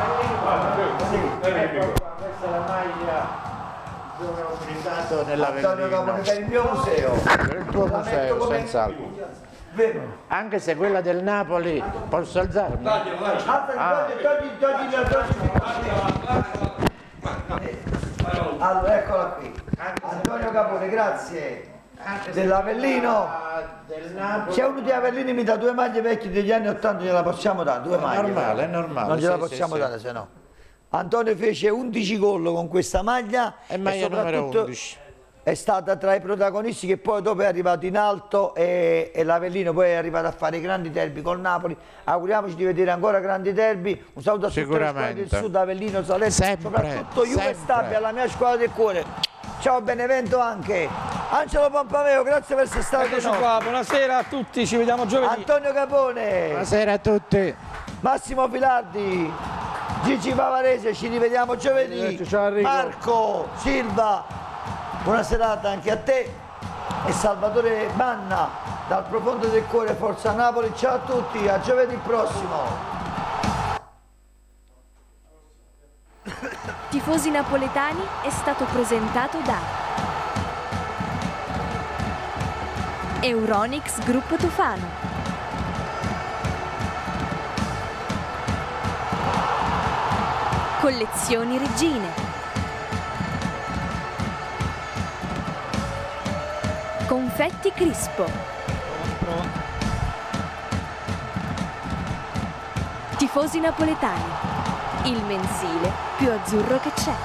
Questa è la maglia dove ho brindato
Antonio
nell'Avellino.
Capone, per il mio museo.
Per il tuo
La
museo,
metto come-
senz'altro.
Vero.
Anche se quella del Napoli, posso alzarmi?
Ah, togli, togli, togli, togli, togli. Allora, eccola qui. Antonio Capone, grazie. Dell'Avellino.
Del Napoli.
C'è uno di Avellino mi dà due maglie vecchie degli anni ottanta, gliela possiamo dare, due
È
maglie.
normale, è normale,
Non gliela
sì,
possiamo
sì, sì.
dare, se no. Antonio fece undici gol con questa maglia
È maglia numero
soprattutto
undici.
è stata tra i protagonisti che poi dopo è arrivato in alto e, e l'Avellino poi è arrivato a fare i grandi derby col Napoli. Auguriamoci di vedere ancora grandi derby. Un saluto a tutte le squadre del
Sicuramente.
Sud, Avellino, Salerno,
Sempre,
soprattutto Juve
sempre.
Stabia, la mia squadra del cuore. Ciao Benevento anche. Angelo Pompameo, grazie per essere stato
Eccoci
con noi.
qua, buonasera a tutti, ci vediamo giovedì.
Antonio Capone.
Buonasera a tutti.
Massimo Filardi, Gigi Pavarese, ci rivediamo giovedì.
Arrivederci, ciao Enrico.
Marco Silva, buona serata anche a te. E Salvatore Manna, dal profondo del cuore, Forza Napoli. Ciao a tutti, a giovedì prossimo.
Tifosi napoletani è stato presentato da Euronics Gruppo Tufano, Collezioni Regine, Confetti Crispo, Tifosi napoletani, il mensile più azzurro che c'è.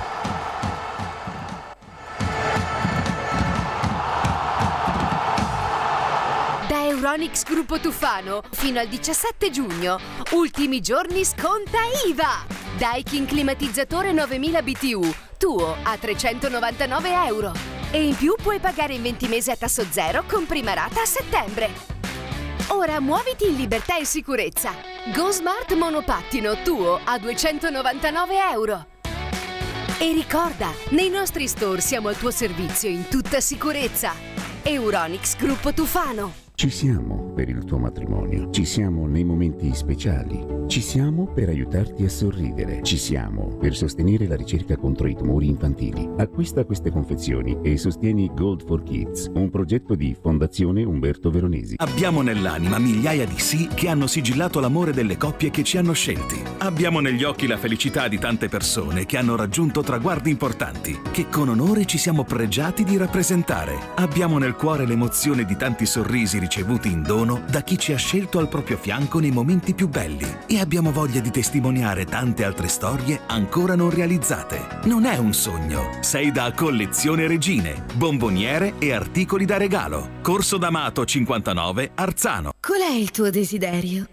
Da Euronics Gruppo Tufano fino al diciassette giugno, ultimi giorni sconta I V A! Daikin climatizzatore novemila B T U, tuo a trecentonovantanove euro. E in più puoi pagare in venti mesi a tasso zero con prima rata a settembre. Ora muoviti in libertà e sicurezza. Go Smart monopattino tuo a duecentonovantanove euro. E ricorda, nei nostri store siamo al tuo servizio in tutta sicurezza. Euronics Gruppo Tufano.
Ci siamo per il tuo matrimonio, ci siamo nei momenti speciali, ci siamo per aiutarti a sorridere, ci siamo per sostenere la ricerca contro i tumori infantili. Acquista queste confezioni e sostieni Gold for Kids, un progetto di Fondazione Umberto Veronesi.
Abbiamo nell'anima migliaia di sì che hanno sigillato l'amore delle coppie che ci hanno scelti. Abbiamo negli occhi la felicità di tante persone che hanno raggiunto traguardi importanti, che con onore ci siamo pregiati di rappresentare. Abbiamo nel cuore l'emozione di tanti sorrisi ricevuti in dono da chi ci ha scelto al proprio fianco nei momenti più belli, e abbiamo voglia di testimoniare tante altre storie ancora non realizzate. Non è un sogno, sei da Collezione Regine, bomboniere e articoli da regalo. Corso D'Amato cinquantanove, Arzano.
Qual è il tuo desiderio?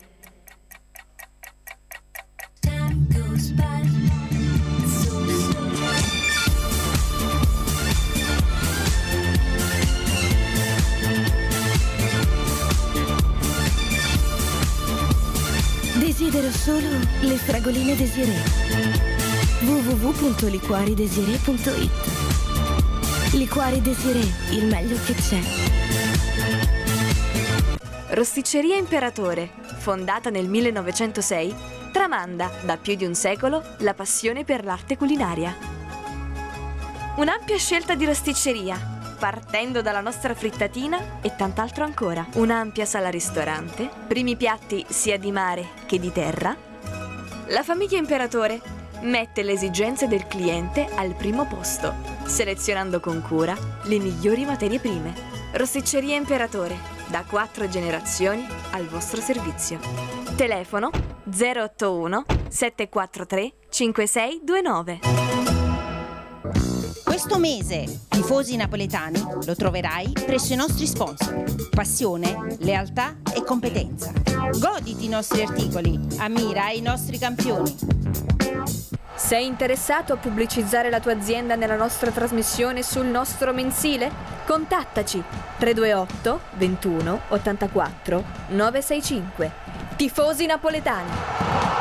Desidero solo le fragoline Desiré. w w w punto liquari desiré punto it. Liquari Desiré, il meglio che c'è.
Rosticceria Imperatore, fondata nel millenovecentosei, tramanda da più di un secolo la passione per l'arte culinaria. Un'ampia scelta di rosticceria, partendo dalla nostra frittatina e tant'altro ancora. Un'ampia sala ristorante, primi piatti sia di mare che di terra. La famiglia Imperatore mette le esigenze del cliente al primo posto, selezionando con cura le migliori materie prime. Rosticceria Imperatore, da quattro generazioni al vostro servizio. Telefono zero otto uno sette quattro tre cinque sei due nove.
Questo mese, tifosi napoletani, lo troverai presso i nostri sponsor. Passione, lealtà e competenza. Goditi i nostri articoli, ammira i nostri campioni.
Sei interessato a pubblicizzare la tua azienda nella nostra trasmissione sul nostro mensile? Contattaci tre due otto ventuno ottantaquattro nove sei cinque. Tifosi napoletani.